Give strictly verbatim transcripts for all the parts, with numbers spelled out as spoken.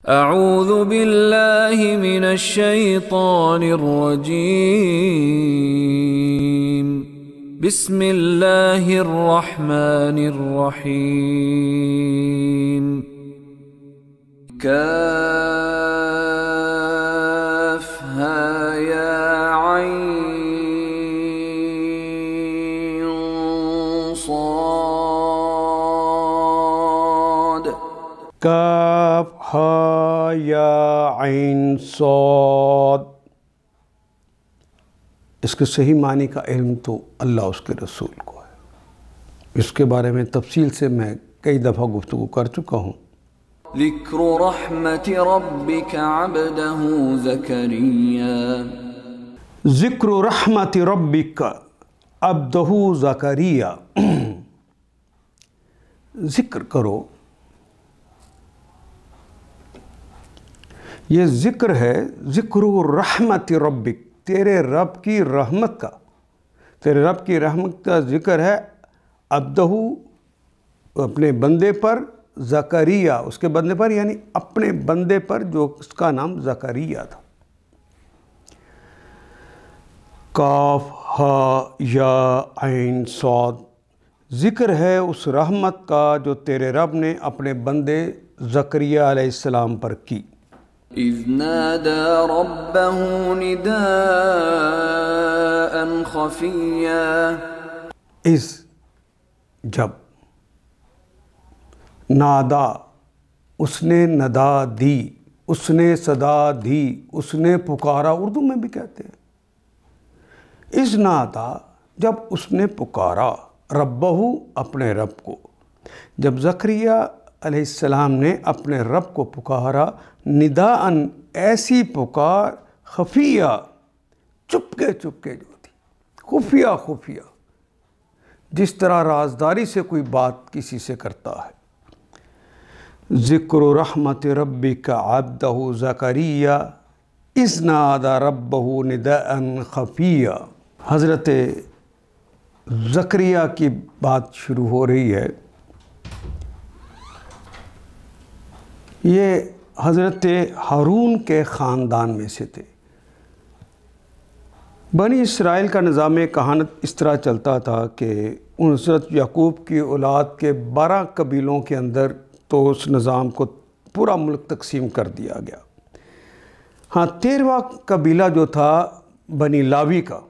اعوذ باللہ من الشیطان الرجیم بسم اللہ الرحمن الرحیم کافہا یا عین صاد کاف ہا یا عین صاد۔ اس کے صحیح معنی کا علم تو اللہ اس کے رسول کو ہے، اس کے بارے میں تفصیل سے میں کئی دفعہ گفتگو کر چکا ہوں۔ ذکر رحمت ربک عبدہ زکریا، ذکر رحمت ربک عبدہ زکریا، ذکر کرو، یہ ذکر ہے ذکر رحمت ربک، تیرے رب کی رحمت کا، تیرے رب کی رحمت کا ذکر ہے عبدہ، اپنے بندے پر، زکریا اس کے بندے پر، یعنی اپنے بندے پر جو اس کا نام زکریا تھا۔ کاف ہا یا عین صاد، ذکر ہے اس رحمت کا جو تیرے رب نے اپنے بندے زکریا علیہ السلام پر کی۔ اذ نادى ربه نداء خفيا، اس جب نادا اس نے ندا دی، اس نے صدا دی، اس نے پکارا، اردو میں بھی کہتے ہیں۔ اس نادا جب اس نے پکارا ربہ اپنے رب کو، جب زکریا علیہ السلام نے اپنے رب کو پکارا نداءً، ایسی پکار خفیہ، چپکے چپکے جو تھی، خفیہ خفیہ، جس طرح رازداری سے کوئی بات کسی سے کرتا ہے۔ ذکر رحمت ربک عبدہ زکریا اذ نادى ربہ نداءً خفیہ۔ حضرت زکریا کی بات شروع ہو رہی ہے۔ یہ حضرت ہارون کے خاندان میں سے تھے۔ بنی اسرائیل کا نظام کہانت اس طرح چلتا تھا کہ حضرت یعقوب کی اولاد کے بارہ قبیلوں کے اندر تو اس نظام کو پورا ملک تقسیم کر دیا گیا۔ ہاں، تیرواں قبیلہ جو تھا بنی لاوی کا،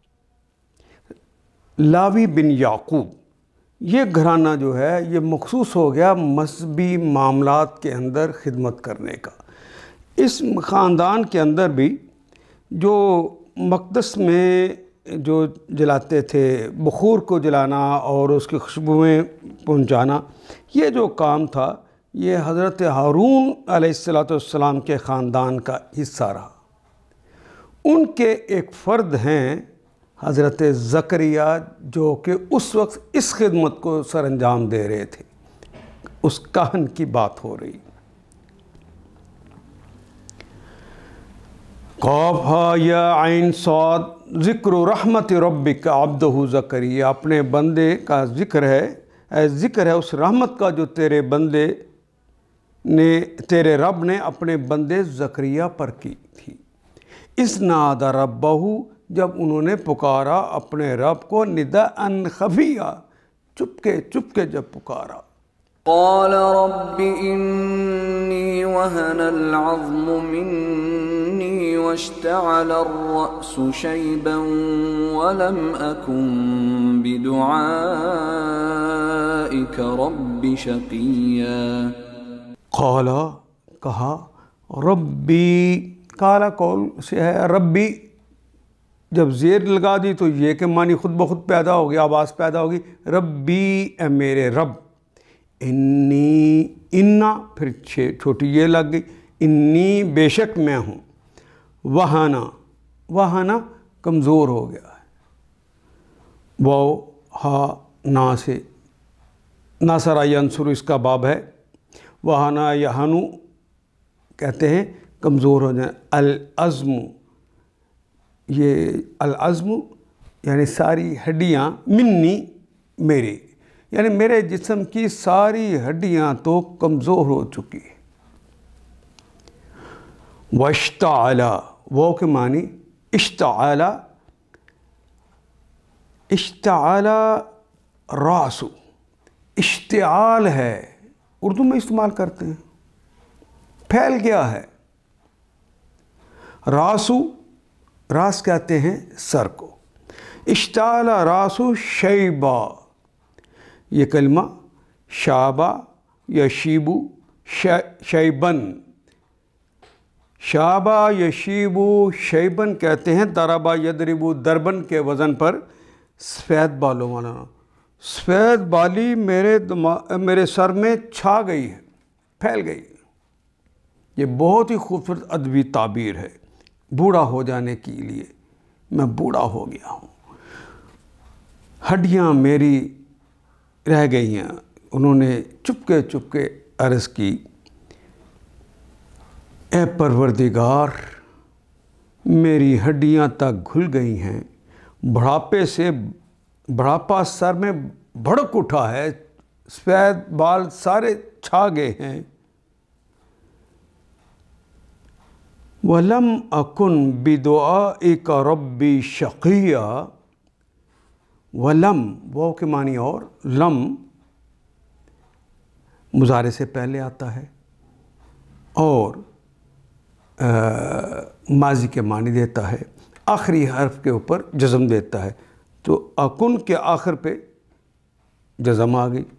لاوی بن یعقوب، یہ گھرانہ جو ہے یہ مخصوص ہو گیا مذہبی معاملات کے اندر خدمت کرنے کا۔ اس خاندان کے اندر بھی جو مقدس میں جو جلاتے تھے، بخور کو جلانا اور اس کی خوشبوئیں پہنچانا، یہ جو کام تھا یہ حضرت ہارون علیہ السلام کے خاندان کا حصہ رہا۔ ان کے ایک فرد ہیں حضرت زکریا، جو کہ اس وقت اس خدمت کو سر انجام دے رہے تھے۔ اس کہن کی بات ہو رہی۔ قاف ہا یا عین صاد، ذکر رحمت ربک عبدہ زکریا، اپنے بندے کا ذکر ہے، اے ذکر ہے اس رحمت کا جو تیرے بندے نے، تیرے رب نے اپنے بندے زکریا پر کی تھی۔ اذ نادى ربہ، جب انہوں نے پکارا اپنے رب کو نداءً خفیہ، چپکے چپکے جب پکارا۔ قال رب انی وہن العظم منی واشتعل الرأس شیبا ولم اکن بدعائک رب شقیا۔ قال، کہا، ربی، کالا قول سے ہے ربی، جب زیر لگا دی تو یہ کہ معنی خود بخود پیدا ہوگی، آواز پیدا ہوگی، ربی، اے میرے رب، انی، انا، پھر چھوٹی یہ لگ گئی، انی، بے شک میں ہوں، وہانا، وہانا کمزور ہو گیا ہے، واو ہا نا سے، ناصر ینصر اس کا باب ہے، وہانا یہانو کہتے ہیں کمزور ہو جائیں، العزم، یہ العزم یعنی ساری ہڈیاں، منی میری، یعنی میرے جسم کی ساری ہڈیاں تو کمزور ہو چکی ہیں۔ واشتعل، وہ کے معنی اشتعل، اشتعل راسو، اشتعال ہے، اردو میں استعمال کرتے ہیں، پھیل گیا ہے۔ راسو، راس کہتے ہیں سر کو۔ اشتعال راسو شیبا، یہ کلمہ شابہ یشیبو شیبن، شابہ یشیبو شیبن کہتے ہیں۔ دربا یدربو دربن کے وزن پر سفید بالوں والا، سفید بالی میرے دماغ میرے سر میں چھا گئی ہے، پھیل گئی۔ یہ بہت ہی خوبصورت ادبی تعبیر ہے بوڑھا ہو جانے کے لیے۔ میں بوڑھا ہو گیا ہوں، ہڈیاں میری رہ گئی ہیں۔ انہوں نے چپکے چپکے عرض کی، اے پروردگار، میری ہڈیاں تک گھل گئی ہیں، بڑھاپے سے بڑھاپا سر میں بھڑک اٹھا ہے، سفید بال سارے چھا گئے ہیں۔ وَلَمْ أَكُنْ بِدُعَائِكَ رَبِّي شَقِيًّا، ولم، وہ کے معنی اور، لم مضارع سے پہلے آتا ہے اور ماضی کے معنی دیتا ہے، آخری حرف کے اوپر جزم دیتا ہے، تو اکن کے آخر پہ جزم آ گئی۔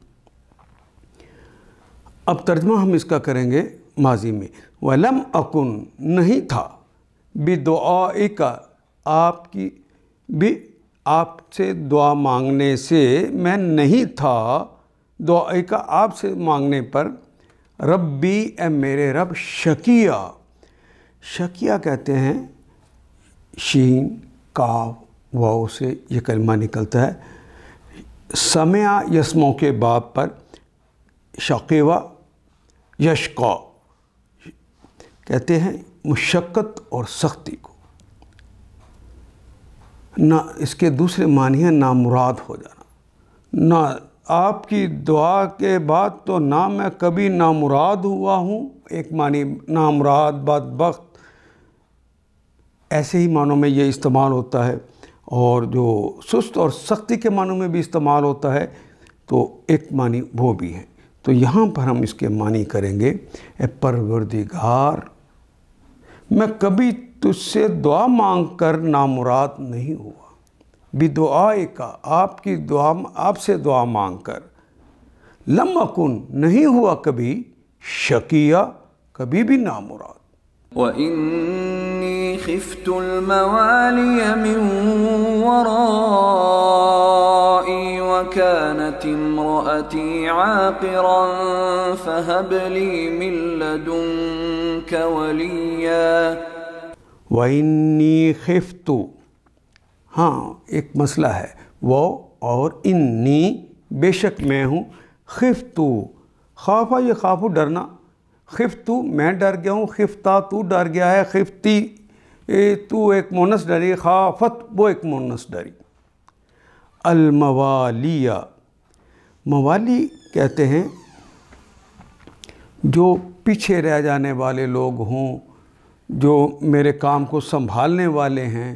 اب ترجمہ ہم اس کا کریں گے ماضی میں۔ وَلَمْ أَكُنْ، نہیں تھا، بِدُعَائِكَ، آپ کی بھی آپ سے دعا مانگنے سے میں نہیں تھا، دعائِكَ آپ سے مانگنے پر، ربی، اے میرے رب، شقیہ، شقیہ کہتے ہیں شین کاف واو سے یہ کلمہ نکلتا ہے۔ سمع یسمع کے باب پر شقیوہ یشقا کہتے ہیں مشقت اور سختی کو۔ نہ اس کے دوسرے معنی ہیں نامراد ہو جانا۔ نہ آپ کی دعا کے بعد تو نہ میں کبھی نامراد ہوا ہوں، ایک معنی نامراد، بدبخت، ایسے ہی معنوں میں یہ استعمال ہوتا ہے، اور جو سست اور سختی کے معنوں میں بھی استعمال ہوتا ہے، تو ایک معنی وہ بھی ہے۔ تو یہاں پر ہم اس کے معنی کریں گے، اے پروردگار، میں کبھی تجھ سے دعا مانگ کر نامراد نہیں ہوا، بدعائک، آپ کی دعا، آپ سے دعا مانگ کر، لم اکن، نہیں ہوا کبھی، شقیہ، کبھی بھی نامراد۔ وَإِنِّي خِفْتُ الْمَوَالِيَ مِنْ وَرَائِي وَكَانَتِ امْرَأَتِي عَاقِرًا فَهَبْ لِي مِن لَّدُنكَ وَلِيًّا۔ وَإِنِّي خِفْتُ، ہاں ایک مسئلہ ہے، وہ اور انی، بے شک میں ہوں، خفتو، خوفا یہ خوف ڈرنا، خفتو میں ڈر گیا ہوں، خفتہ تو ڈر گیا ہے، خفتی تو ایک مونس ڈری، خافت وہ ایک مونس ڈری۔ الموالیہ، موالی کہتے ہیں جو پیچھے رہ جانے والے لوگ ہوں، جو میرے کام کو سنبھالنے والے ہیں۔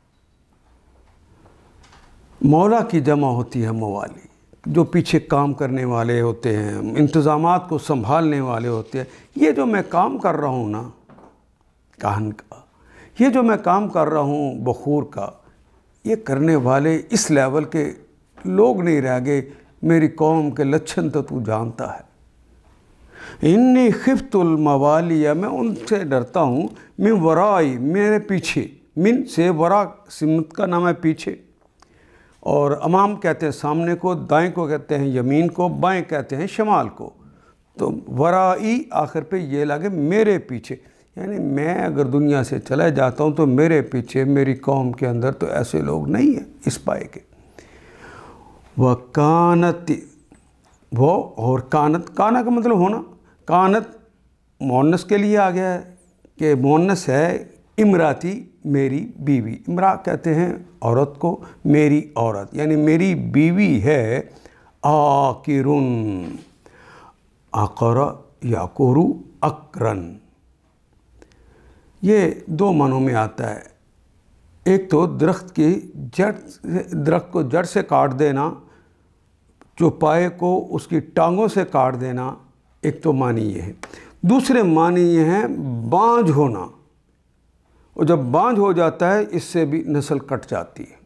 مولا کی جمع ہوتی ہے موالی، جو پیچھے کام کرنے والے ہوتے ہیں، انتظامات کو سنبھالنے والے ہوتے ہیں۔ یہ جو میں کام کر رہا ہوں نا کاہن کا، یہ جو میں کام کر رہا ہوں بخور کا، یہ کرنے والے اس لیول کے لوگ نہیں رہ گئے، میری قوم کے لچھن تو تو جانتا ہے۔ انی خفت الموالیہ، میں ان سے ڈرتا ہوں، من ورائی، میرے پیچھے، من سے ورا سمت کا نام ہے پیچھے، اور امام کہتے ہیں سامنے کو، دائیں کو کہتے ہیں یمین کو، بائیں کہتے ہیں شمال کو، تو ورائی آخر پہ یہ لگے میرے پیچھے، یعنی میں اگر دنیا سے چلا جاتا ہوں تو میرے پیچھے، میری قوم کے اندر تو ایسے لوگ نہیں ہیں اس پائے کے۔ وَكَانَتِ، وہ اور کانت، کانا کا مطلب ہونا، کانت مونس کے لیے آ گیا ہے کہ مونس ہے، امراتی میری بیوی، امرا کہتے ہیں عورت کو، میری عورت، یعنی میری بیوی ہے، آکرن، آقر یاکورو اکرن، یہ دو معنوں میں آتا ہے. ایک تو درخت کی جڑ درخت کو جڑ سے کاٹ دینا، جو پائے کو اس کی ٹانگوں سے کاٹ دینا، ایک تو معنی یہ ہے. دوسرے معنی یہ ہے بانجھ ہونا، اور جب بانجھ ہو جاتا ہے اس سے بھی نسل کٹ جاتی ہے.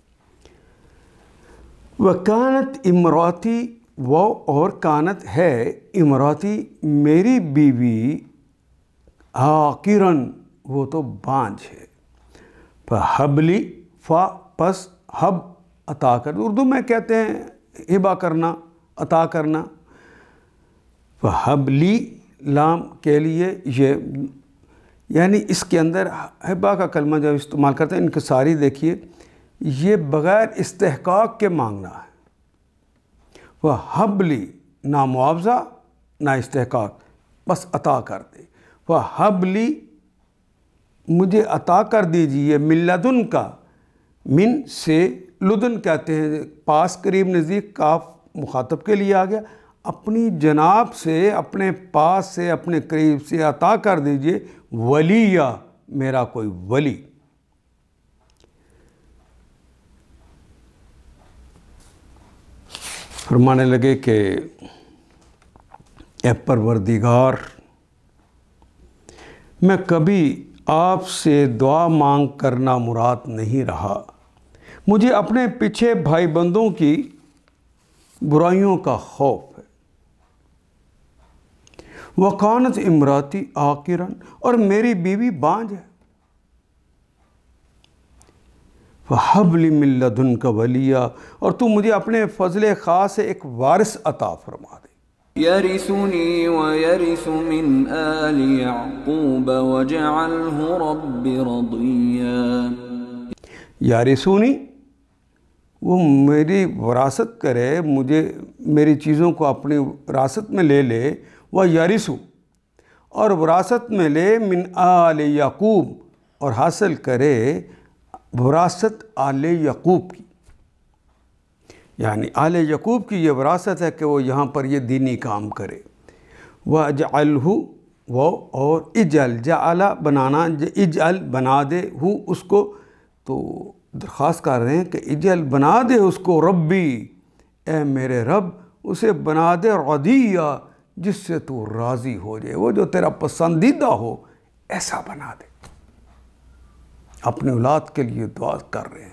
وَكَانَتْ امراتی، وہ اور کانت ہے امراتی میری بیوی، عاقراً وہ تو بانجھ ہے. فَحَبْلِ فا پس حب عطا کر، اردو میں کہتے ہیں ہبا کرنا، عطا کرنا. فَحَبْلِ لام کے لیے یہ یعنی اس کے اندر ہبا کا کلمہ جب استعمال کرتے ہیں انکساری، دیکھیے یہ بغیر استحقاق کے مانگنا ہے. وَحَبْلِ نہ معاوضہ نہ استحقاق، بس عطا کر دے. وَحَبْلِ مجھے عطا کر دیجئے، من لدن کا، من سے لدن کہتے ہیں پاس، قریب، نزدیک، کاف مخاطب کے لیے آ گیا. اپنی جناب سے، اپنے پاس سے، اپنے قریب سے عطا کر دیجئے ولیہ، میرا کوئی ولی. فرمانے لگے کہ اے پروردگار، میں کبھی آپ سے دعا مانگ کرنا مراد نہیں رہا، مجھے اپنے پیچھے بھائی بندوں کی برائیوں کا خوف ہے. وَقَانَتْ امراتی عاقراً، اور میری بیوی بانجھ ہے. فَحَبْلِ مِن لَدُنْكَ وَلِيًّا، اور تو مجھے اپنے فضل خاص سے ایک وارث عطا فرما دے. يرثني ويرث من آل يعقوب واجعله رب رضيا. یارثونی، وہ میری وراثت کرے، مجھے میری چیزوں کو اپنی وراثت میں لے لے. وہ یارثو، اور وراثت میں لے من آل یعقوب، اور حاصل کرے وراثت آل یعقوب کی. یعنی آل یعقوب کی یہ وراثت ہے کہ وہ یہاں پر یہ دینی کام کرے. وَاجْعَلْهُ، وہ اور اجعل، جعل بنانا، اجعل بنا دے، ہو اس کو، تو درخواست کر رہے ہیں کہ اجعل بنا دے اس کو، ربی اے میرے رب، اسے بنا دے رضیہ، جس سے تو راضی ہو جائے، وہ جو تیرا پسندیدہ ہو ایسا بنا دے. اپنی اولاد کے لیے دعا کر رہے ہیں.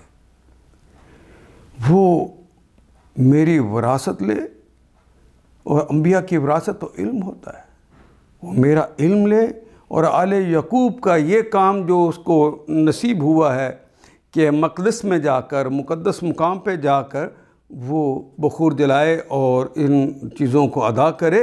وہ میری وراثت لے، اور انبیاء کی وراثت تو علم ہوتا ہے، وہ میرا علم لے، اور آل یعقوب کا یہ کام جو اس کو نصیب ہوا ہے کہ مقدس میں جا کر، مقدس مقام پہ جا کر وہ بخور جلائے اور ان چیزوں کو ادا کرے،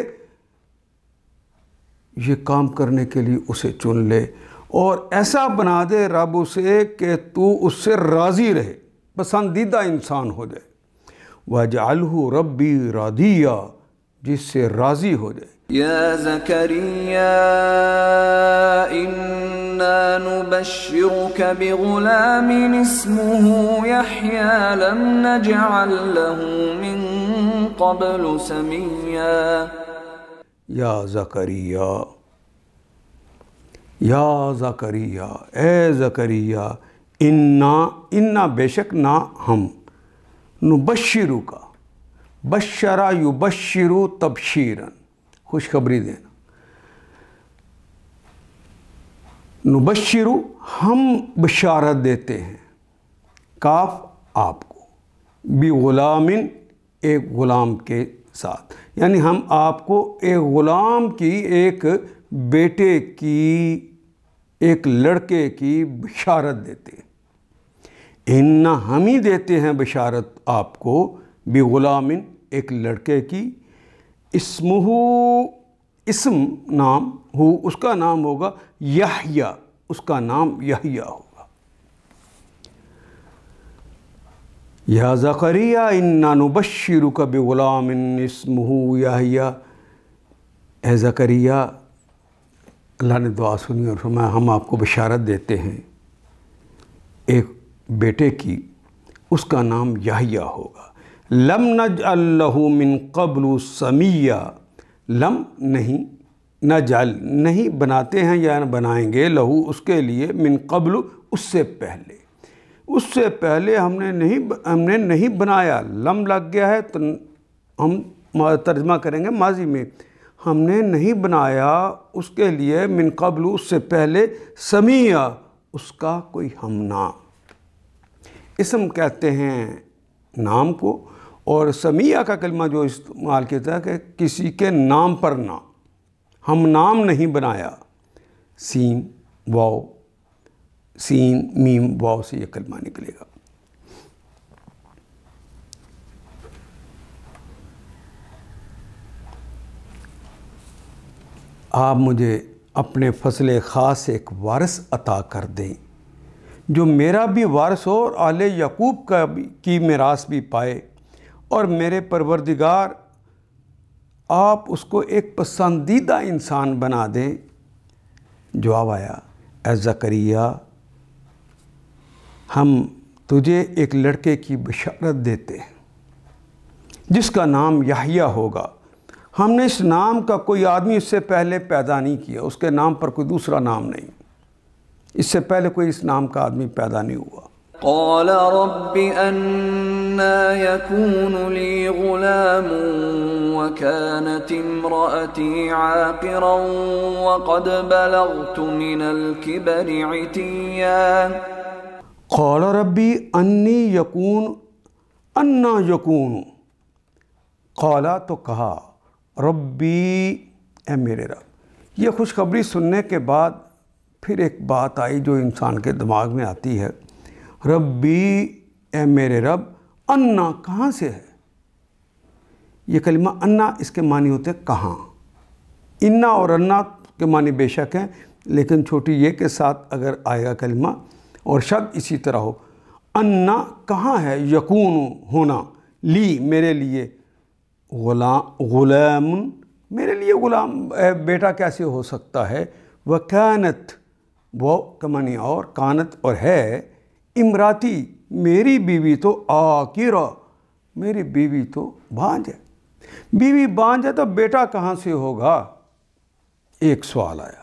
یہ کام کرنے کے لیے اسے چن لے، اور ایسا بنا دے رب اسے کہ تو اس سے راضی رہے، پسندیدہ انسان ہو جائے. وَاجْعَلْهُ رَبِّي رَضِيًّا، جس سے راضی ہو جائے. يا زكريا إنا نبشرك بغلام اسمه يحيى لم نجعل له من قبل سميا. یا زکریا، یا زکریا، اے زکریا، انا انا بے شک نہ ہم، نبشرو کا، بشرا یبشرو تبشیراً، خوشخبری دینا. نبشرو ہم بشارت دیتے ہیں، کاف آپ کو، بغلامن ایک غلام کے ساتھ، یعنی ہم آپ کو ایک غلام کی، ایک بیٹے کی، ایک لڑکے کی بشارت دیتے ہیں. اِنَّا ہم ہی دیتے ہیں بشارت آپ کو، بغلامن ایک لڑکے کی، اسمہ اسم نام، ہو اس کا نام ہوگا، یحییٰ اس کا نام یحییٰ ہوگا. یا زکریا انا نبشرک بغلام اسمہ یحییٰ. اے زکریا، اللہ نے دعا سنی اور فرمایا ہم آپ کو بشارت دیتے ہیں ایک بیٹے کی، اس کا نام یحییٰ ہوگا. لم نجعل لہ من قبل سمیہ، لم نہیں نجعل نہیں بناتے ہیں یا بنائیں گے لہو اس کے لیے من قبل اس سے پہلے اس سے پہلے ہم نے نہیں ہم نے نہیں بنایا، لم لگ گیا ہے تو ہم ترجمہ کریں گے ماضی میں، ہم نے نہیں بنایا اس کے لیے من قبل اس سے پہلے سمیع اس کا کوئی ہم نام۔ اسم کہتے ہیں نام کو، اور سمیع کا کلمہ جو استعمال کیا ہے کہ کسی کے نام پر نہ، ہم نام نہیں بنایا۔ سین واو سین میم واو سے یہ کلمہ نکلے گا۔ آپ مجھے اپنے فضل خاص سے ایک وارث عطا کر دیں جو میرا بھی وارث ہو اور آل یعقوب کا بھی کی میراث بھی پائے، اور میرے پروردگار آپ اس کو ایک پسندیدہ انسان بنا دیں۔ جواب آیا، اے زکریا ہم تجھے ایک لڑکے کی بشارت دیتے ہیں جس کا نام یحییٰ ہوگا۔ ہم نے اس نام کا کوئی آدمی اس سے پہلے پیدا نہیں کیا، اس کے نام پر کوئی دوسرا نام نہیں، اس سے پہلے کوئی اس نام کا آدمی پیدا نہیں ہوا۔ قال رب أنا يكون لي غلام وكانت امرأتي عاقرا وقد بلغت من الكبر عتيا۔ قال ربی انی یکون انا یکون، قالا تو کہا، ربی اے میرے رب۔ یہ خوشخبری سننے کے بعد پھر ایک بات آئی جو انسان کے دماغ میں آتی ہے، ربی اے میرے رب، انا کہاں سے ہے؟ یہ کلمہ انا اس کے معنی ہوتے کہاں، انا اور انا کے معنی بے شک ہیں، لیکن چھوٹی یہ کے ساتھ اگر آئے گا کلمہ اور شبد اسی طرح ہو، انا کہاں ہے، یکون ہونا، لی میرے لیے، غلام غلام میرے لیے غلام بیٹا کیسے ہو سکتا ہے، وکانت وہ کمانی اور کانت اور ہے، امراتی میری بیوی تو آکرہ میری بیوی تو بانجھ ہے، بیوی بانجھ ہے تو بیٹا کہاں سے ہوگا؟ ایک سوال آیا۔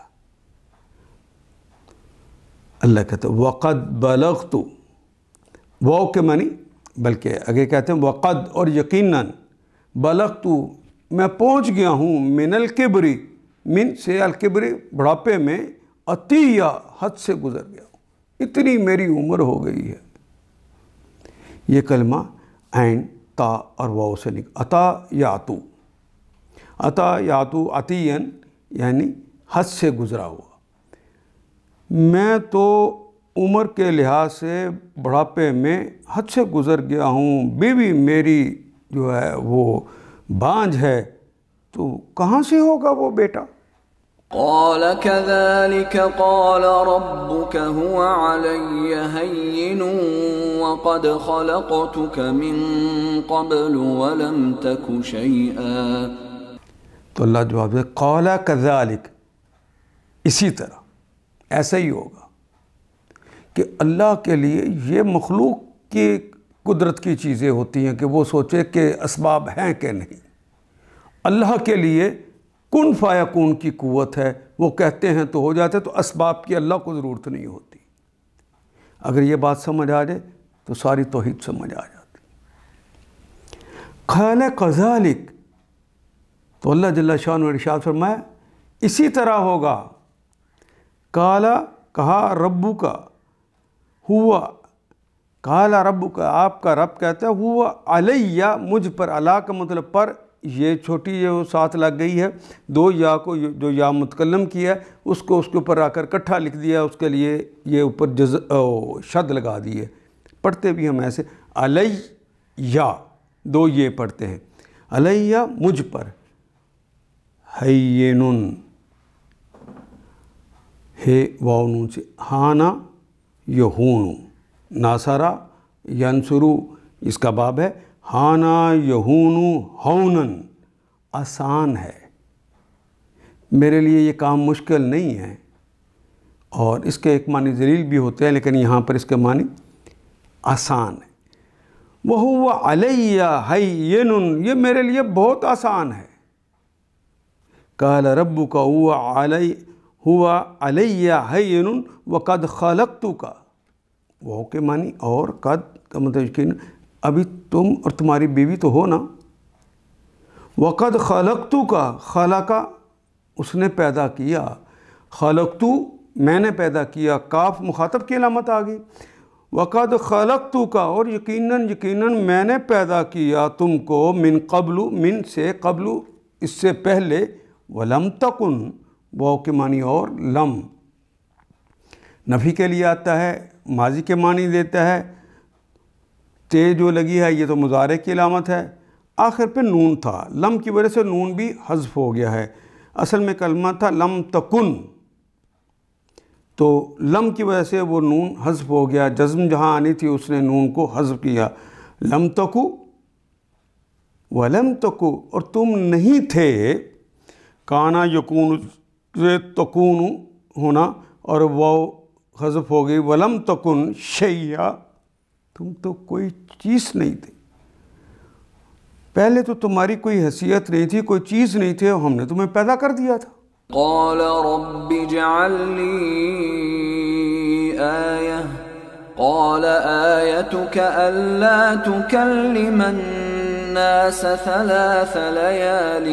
اللہ کہتے ہیں وقد بلغت، واو کے معنی بلکہ آگے کہتے ہیں وقد اور یقیناً، بلغت میں پہنچ گیا ہوں، من الکبری من سے الکبری بڑھاپے میں، عتیہ حد سے گزر گیا ہوں، اتنی میری عمر ہو گئی ہے۔ یہ کلمہ عین تا اور واو سے نکل، عطا یاتو، عطا یاتو عطین یعنی حد سے گزرا ہوا۔ میں تو عمر کے لحاظ سے بڑھاپے میں حد سے گزر گیا ہوں، بیوی میری جو ہے وہ بانجھ ہے، تو کہاں سے ہوگا وہ بیٹا؟ قال كذلك قال ربك هو علي هين وقد خلقتك من قبل ولم تك شيئا۔ تو اللہ جواب دے، قال كذلك، اسی طرح ایسا ہی ہوگا کہ اللہ کے لیے یہ مخلوق کی قدرت کی چیزیں ہوتی ہیں کہ وہ سوچے کہ اسباب ہیں کہ نہیں۔ اللہ کے لیے کن فیکون کی قوت ہے، وہ کہتے ہیں تو ہو جاتے، تو اسباب کی اللہ کو ضرورت نہیں ہوتی۔ اگر یہ بات سمجھ آ جائے تو ساری توحید سمجھ آ جاتی۔ قال کذالک، تو اللہ جل شانہ ارشاد فرمایا اسی طرح ہوگا۔ قالا کہا، ربو کا ہوا، قالا ربو کا آپ کا رب کہتا ہے، ہوا علیہ مجھ پر، علا کا مطلب پر، یہ چھوٹی یہ ساتھ لگ گئی ہے، دو یا کو جو یا متکلم کیا ہے اس کو اس کے اوپر آ کر کٹھا لکھ دیا، اس کے لیے یہ اوپر جز شد لگا دیے، پڑھتے بھی ہم ایسے علیہ، دو یہ پڑھتے ہیں، علیہ مجھ پر، ہینن ہے واو نون سے، ہانا یہون، ناصرہ ینصرو اس کا باب ہے، ہانا یہون ہونن، آسان ہے، میرے لیے یہ کام مشکل نہیں ہے۔ اور اس کے ایک معنی ذلیل بھی ہوتے ہیں، لیکن یہاں پر اس کے معنی آسان ہے۔ وَهُوَ عَلَيَّ هَيِّنٌ، یہ میرے لیے بہت آسان ہے۔ قال ربک هو علی ہوا علی ہین وقد خلقتک، وہ کے معنی اور قد کا مطلب یقین، ابھی تم اور تمہاری بیوی تو ہو نا، وقد خلقتک، خلق اس نے پیدا کیا، خلقتو میں نے پیدا کیا، کاف مخاطب کی علامت آ گئی، وقد خلقتک اور یقیناً یقیناً میں نے پیدا کیا تم کو، من قبل من سے، قبل اس سے پہلے، ولم تکن وہ کے معنی اور، لم نفی کے لیے آتا ہے، ماضی کے معنی دیتا ہے، تے جو لگی ہے یہ تو مضارع کی علامت ہے، آخر پہ نون تھا، لم کی وجہ سے نون بھی حذف ہو گیا ہے، اصل میں کلمہ تھا لم تکن، تو لم کی وجہ سے وہ نون حذف ہو گیا، جزم جہاں آنی تھی اس نے نون کو حذف کیا، لم تکو ولم تکو اور تم نہیں تھے، کانا یکون سے تکون ہونا اور وہ حذف ہو گئی، ولم تکن شیئا تم تو کوئی چیز نہیں تھی، پہلے تو تمہاری کوئی حیثیت نہیں تھی، کوئی چیز نہیں تھی، ہم نے تمہیں پیدا کر دیا تھا۔ قال رب اجعل لي آية قال آيتك ألا تكلم الناس ثلاث ليال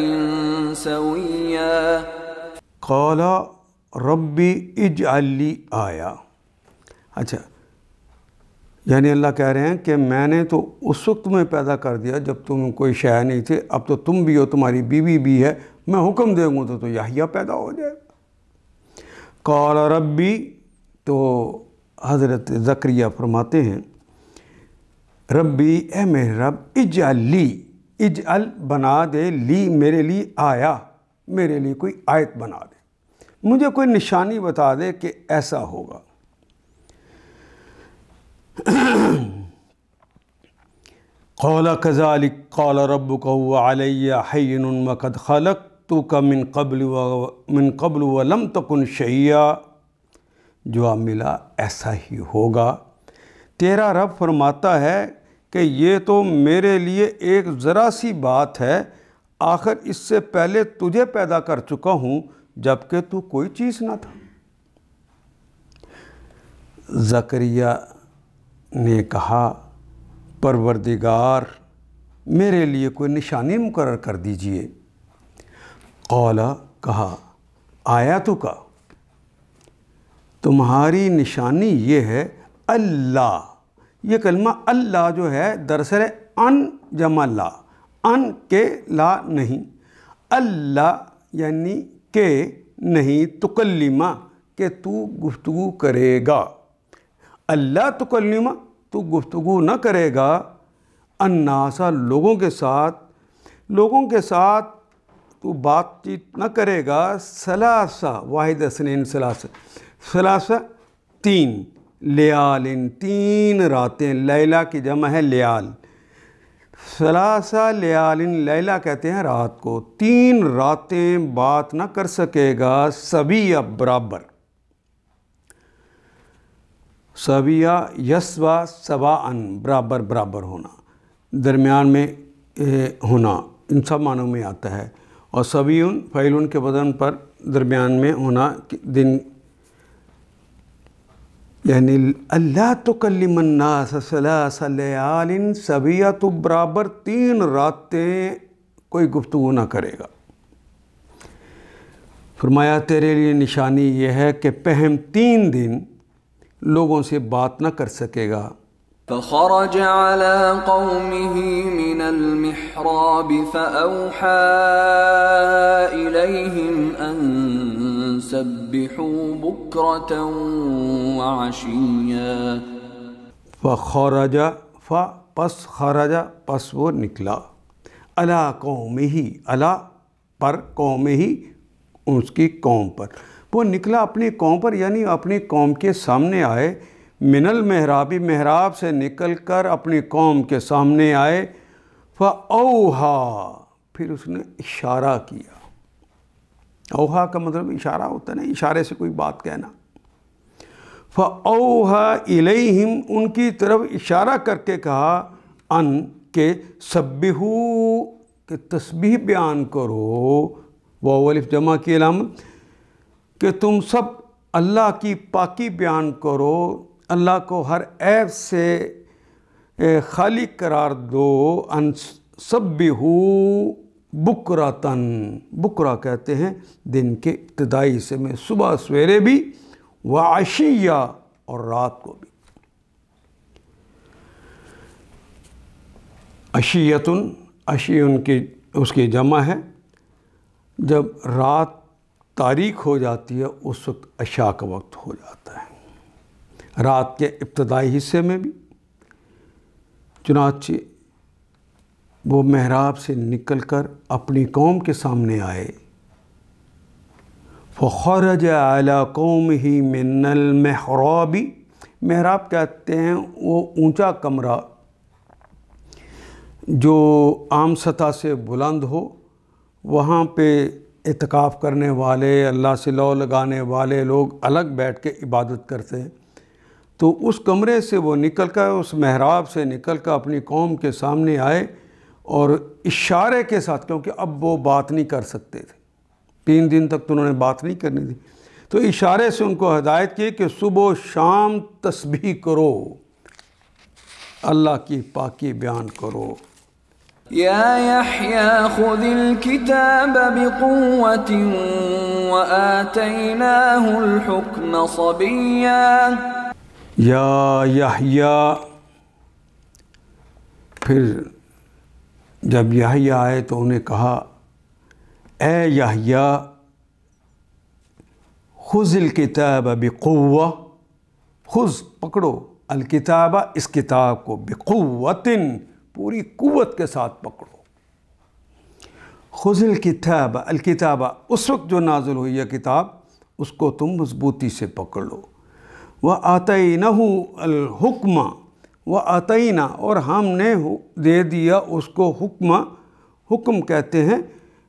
سويا قال ربی اجعل لی آیا، اچھا یعنی اللہ کہہ رہے ہیں کہ میں نے تو اس وقت تمہیں پیدا کر دیا جب تم کوئی شے نہیں تھے، اب تو تم بھی ہو، تمہاری بیوی بھی ہے، میں حکم دے گا تو تو یحییٰ پیدا ہو جائے گا۔ قال ربی، تو حضرت زکریا فرماتے ہیں ربی اے میرے رب، اجعل لی، اجعل بنا دے، لی میرے لیے، آیا میرے لیے کوئی آیت بنا دے، مجھے کوئی نشانی بتا دے کہ ایسا ہوگا۔ قال كذلك قال ربك هو علي هين وقد خلقتك من قبل من قبل ولم تكن شيئا، جواب ملا ایسا ہی ہوگا، تیرا رب فرماتا ہے کہ یہ تو میرے لیے ایک ذرا سی بات ہے، آخر اس سے پہلے تجھے پیدا کر چکا ہوں جبکہ تو کوئی چیز نہ تھا۔ زکریا نے کہا پروردگار میرے لیے کوئی نشانی مقرر کر دیجئے۔ قال کہا آیاتو کا، تمہاری نشانی یہ ہے، اللہ، یہ کلمہ اللہ جو ہے دراصل ان جمع لا، ان کے لا نہیں، اللہ یعنی کہ نہیں، تکلمہ کہ تو گفتگو کرے گا، اللہ تکلمہ تو گفتگو نہ کرے گا، الناس لوگوں کے ساتھ، لوگوں کے ساتھ تو بات چیت نہ کرے گا، ثلاثہ واحد اثنین ثلاثہ، ثلاثہ تین، لیال تین راتیں، لیلہ کی جمع ہے لیال، ثلاثہ لیال لیلہ کہتے ہیں رات کو، تین راتیں بات نہ کر سکے گا، سبیہ برابر، سبیہ یسوا سواءً برابر برابر ہونا، درمیان میں ہونا، ان سب معنوں میں آتا ہے، اور سبیون فعیلون کے بدن پر درمیان میں ہونا، دن یعنی اللہ تکلم الناس ثلاث لیال سبیہ، تو برابر تین راتیں کوئی گفتگو نہ کرے گا۔ فرمایا تیرے لیے نشانی یہ ہے کہ پہم تین دن لوگوں سے بات نہ کر سکے گا۔ فخرج على قومه من المحراب فأوحى إليهم أن سبحوا بكرة وعشيا۔ فخرج ف پس خرج پس وہ نکلا، علی قومہ، علی پر، قومہ اس کی قوم پر، وہ نکلا اپنی قوم پر، یعنی اپنی قوم کے سامنے آئے، من المحرابی، محراب سے نکل کر اپنی قوم کے سامنے آئے، فَأَوْحَا، پھر اس نے اشارہ کیا، اوہا کا مطلب اشارہ ہوتا ہے نا، اشارے سے کوئی بات کہنا، فَأَوْحَا إِلَيْهِمْ، ان کی طرف اشارہ کر کے کہا، ان کہ سبحو، کہ تسبیح بیان کرو، واو الف جمع کی علامت، کہ تم سب اللہ کی پاکی بیان کرو، اللہ کو ہر عیب سے خالی قرار دو. ان سبحو بکرتن، بکرا کہتے ہیں دن کے ابتدائی حصے میں، صبح سویرے بھی، وعشیہ اور رات کو بھی. عشیتن، عشیون کی اس کی جمع ہے، جب رات تاریک ہو جاتی ہے اس وقت عشاء کا وقت ہو جاتا ہے، رات کے ابتدائی حصے میں بھی. چنانچہ وہ محراب سے نکل کر اپنی قوم کے سامنے آئے. فخرج علی قومہ من المحراب، محراب کہتے ہیں وہ اونچا کمرہ جو عام سطح سے بلند ہو، وہاں پہ اعتکاف کرنے والے، اللہ سے لو لگانے والے لوگ الگ بیٹھ کے عبادت کرتے ہیں. تو اس کمرے سے وہ نکل کر، اس محراب سے نکل کر اپنی قوم کے سامنے آئے اور اشارے کے ساتھ، کیونکہ اب وہ بات نہیں کر سکتے تھے، تین دن تک تو انہوں نے بات نہیں کرنی تھی، تو اشارے سے ان کو ہدایت کی کہ صبح و شام تسبیح کرو، اللہ کی پاکی بیان کرو. یا یحییٰ خذ الکتاب بقوة وآتیناہ الحکم صبیا. یا یحییٰ، پھر جب یحییٰ آئے تو انہیں کہا اے یحییٰ خذ الکتاب بقوة، خذ پکڑو، الکتاب اس کتاب کو، بقوتن پوری قوت کے ساتھ پکڑو. خذ الکتاب، الکتاب اس وقت جو نازل ہوئی ہے کتاب، اس کو تم مضبوطی سے پکڑ لو. وَآتَيْنَهُ الْحُكْمَ، وَآتَيْنَا اور ہم نے دے دیا اس کو حکم، حکم کہتے ہیں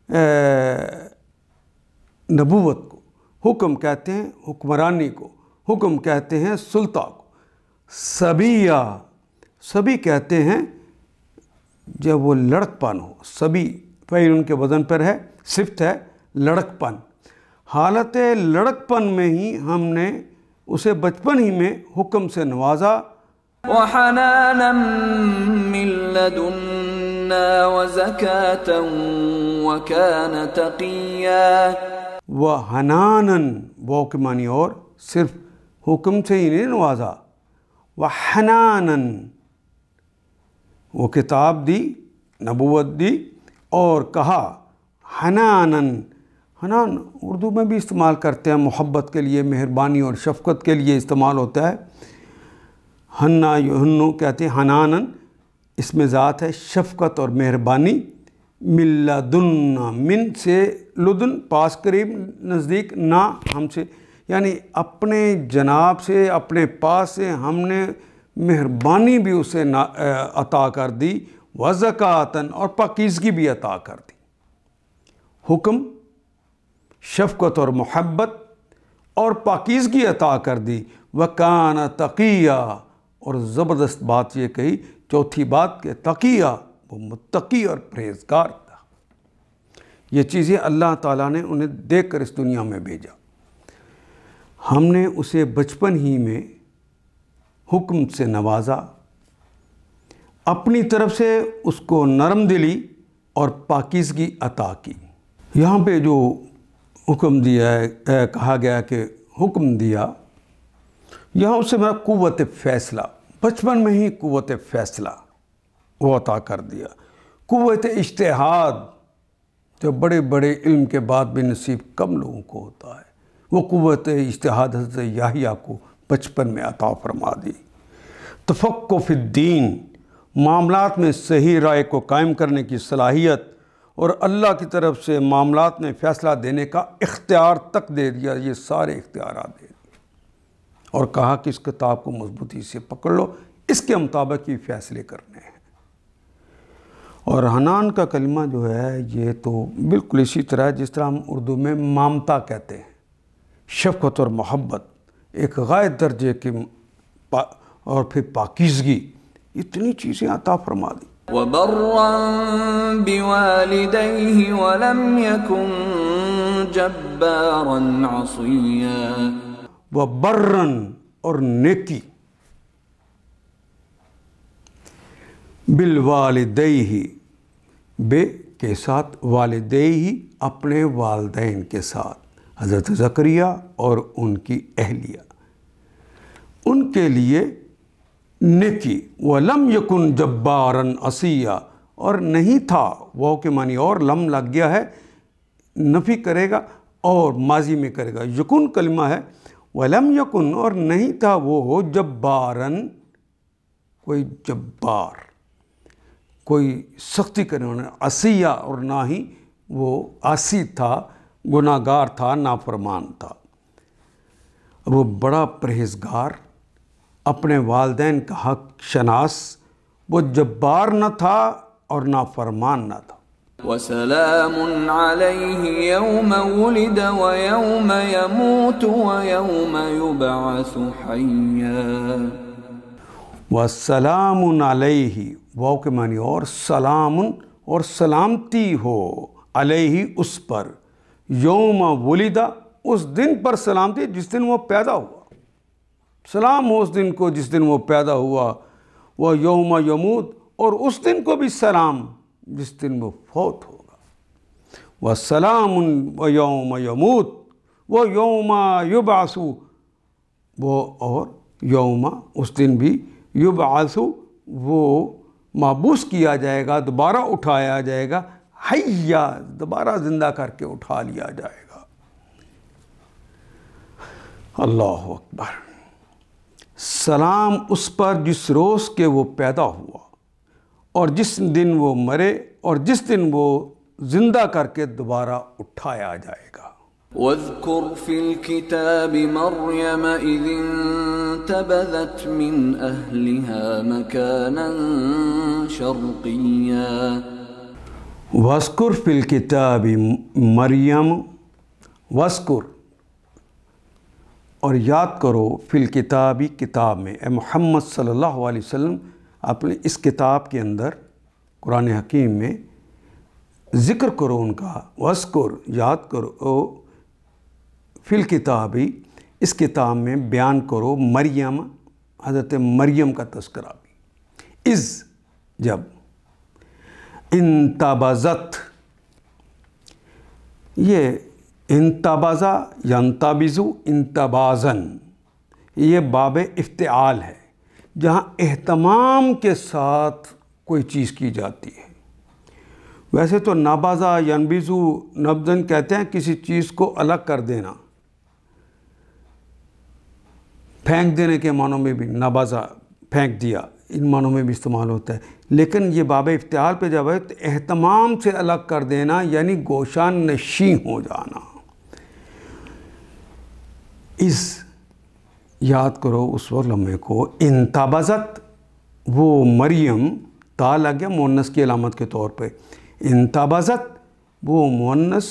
نبوت کو، حکم کہتے ہیں حکمرانی کو، حکم کہتے ہیں سلطہ کو. صبیہ، صبی کہتے ہیں جب وہ لڑک پن ہو، صبی فعل ان کے وزن پر ہے، صفت ہے لڑک پن. حالت لڑک پن میں ہی ہم نے اسے بچپن ہی میں حکم سے نوازا. وحنانا من لدنا وزکاة وکان تقیا. وحنانا، وہ کے معنی اور صرف حکم سے ہی نہیں نوازا، وحنانا وہ کتاب دی، نبوت دی، اور کہا حنانن، حنان اردو میں بھی استعمال کرتے ہیں، محبت کے لیے، مہربانی اور شفقت کے لیے استعمال ہوتا ہے. حنا یحنو کہتے ہیں حنانن، اس میں ذات ہے شفقت اور مہربانی. من لدنا، من سے لدن پاس، قریب، نزدیک، نا ہم سے، یعنی اپنے جناب سے، اپنے پاس سے ہم نے مہربانی بھی اسے عطا کر دی. وزکاتن اور پاکیزگی بھی عطا کر دی. حکم، شفقت اور محبت اور پاکیزگی عطا کر دی. وکان تقیہ، اور زبردست بات یہ کہی چوتھی بات کہ تقیہ، وہ متقی اور پرہیزگار تھا. یہ چیزیں اللہ تعالیٰ نے انہیں دیکھ کر اس دنیا میں بھیجا. ہم نے اسے بچپن ہی میں حکم سے نوازا، اپنی طرف سے اس کو نرم دلی اور پاکیزگی عطا کی. یہاں پہ جو حکم دیا ہے، کہا گیا کہ حکم دیا، یہاں اس سے میرا قوت فیصلہ، بچپن میں ہی قوت فیصلہ وہ عطا کر دیا. قوت اجتہاد جو بڑے بڑے علم کے بعد بھی نصیب کم لوگوں کو ہوتا ہے، وہ قوت اجتہاد حضرت یحییٰ کو بچپن میں عطا فرما دی. تفقہ فی الدین، معاملات میں صحیح رائے کو قائم کرنے کی صلاحیت، اور اللہ کی طرف سے معاملات میں فیصلہ دینے کا اختیار تک دے دیا. یہ سارے اختیارات دے دیے اور کہا کہ اس کتاب کو مضبوطی سے پکڑ لو، اس کے مطابق ہی فیصلے کرنے ہیں. اور حنان کا کلمہ جو ہے یہ تو بالکل اسی طرح ہے جس طرح ہم اردو میں مامتا کہتے ہیں، شفقت اور محبت، ایک غائب درجے کی، اور پھر پاکیزگی، اتنی چیزیں عطا فرما دی. وبرا بوالديه ولم يكن جبارا عصيا. وبرن اور نیکی بالوالدیہ بے کے ساتھ والدیہ اپنے والدین کے ساتھ حضرت زکریا اور ان کی اہلیہ ان کے لیے نیکی. وَلَمْ يَكُنْ جَبَّارًا عَصِيًّا اور نہیں تھا وہ کے معنی اور لم لگ گیا ہے نفی کرے گا اور ماضی میں کرے گا. یکن کلمہ ہے وَلَمْ يَكُنْ اور نہیں تھا وہ جبارن کوئی جبار کوئی سختی کرنے والا عصیہ اور نہ ہی وہ عاصی تھا گناہ گار تھا نافرمان تھا. وہ بڑا پرہیزگار اپنے والدین کا حق شناس وہ جبار نہ تھا اور نافرمان نہ تھا. وسلام علیہ یوم ولد ویوم یموت ویوم یبعث حیا. وسلام علیہ واو کے معنی اور سلام اور سلامتی ہو علیہ اس پر یوم ولدہ اس دن پر سلامتی جس دن وہ پیدا ہوا. سلام ہو اس دن کو جس دن وہ پیدا ہوا. وہ یوم یموت اور اس دن کو بھی سلام جس دن وہ فوت ہوگا. وہ سلام و یوم یموت وہ یوم یبعث وہ اور یوم اس دن بھی یبعث وہ مابوس کیا جائے گا دوبارہ اٹھایا جائے گا. حیا دوبارہ زندہ کر کے اٹھا لیا جائے گا. اللہ اکبر. سلام اس پر جس روز کے وہ پیدا ہوا اور جس دن وہ مرے اور جس دن وہ زندہ کر کے دوبارہ اٹھایا جائے گا. واذكر في الكتاب مريم إذ انتبذت من أهلها مكانا شرقيا. واذکر فی الکتاب مریم واذکر اور یاد کرو فی الکتابی کتاب میں اے محمد صلی اللہ علیہ وسلم اپنے اس کتاب کے اندر قرآن حکیم میں ذکر کرو ان کا. واذکر یاد کرو فی الکتابی اس کتاب میں بیان کرو مریم حضرت مریم کا تذکرہ بھی. اذ جب انتبذت یہ انتبذا ینتبذو انتبازن یہ باب افتعال ہے جہاں اہتمام کے ساتھ کوئی چیز کی جاتی ہے. ویسے تو نبذا ینبذو نبذن کہتے ہیں کسی چیز کو الگ کر دینا پھینک دینے کے معنوں میں بھی نبذا پھینک دیا ان معنوں میں بھی استعمال ہوتا ہے. لیکن یہ باب افتعال پہ جب ہے تو اہتمام سے الگ کر دینا یعنی گوشان نشیں ہو جانا. اس یاد کرو اس وقت لمحے کو انتبذت وہ مریم تا لگ گیا مؤنث کی علامت کے طور پہ. انتبذت وہ مؤنث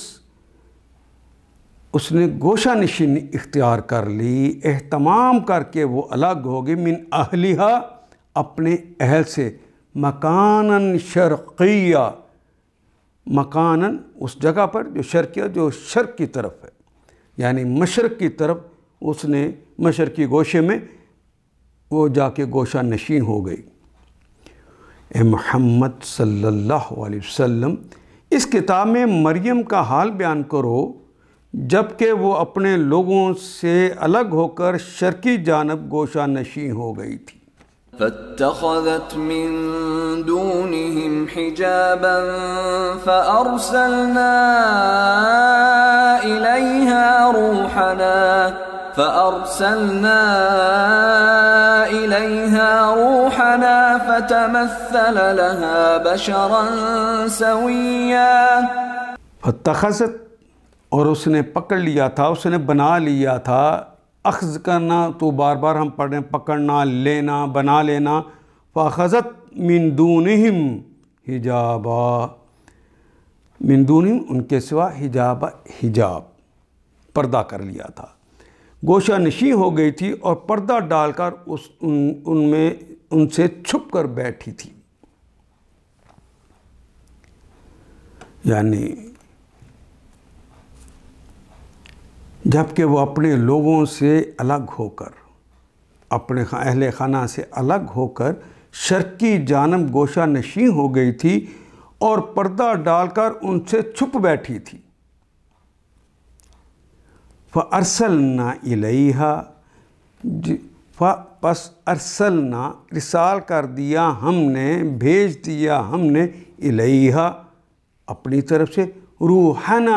اس نے گوشہ نشینی اختیار کر لی اہتمام کر کے وہ الگ ہوگی من اہلیہا اپنے اہل سے مکاناً شرقیہ مکاناً اس جگہ پر جو شرقیہ جو شرق کی طرف ہے یعنی مشرق کی طرف اس نے مشرقی گوشے میں وہ جا کے گوشہ نشین ہو گئی. اے محمد صلی اللہ علیہ وسلم اس کتاب میں مریم کا حال بیان کرو جب کہ وہ اپنے لوگوں سے الگ ہو کر شرقی جانب گوشہ نشین ہو گئی تھی. فاتخذت من دونهم حجابا فأرسلنا إليها روحنا فأرسلنا إليها روحنا فتمثل لها بشرا سويا. فاتخذت اور اس نے پکڑ لیا تھا اس نے بنا لیا تھا. اخذ کرنا تو بار بار ہم پڑھ رہے ہیں پکڑنا لینا بنا لینا. فاخذت من دونہم حجابا من دونہم ان کے سوا حجابا حجاب پردہ کر لیا تھا گوشہ نشین ہو گئی تھی اور پردہ ڈال کر اس ان, ان میں ان سے چھپ کر بیٹھی تھی. یعنی جب کہ وہ اپنے لوگوں سے الگ ہو کر، اپنے اہل خانہ سے الگ ہو کر شرقی جانب گوشہ نشین ہو گئی تھی اور پردہ ڈال کر ان سے چھپ بیٹھی تھی۔ فَأَرْسَلْنَا إِلَيْهَا، پس ارسلنا رسال کر دیا ہم نے، بھیج دیا ہم نے، الیہا اپنی طرف سے، روحنا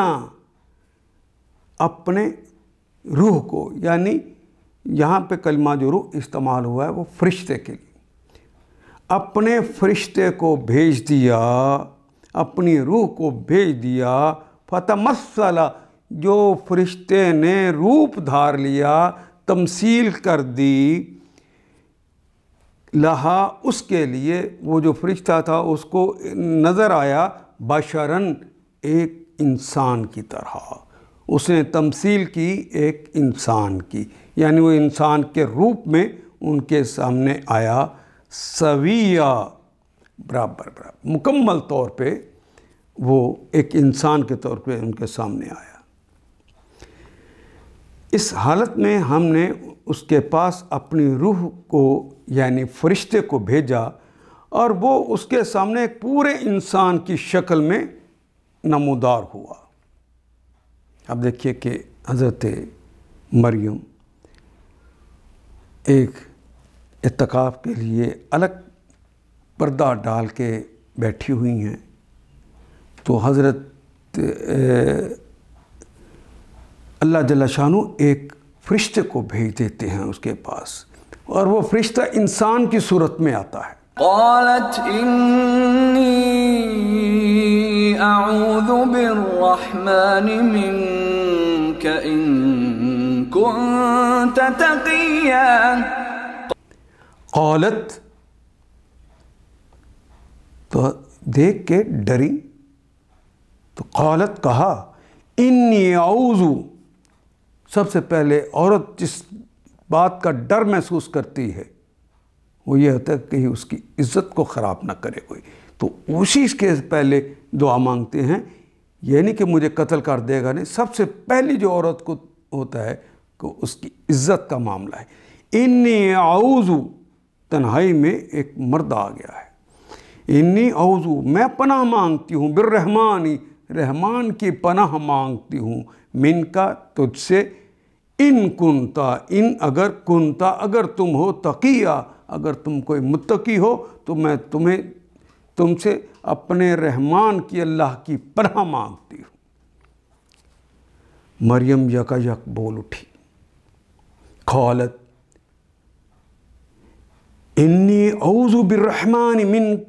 اپنے روح کو، یعنی یہاں پہ کلمہ جو روح استعمال ہوا ہے وہ فرشتے کے لیے، اپنے فرشتے کو بھیج دیا، اپنی روح کو بھیج دیا، فتمثل، جو فرشتے نے روپ دھار لیا، تمثیل کر دی، لہا اس کے لیے، وہ جو فرشتہ تھا اس کو نظر آیا، بشرن ایک انسان کی طرح، اس نے تمثیل کی ایک انسان کی، یعنی وہ انسان کے روپ میں ان کے سامنے آیا، سویہ برابر برابر مکمل طور پہ وہ ایک انسان کے طور پہ ان کے سامنے آیا۔ اس حالت میں ہم نے اس کے پاس اپنی روح کو یعنی فرشتے کو بھیجا اور وہ اس کے سامنے ایک پورے انسان کی شکل میں نمودار ہوا۔ اب دیکھیے کہ حضرت مریم ایک اعتکاف کے لیے الگ پردہ ڈال کے بیٹھی ہوئی ہیں، تو حضرت اللہ جل شانہ ایک فرشتے کو بھیج دیتے ہیں اس کے پاس، اور وہ فرشتہ انسان کی صورت میں آتا ہے۔ قالت انی اعوذ بالرحمن منک ان کنت تقیا، قالت تو دیکھ کے ڈری، تو قالت کہا، انی اعوذ، سب سے پہلے عورت جس بات کا ڈر محسوس کرتی ہے وہ یہ ہوتا ہے کہ اس کی عزت کو خراب نہ کرے کوئی، تو اسی کے پہلے دعا مانگتے ہیں، یہ نہیں کہ مجھے قتل کر دے گا، نہیں، سب سے پہلی جو عورت کو ہوتا ہے کہ اس کی عزت کا معاملہ ہے۔ انی اعوذ، تنہائی میں ایک مرد آ گیا ہے، انی اعوذ، میں پناہ مانگتی ہوں، بالرحمانی، رحمان کی پناہ مانگتی ہوں، من کا، تجھ سے، ان کنتا، ان اگر کنتا، اگر تم ہو، تقیہ، اگر تم کوئی متقی ہو تو میں تمہیں تم سے اپنے رحمان کی، اللہ کی پناہ مانگتی ہوں۔ مریم یکا یک بول اٹھی، قالت انی اعوذ بالرحمن منک،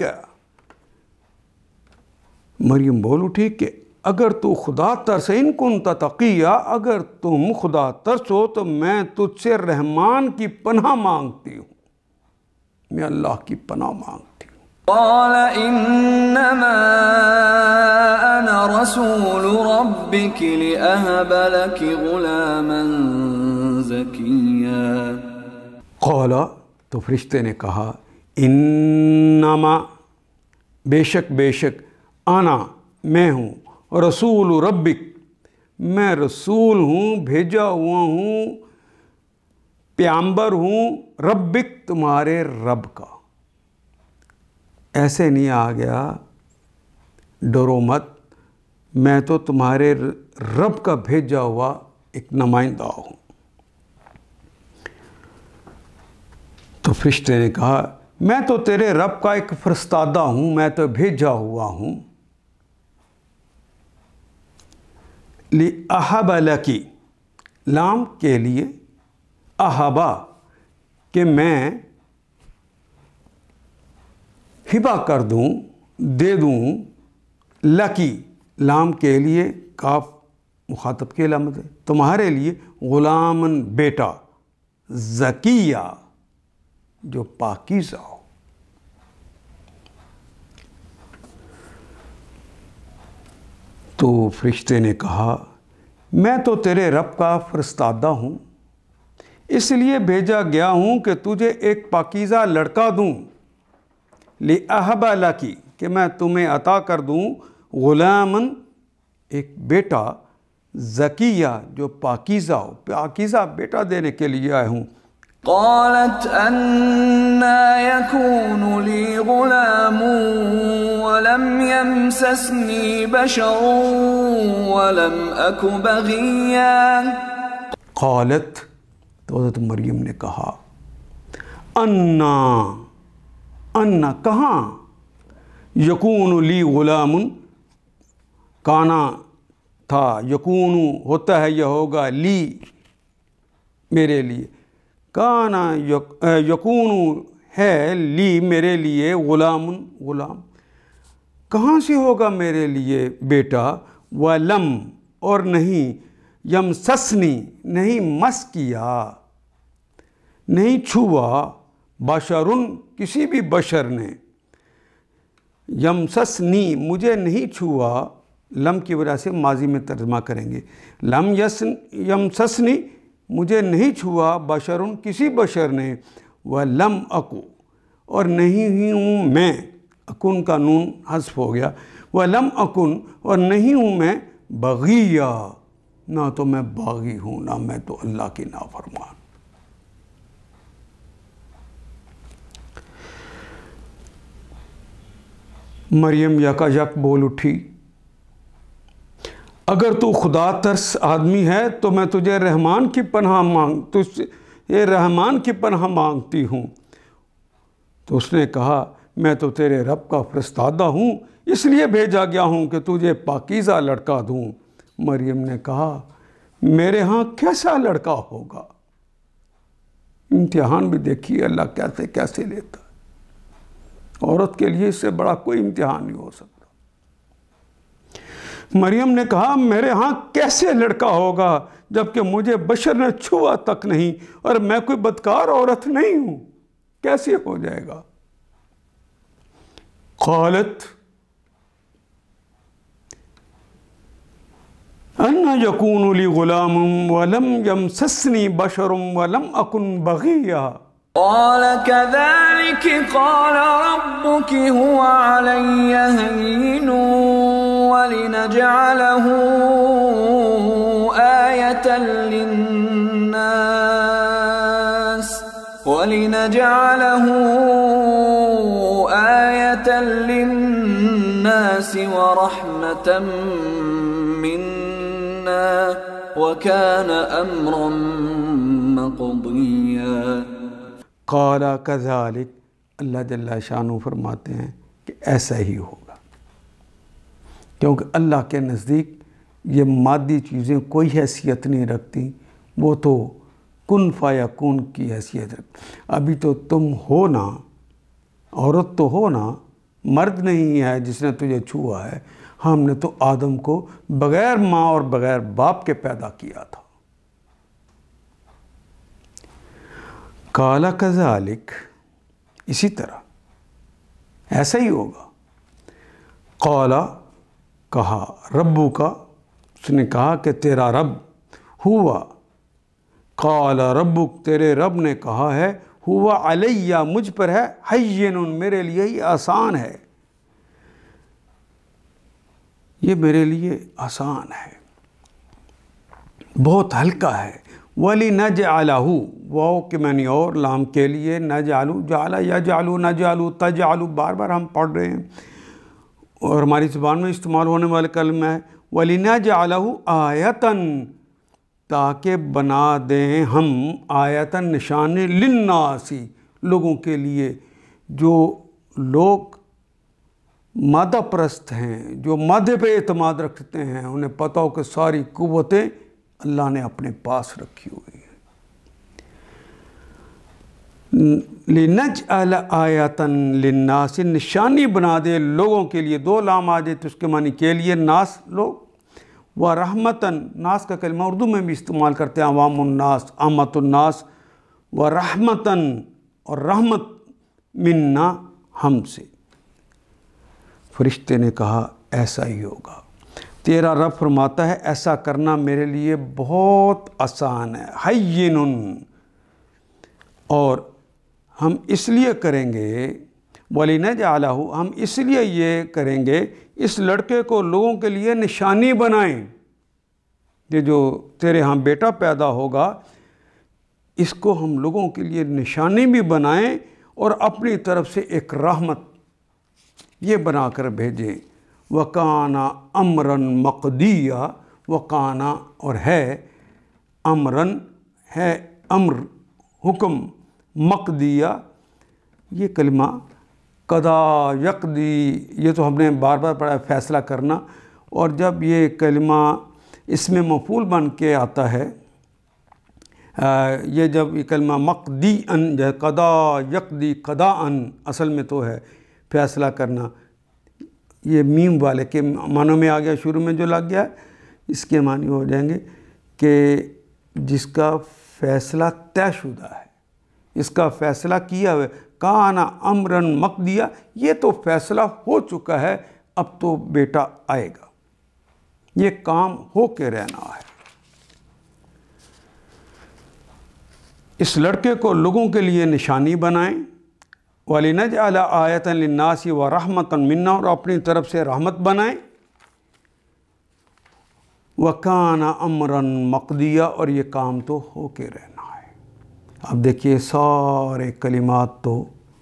مریم بول اٹھی کہ اگر تو خدا ترس، ان کنت تقیہ، اگر تم خدا ترس ہو تو میں تجھ سے رحمان کی پناہ مانگتی ہوں، میں اللہ کی پناہ مانگتی ہوں۔ قال انما انا رسول ربك لأهب لك غلاما زكيا، قال، تو فرشتے نے کہا، انما، بے شک بے شک، انا، میں ہوں، رسول ربک، میں رسول ہوں، بھیجا ہوا ہوں، پیامبر ہوں، ربک، تمہارے رب کا۔ ایسے نہیں آ گیا، ڈرو مت، میں تو تمہارے رب کا بھیجا ہوا ایک نمائندہ ہوں۔ تو فرشتے نے کہا، میں تو تیرے رب کا ایک فرستادہ ہوں، میں تو بھیجا ہوا ہوں۔ لِأَحَبَ لَكِ، لام کے لیے، احبا، کہ میں ہبا کر دوں، دے دوں، لکی، لام کے لیے، کاف مخاطب کی علامت ہے، تمہارے لیے، غلامن، بیٹا، زکیہ، جو پاکیزہ ہو۔ تو فرشتے نے کہا، میں تو تیرے رب کا فرستادہ ہوں، اس لیے بھیجا گیا ہوں کہ تجھے ایک پاکیزہ لڑکا دوں، لِأَحَبَ لَكِ، کہ میں تمہیں عطا کر دوں، غلامن ایک بیٹا، زکیہ جو پاکیزہ ہو، پاکیزہ بیٹا دینے کے لیے آئے ہوں۔ قالت أنا يكون لي غلام ولم يمسسني بشر ولم أك بغيا۔ قالت تو حضرت مریم نے کہا، انا انا کہاں، یکون لی غلام کانا تھا، یکون ہوتا ہے یا ہوگا، لی میرے لیے، کانا یکون ہے، لی میرے لیے، غلام غلام کہاں سے ہوگا میرے لیے بیٹا، ولم اور نہیں، یمسسنی نہیں مس کیا، نہیں چھوا، بشرن کسی بھی بشر نے، یمسسنی مجھے نہیں چھوا، لم کی وجہ سے ماضی میں ترجمہ کریں گے، لم یسن یمسسنی مجھے نہیں چھوا، بشرن کسی بشر نے، ولم اکو اور نہیں ہوں میں، اکن کا نون حذف ہو گیا، ولم اکن اور نہیں ہوں میں، بغیہ نہ تو میں باغی ہوں نہ میں تو اللہ کی نافرمان۔ مریم یکا یک بول اٹھی، اگر تو خدا ترس آدمی ہے تو میں تجھے رحمان کی پناہ مانگ تجھ یہ رحمان کی پناہ مانگتی ہوں۔ تو اس نے کہا، میں تو تیرے رب کا فرستادہ ہوں، اس لیے بھیجا گیا ہوں کہ تجھے پاکیزہ لڑکا دوں۔ مریم نے کہا، میرے ہاں کیسا لڑکا ہوگا؟ امتحان بھی دیکھیے اللہ کیسے کیسے لیتا ہے، عورت کے لیے اس سے بڑا کوئی امتحان نہیں ہو سکتا۔ مریم نے کہا، میرے ہاں کیسے لڑکا ہوگا جبکہ مجھے بشر نے چھوا تک نہیں اور میں کوئی بدکار عورت نہیں ہوں، کیسے ہو جائے گا؟ قالت انا یکون لی غلام ولم یمسسنی بشر ولم اکن بغیا۔ قال كذلك قال ربك هو علي هين ولنجعله آية للناس ولنجعله آية للناس ورحمة منا وكان أمرا مقضيا۔ قال كذلك، اللہ جل شانہ فرماتے ہیں کہ ایسا ہی ہوگا، کیونکہ اللہ کے نزدیک یہ مادی چیزیں کوئی حیثیت نہیں رکھتی، وہ تو کن فیکون کی حیثیت رکھتی۔ ابھی تو تم ہو نا، عورت تو ہو نا، مرد نہیں ہے جس نے تجھے چھوا ہے، ہم نے تو آدم کو بغیر ماں اور بغیر باپ کے پیدا کیا تھا۔ قال کذالک، اسی طرح ایسا ہی ہوگا۔ قال کہا، ربو کا، اس نے کہا کہ تیرا رب، ہوا، قال ربک تیرے رب نے کہا ہے، ہوا علیہ مجھ پر ہے، ہین میرے لیے ہی آسان ہے، یہ میرے لیے آسان ہے، بہت ہلکا ہے۔ وَلِنَجْعَلَهُ، واو کہ میں نے اور لام کے لیے، نجعلو جعل یجعلو نجعلو تجعلو بار بار ہم پڑھ رہے ہیں اور ہماری زبان میں استعمال ہونے والے کلمہ ہے۔ وَلِنَجْعَلَهُ آیَةً، تاکہ بنا دیں ہم، آیتاً نشانے، للناسی لوگوں کے لیے، جو لوگ مادہ پرست ہیں، جو مادے پہ اعتماد رکھتے ہیں، انہیں پتہ ہو کہ ساری قوتیں اللہ نے اپنے پاس رکھی ہوئی ہیں۔ لِنَجْعَلَ آیَةً لِلنَّاسِ، نشانی بنا دے لوگوں کے لیے، دو لام آ جائے تو اس کے معنی کے لیے، ناس لوگ، وَرَحْمَةً، ناس کا کلمہ اردو میں بھی استعمال کرتے ہیں، عوام الناس، عامۃ الناس، وَرَحْمَةً اور رحمت، منا ہم سے۔ فرشتے نے کہا ایسا ہی ہوگا، تیرا رب فرماتا ہے ایسا کرنا میرے لیے بہت آسان ہے، ہین، اور ہم اس لیے کریں گے، وَلِنَجْعَلَهُ ہم اس لیے یہ کریں گے اس لڑکے کو لوگوں کے لیے نشانی بنائیں، یہ جو تیرے ہاں بیٹا پیدا ہوگا اس کو ہم لوگوں کے لیے نشانی بھی بنائیں اور اپنی طرف سے ایک رحمت یہ بنا کر بھیجیں۔ وَكَانَ أَمْرًا مَقْضِيًّا، وَكَانَ اور ہے امراً ہے امر حکم، مقضیہ یہ کلمہ قضا یقضی یہ تو ہم نے بار بار پڑھا فیصلہ کرنا، اور جب یہ کلمہ اس میں مفعول بن کے آتا ہے یہ جب یہ کلمہ مقضی ان جو قضا یقضی قضا ان اصل میں تو ہے فیصلہ کرنا، یہ میم والے کے معنوں میں آ گیا، شروع میں جو لگ گیا اس کے معنی ہو جائیں گے کہ جس کا فیصلہ طے شدہ ہے، اس کا فیصلہ کیا ہوا ہے۔ کان امراً مقضیٰ یہ تو فیصلہ ہو چکا ہے، اب تو بیٹا آئے گا، یہ کام ہو کے رہنا ہے۔ اس لڑکے کو لوگوں کے لیے نشانی بنائیں، وَلِنَجْعَلَ آیَةً لِلنَّاسِ وَرَحْمَةً مِنَّا اور اپنی طرف سے رحمت بنائیں، وَكَانَ أَمْرًا مَقْضِيًّا اور یہ کام تو ہو کے رہنا ہے۔ اب دیکھیے سارے کلمات تو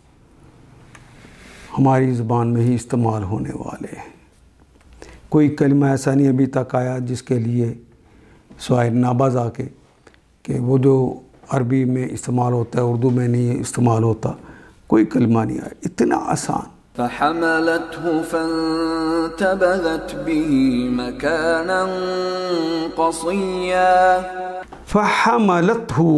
ہماری زبان میں ہی استعمال ہونے والے ہیں، کوئی کلمہ ایسا نہیں ابھی تک آیا جس کے لیے سوائے نابز آ کے کہ وہ جو عربی میں استعمال ہوتا ہے اردو میں نہیں استعمال ہوتا، کوئی کلمہ نہیں آیا اتنا آسان۔ فحملته فانتبذت به مكانا قصيا فحملته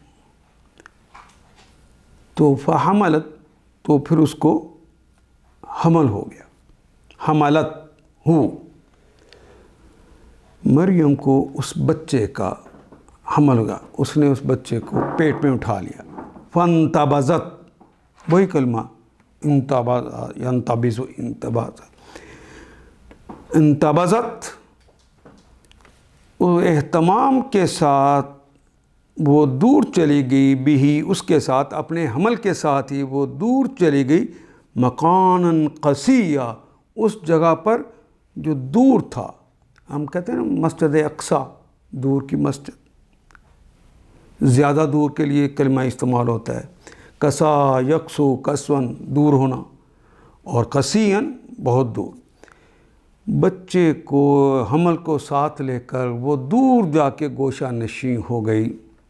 تو فحملت تو پھر اس کو حمل ہو گیا، حملت ہو مریم کو اس بچے کا حمل ہوگا، اس نے اس بچے کو پیٹ میں اٹھا لیا۔ فانتبذت وہی کلمہ انتبذ ینتبذ انتبذ انتبذت اہتمام کے ساتھ وہ دور چلی گئی، بھی اس کے ساتھ اپنے حمل کے ساتھ ہی وہ دور چلی گئی، مکاناً قصیّا اس جگہ پر جو دور تھا، ہم کہتے ہیں نا مسجد اقصی دور کی مسجد، زیادہ دور کے لیے کلمہ استعمال ہوتا ہے، کسا یکسو کسون دور ہونا، اور قصیًا بہت دور۔ بچے کو حمل کو ساتھ لے کر وہ دور جا کے گوشہ نشین ہو گئی،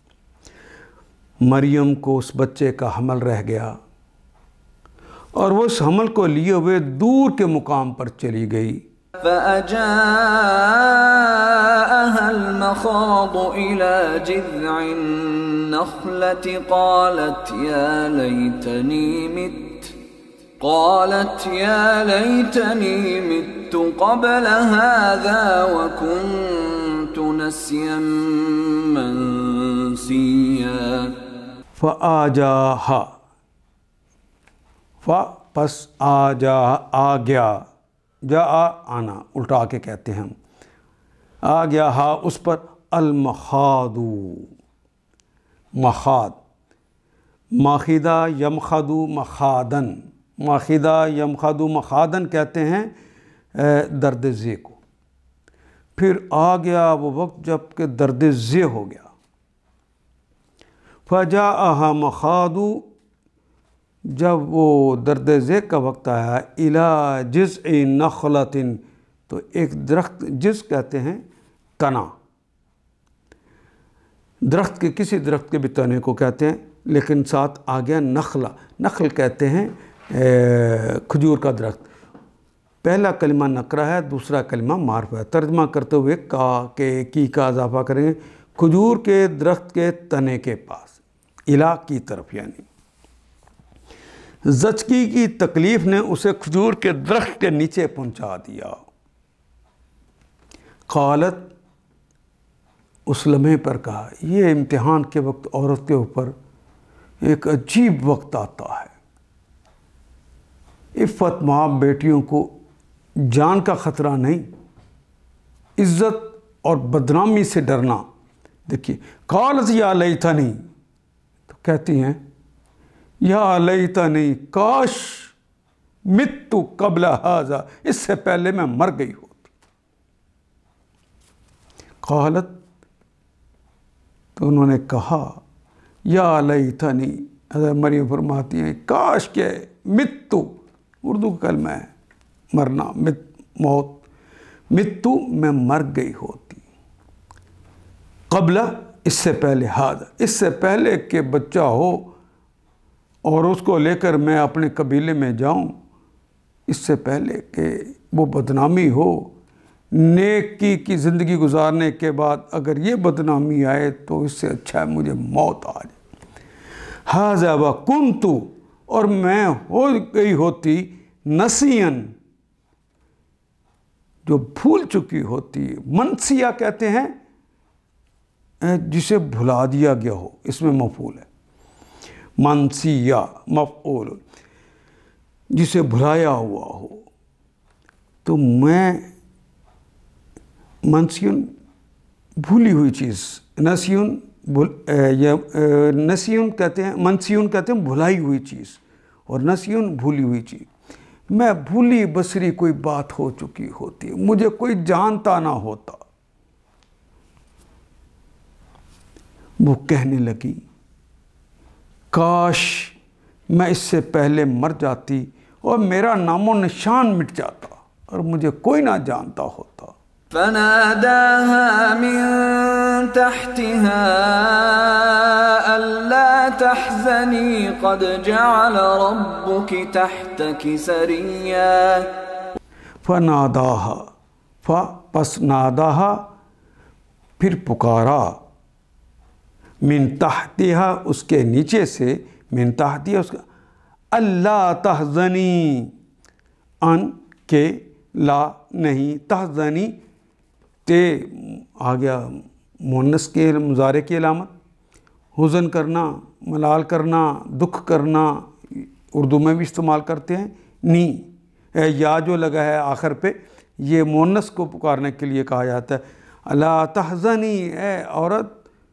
مریم کو اس بچے کا حمل رہ گیا اور وہ اس حمل کو لیے ہوئے دور کے مقام پر چلی گئی۔ فأجاءها المخاض إلى جذع النخلة قالت يا ليتني مت قالت يا ليتني مت قبل هذا وكنت نسيا منسيا فآجاها ف پس آجا آ گیا، جا آنا الٹا کے کہتے ہیں ہم، آ گیا ہا اس پر المخاض مخاض، ماخدہ یمخدو مخادن، ماخدہ یمخدو مخادن کہتے ہیں درد ذی کو۔ پھر آ گیا وہ وقت جب کہ درد ذی ہو گیا، فجاءہا مخاض جب وہ درد ذی کا وقت آیا، الی جذع نخلۃ تو ایک درخت، جذع کہتے ہیں تنا، درخت کے کسی درخت کے بھی تنے کو کہتے ہیں، لیکن ساتھ آ گیا نخلہ، نخل کہتے ہیں کھجور کا درخت۔ پہلا کلمہ نکرہ ہے، دوسرا کلمہ معرفہ ہے، ترجمہ کرتے ہوئے کا کے کی کا اضافہ کریں گے، کھجور کے درخت کے تنے کے پاس، الی کی طرف، یعنی زچگی کی تکلیف نے اسے کھجور کے درخت کے نیچے پہنچا دیا۔ قالت اس لمحے پر کہا، یہ امتحان کے وقت عورت کے اوپر ایک عجیب وقت آتا ہے، عفت ماں بیٹیوں کو جان کا خطرہ نہیں، عزت اور بدنامی سے ڈرنا۔ دیکھیے قالت یا لیتنی تو کہتی ہیں یا لیتنی کاش مت قبل ھذا، اس سے پہلے میں مر گئی ہوتی۔ قالت، تو انہوں نے کہا، یا لیتنی، حضرت مریم فرماتی ہیں کاش کہ مت، اردو کا کلمہ ہے مرنا، مت موت، مت میں مر گئی ہوتی، قبل اس سے پہلے، ھذا اس سے پہلے کہ بچہ ہو اور اس کو لے کر میں اپنے قبیلے میں جاؤں، اس سے پہلے کہ وہ بدنامی ہو، نیکی کی زندگی گزارنے کے بعد اگر یہ بدنامی آئے تو اس سے اچھا ہے مجھے موت آ جائے۔ ھذا وکنت، اور میں ہو گئی ہوتی نسین، جو بھول چکی ہوتی، منسیہ کہتے ہیں جسے بھلا دیا گیا ہو، اس میں مفعول ہے، منسیہ مفعول، جسے بھلایا ہوا ہو۔ تو میں منسیون بھولی ہوئی چیز، نسیون نسیون کہتے ہیں، منسیون کہتے ہیں بھلائی ہوئی چیز، اور نسیون بھولی ہوئی چیز، میں بھولی بسری کوئی بات ہو چکی ہوتی، مجھے کوئی جانتا نہ ہوتا۔ وہ کہنے لگی کاش میں اس سے پہلے مر جاتی اور میرا نام و نشان مٹ جاتا اور مجھے کوئی نہ جانتا ہوتا۔ فناداها من تحتها ألا تحزني قد جعل ربك تحتك سريا۔ فناداها، ف پس ناداها، پھر پکارا، من تحتها اس کے نیچے سے، من تحتها اس کا، اللہ تحزنی، ان کے لا نہیں، تحزنی تے آ گیا مؤنث کے مضارع کی علامت، حزن کرنا، ملال کرنا، دکھ کرنا، اردو میں بھی استعمال کرتے ہیں، نی یا جو لگا ہے آخر پہ، یہ مؤنث کو پکارنے کے لیے کہا جاتا ہے۔ اللہ تحزنی، اے عورت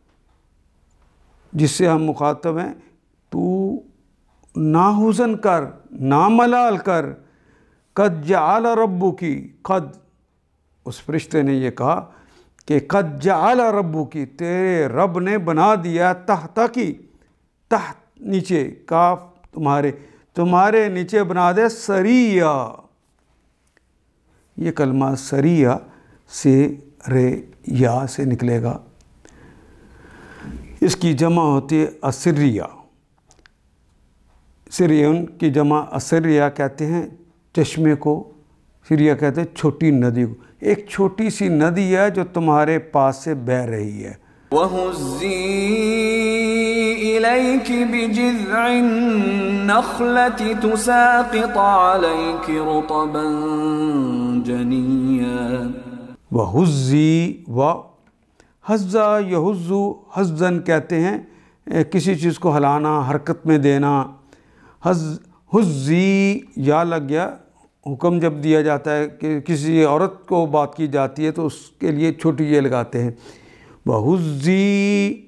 جس سے ہم مخاطب ہیں، تو نہ حزن کر، نہ ملال کر، قد جعل ربکی، قد اس فرشتے نے یہ کہا کہ قد جعل ربکی، تیرے رب نے بنا دیا تحت کی، تحت نیچے، کاف تمہارے، تمہارے نیچے بنا دے سریہ، یہ کلمہ سریہ سے رے یا سے نکلے گا، اس کی جمع ہوتی ہے اسریہ، سریون کی جمع اسریہ کہتے ہیں چشمے کو، سریہ کہتے ہیں چھوٹی ندی کو، ایک چھوٹی سی ندی ہے جو تمہارے پاس سے بہہ رہی ہے۔ وَهُزِّي إِلَيْكِ بِجِذْعِ النَّخْلَةِ تُسَاقِطْ عَلَيْكِ رُطَبًا جَنِيًّا۔ وَهُزِّي، و حزّا یحزّو، حزّن کہتے ہیں کسی چیز کو ہلانا، حرکت میں دینا، حزّی یا لگ گیا، حکم جب دیا جاتا ہے کہ کسی عورت کو بات کی جاتی ہے تو اس کے لیے چھوٹی یہ لگاتے ہیں، وَحُزِّي،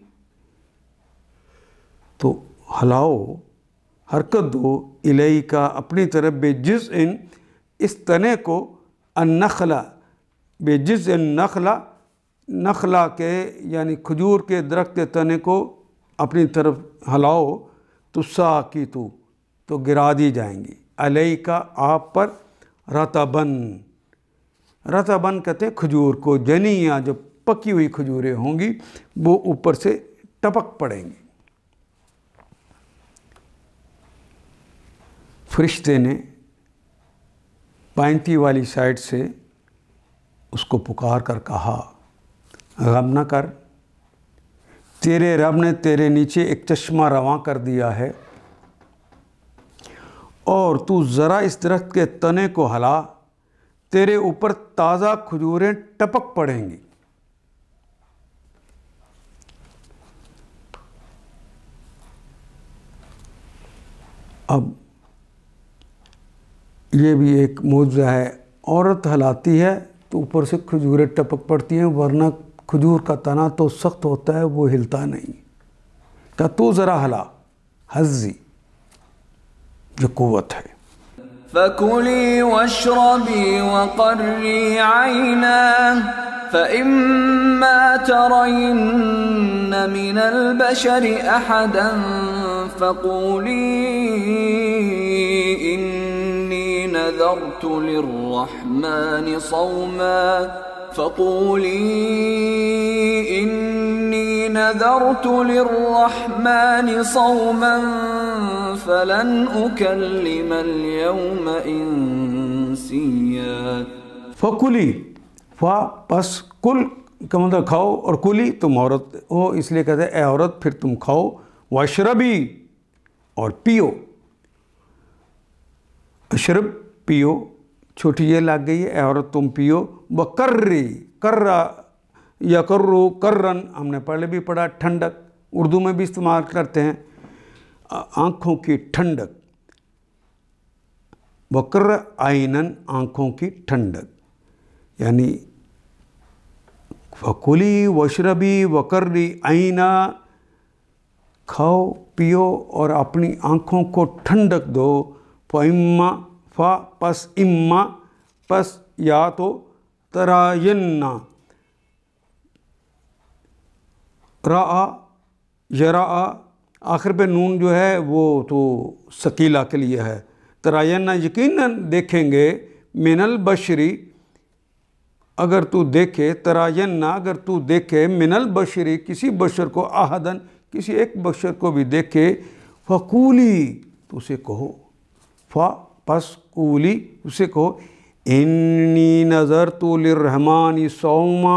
تو ہلاؤ، حرکت دو، الیک اپنی طرف، بجزء اس تنے کو، النخلہ بجزء النخلہ، نخلہ کے یعنی کھجور کے درخت کے تنے کو اپنی طرف ہلاؤ، تو ساقطو، تو گرا دی جائیں گی، علیک آپ پر، رطباً، رطباً کہتے ہیں کھجور کو، جنیاں جو پکی ہوئی کھجوریں ہوں گی وہ اوپر سے ٹپک پڑیں گی۔ فرشتے نے پائنتی والی سائڈ سے اس کو پکار کر کہا، غم نہ کر، تیرے رب نے تیرے نیچے ایک چشمہ رواں کر دیا ہے، اور تو ذرا اس درخت کے تنے کو ہلا، تیرے اوپر تازہ کھجوریں ٹپک پڑیں گی۔ اب یہ بھی ایک معجزہ ہے، عورت ہلاتی ہے تو اوپر سے کھجوریں ٹپک پڑتی ہیں، ورنہ کھجور کا تنا تو سخت ہوتا ہے، وہ ہلتا نہیں۔ کہ تو ذرا ہلا، حزی جو قوت ہے۔ فكلي واشربي وقري عينا فإما ترين من البشر أحدا فقولي إني نذرت للرحمن صوما فقولي إني نذرت للرحمن صوما فلن أكلم اليوم إنسيا. فکلی فا پس کل کا مطلب کھاؤ، اور کلی تم عورت ہو اس لیے کہتے ہیں اے عورت پھر تم کھاؤ، واشربی اور پیو، اشرب پیو چھوٹی یہ لگ گئی ہے، اے عورت تم پیو، وقرری کرا یا کرو کرن ہم نے پہلے بھی پڑھا، ٹھنڈک اردو میں بھی استعمال کرتے ہیں، آنکھوں کی ٹھنڈک، وقر عینن آنکھوں کی ٹھنڈک، یعنی فکلی واشربی وقرری عینا، کھاؤ پیو اور اپنی آنکھوں کو ٹھنڈک دو، فاما فا پس اما پس یا تو ترائنا، را یرا آخر پہ نون جو ہے وہ تو ثقیلہ کے لیے ہے، ترائنا یقیناً دیکھیں گے، من البشری اگر تو دیکھے، ترائنا اگر تو دیکھے، من البشری کسی بشر کو، احدن کسی ایک بشر کو بھی دیکھے، فقولی تو اسے کہو، فا پس قولی اسے کہو، انی نظرت للرحمن صوما،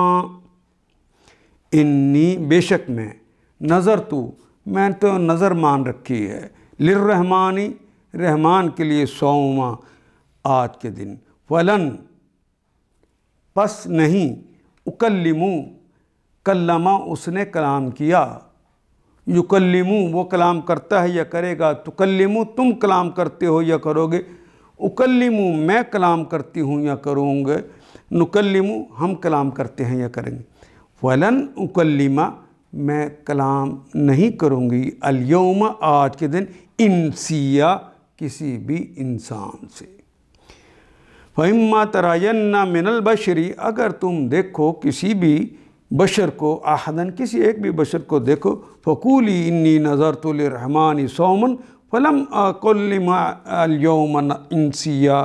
انی بے شک میں، نظر تو میں تو نظر مان رکھی ہے، للرحمانی رحمان کے لیے، صوما آج کے دن، فلن پس نہیں، اکلمو کلمہ اس نے کلام کیا، یکلمو وہ کلام کرتا ہے یا کرے گا، تکلمو تم کلام کرتے ہو یا کرو گے، اکلمو میں کلام کرتی ہوں یا کروں گے، نکلمو ہم کلام کرتے ہیں یا کریں گے، فلن اکلمہ میں کلام نہیں کروں گی، الیوم آج کے دن، انسیا کسی بھی انسان سے، فَإِمَّا تَرَيَنَّ مِنَ الْبَشْرِ اگر تم دیکھو کسی بھی بشر کو، احدن کسی ایک بھی بشر کو دیکھو، فَقُولِي إِنِّي نَذَرْتُ لِلرَّحْمَٰنِ صَوْمًا فَلَمْ أَكُلِّمَ الْيَوْمَ إِنسِيًّا،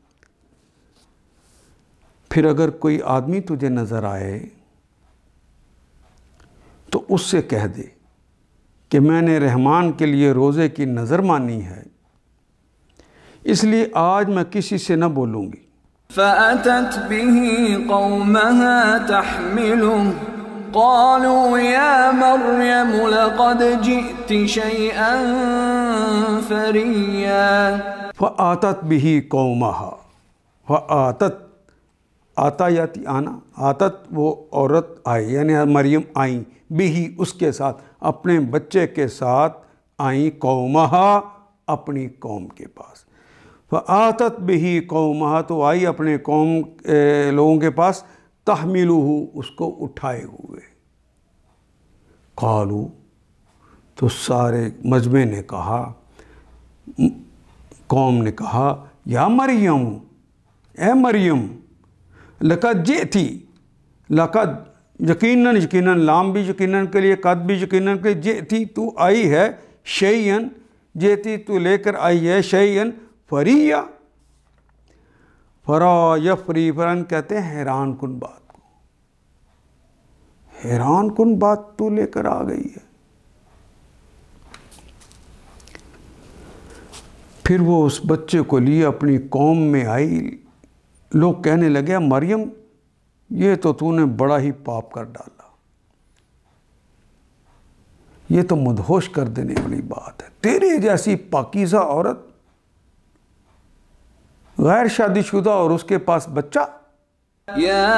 پھر اگر کوئی آدمی تجھے نظر آئے تو اس سے کہہ دے کہ میں نے رحمان کے لیے روزے کی نظر مانی ہے، اس لیے آج میں کسی سے نہ بولوں گی. فأتت به قومها تحمله قالوا يا مريم لقد جئت شيئا فريا. فآتت به قومها، فآتت آتا یاتی آنا، آتت وہ عورت آئی یعنی مریم آئیں، بھی اس کے ساتھ اپنے بچے کے ساتھ آئیں، قومها اپنی قوم کے پاس، فآتت به قومها تو آئی اپنے قوم لوگوں کے پاس، تحملہ اس کو اٹھائے ہوئے، قالو تو سارے مجمع نے کہا، قوم نے کہا، یا مریم اے مریم، لقد جئتی، لقد یقیناً، یقیناً لام بھی یقیناً کے لیے، قد بھی یقیناً کے لیے، جئتی تو آئی ہے، شیئن جئتی تو لے کر آئی ہے، شیئن فریہ، فرا یفری فرن کہتے ہیں حیران کن بات کو، حیران کن بات تو لے کر آ گئی ہے. پھر وہ اس بچے کو لیے اپنی قوم میں آئی، لوگ کہنے لگے مریم یہ تو تو نے بڑا ہی پاپ کر ڈالا، یہ تو مدہوش کر دینے والی بات ہے، تیری جیسی پاکیزہ عورت غیر شادی شدہ اور اس کے پاس بچہ. یا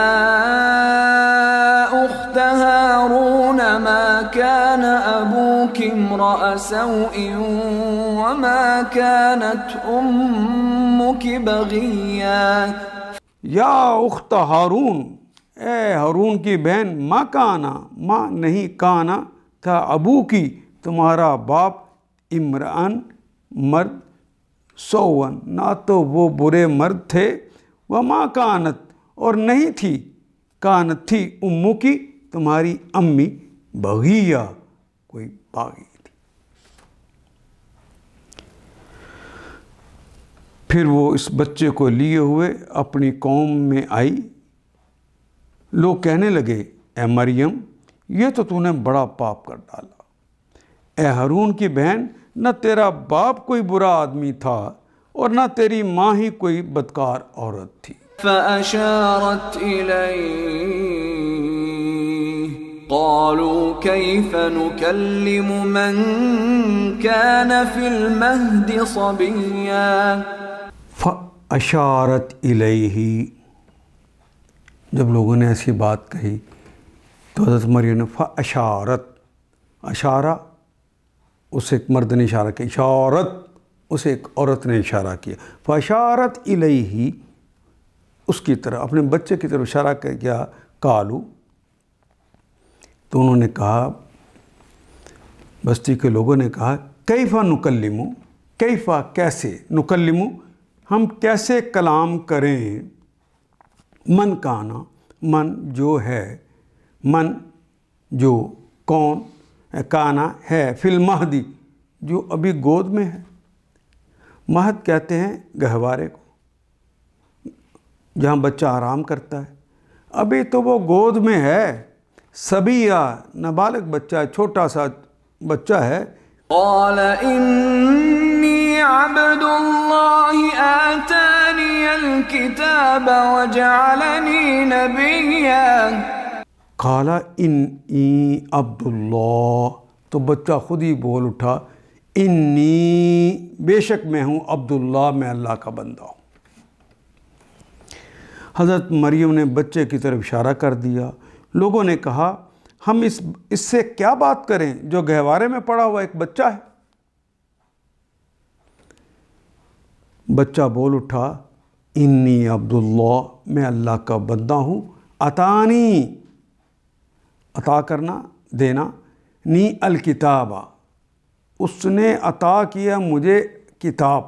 اخت ہارون ما كان ابوک امرأ سوء وما كانت امک بغیا. یا اخت ہارون، اے ہارون کی بہن، ما کانا ما نہیں کانا تھا، ابو کی تمہارا باپ، امرأن مرد، سوون، نہ تو وہ برے مرد تھے، وما کانت، اور نہیں تھی، کانت تھی امو کی تمہاری امی، بغیہ کوئی باغی تھی۔ پھر وہ اس بچے کو لیے ہوئے اپنی قوم میں آئی، لوگ کہنے لگے اے مریم یہ تو تو نے بڑا پاپ کر ڈالا، اے ہارون کی بہن، نہ تیرا باپ کوئی برا آدمی تھا اور نہ تیری ماں ہی کوئی بدکار عورت تھی۔ فأشارت إليه قالوا كيف نكلم من كان في المهد صبيا۔ فأشارت إليه، جب لوگوں نے ایسی بات کہی تو حضرت مریم نے فأشارت، اشارہ اسے ایک مرد نے اشارہ کیا، اشارت اسے ایک عورت نے اشارہ کیا، فأشارت إليه، اس کی طرف، اپنے بچے کی طرف اشارہ کیا، قالو، تو انہوں نے کہا، بستی کے لوگوں نے کہا، کیف نکلم، کیف کیسے، نکلم ہم کیسے کلام کریں، من کانا، من جو ہے، من جو، کون، کانا ہے، فی المہدی جو ابھی گود میں ہے، مہد کہتے ہیں گہوارے کو جہاں بچہ آرام کرتا ہے، ابھی تو وہ گود میں ہے، صبیہ نابالغ بچہ، چھوٹا سا بچہ ہے۔ قال انی عبد اللہ آتانی الکتاب وجعلنی نبیا۔ قال انی عبد اللہ، تو بچہ خود ہی بول اٹھا، انی، بے شک میں ہوں، عبد اللہ، میں اللہ کا بندہ ہوں۔ حضرت مریم نے بچے کی طرف اشارہ کر دیا، لوگوں نے کہا ہم اس اس سے کیا بات کریں جو گہوارے میں پڑا ہوا ایک بچہ ہے۔ بچہ بول اٹھا، انی عبداللہ، میں اللہ کا بندہ ہوں، عطانی، عطا کرنا، دینا، نی الکتابہ، اس نے عطا کیا مجھے کتاب،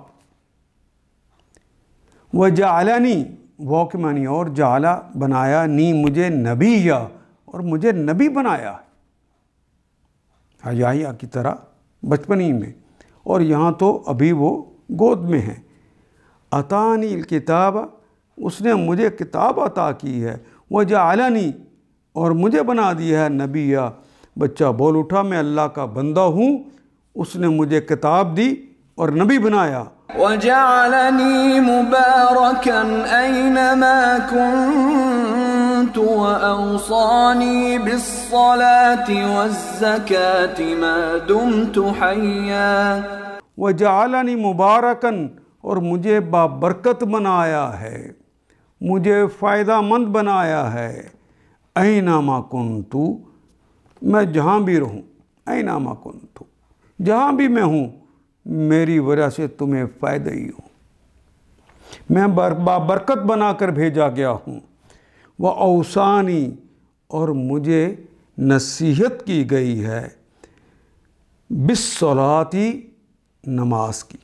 وجعلنی، وہ کے معنی اور، جعلا بنایا، نی مجھے، نبیہ اور مجھے نبی بنایا ہے، حیاء کی طرح بچپنی میں، اور یہاں تو ابھی وہ گود میں ہے۔ عطانی الکتاب، اس نے مجھے کتاب عطا کی ہے، وجعلنی، اور مجھے بنا دیا ہے نبیہ۔ بچہ بول اٹھا، میں اللہ کا بندہ ہوں، اس نے مجھے کتاب دی اور نبی بنایا۔ وجعلنی مبارکا اینما کنت واوصانی بالصلاة والزکاة ما دمت حیا۔ وجعلنی مبارکا، اور مجھے بابرکت بنایا ہے، مجھے فائدہ مند بنایا ہے، اینما کنت، میں جہاں بھی رہوں، اینما کنت، جہاں بھی میں ہوں، میری وجہ سے تمہیں فائدہ ہی ہوں، میں بابرکت بنا کر بھیجا گیا ہوں۔ وَأَوْصَانِي، اور مجھے نصیحت کی گئی ہے، بِالصَّلَاةِ، نماز کی،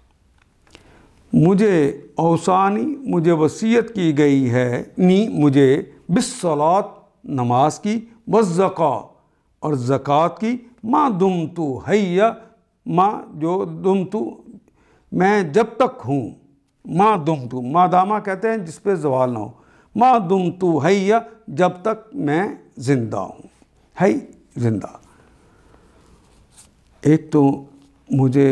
مجھے اوصانی، مجھے وصیت کی گئی ہے، نی مجھے، بالصلاۃ، نماز کی، والزکاۃ، اور زکوٰۃ کی، ما دمت حیا، ما جو دمت، میں جب تک ہوں، ما دمت، ما دامہ کہتے ہیں جس پہ زوال نہ ہو، ما دمت حیا، جب تک میں زندہ ہوں، حی زندہ۔ ایک تو مجھے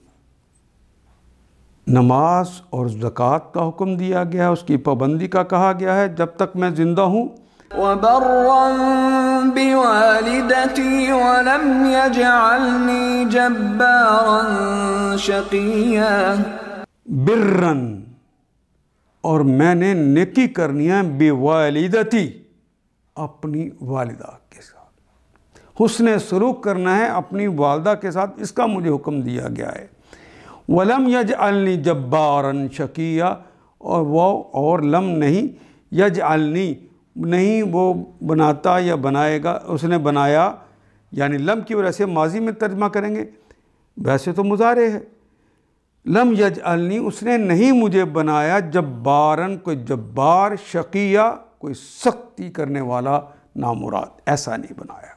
نماز اور زکوٰۃ کا حکم دیا گیا ہے، اس کی پابندی کا کہا گیا ہے جب تک میں زندہ ہوں۔ وَبَرًّا بِوَالِدَتِي وَلَمْ يَجْعَلْنِي جَبَّارًا شَقِيًّا۔ برًّا، اور میں نے نیکی کرنی ہے، بِوَالِدَتِی، اپنی والدہ کے ساتھ، حسن سلوک کرنا ہے اپنی والدہ کے ساتھ، اس کا مجھے حکم دیا گیا ہے۔ وَلَمْ يَجْعَلْنِي جَبَّارًا شَقِيًّا، اور وہ اور لم نہیں، یجعلنی نہیں وہ بناتا یا بنائے گا، اس نے بنایا، یعنی لم کی وجہ سے ماضی میں ترجمہ کریں گے، ویسے تو مضارع ہے، لم یجعلنی، اس نے نہیں مجھے بنایا جبارن، کوئی جبار، شقیہ، کوئی سختی کرنے والا نامراد، ایسا نہیں بنایا۔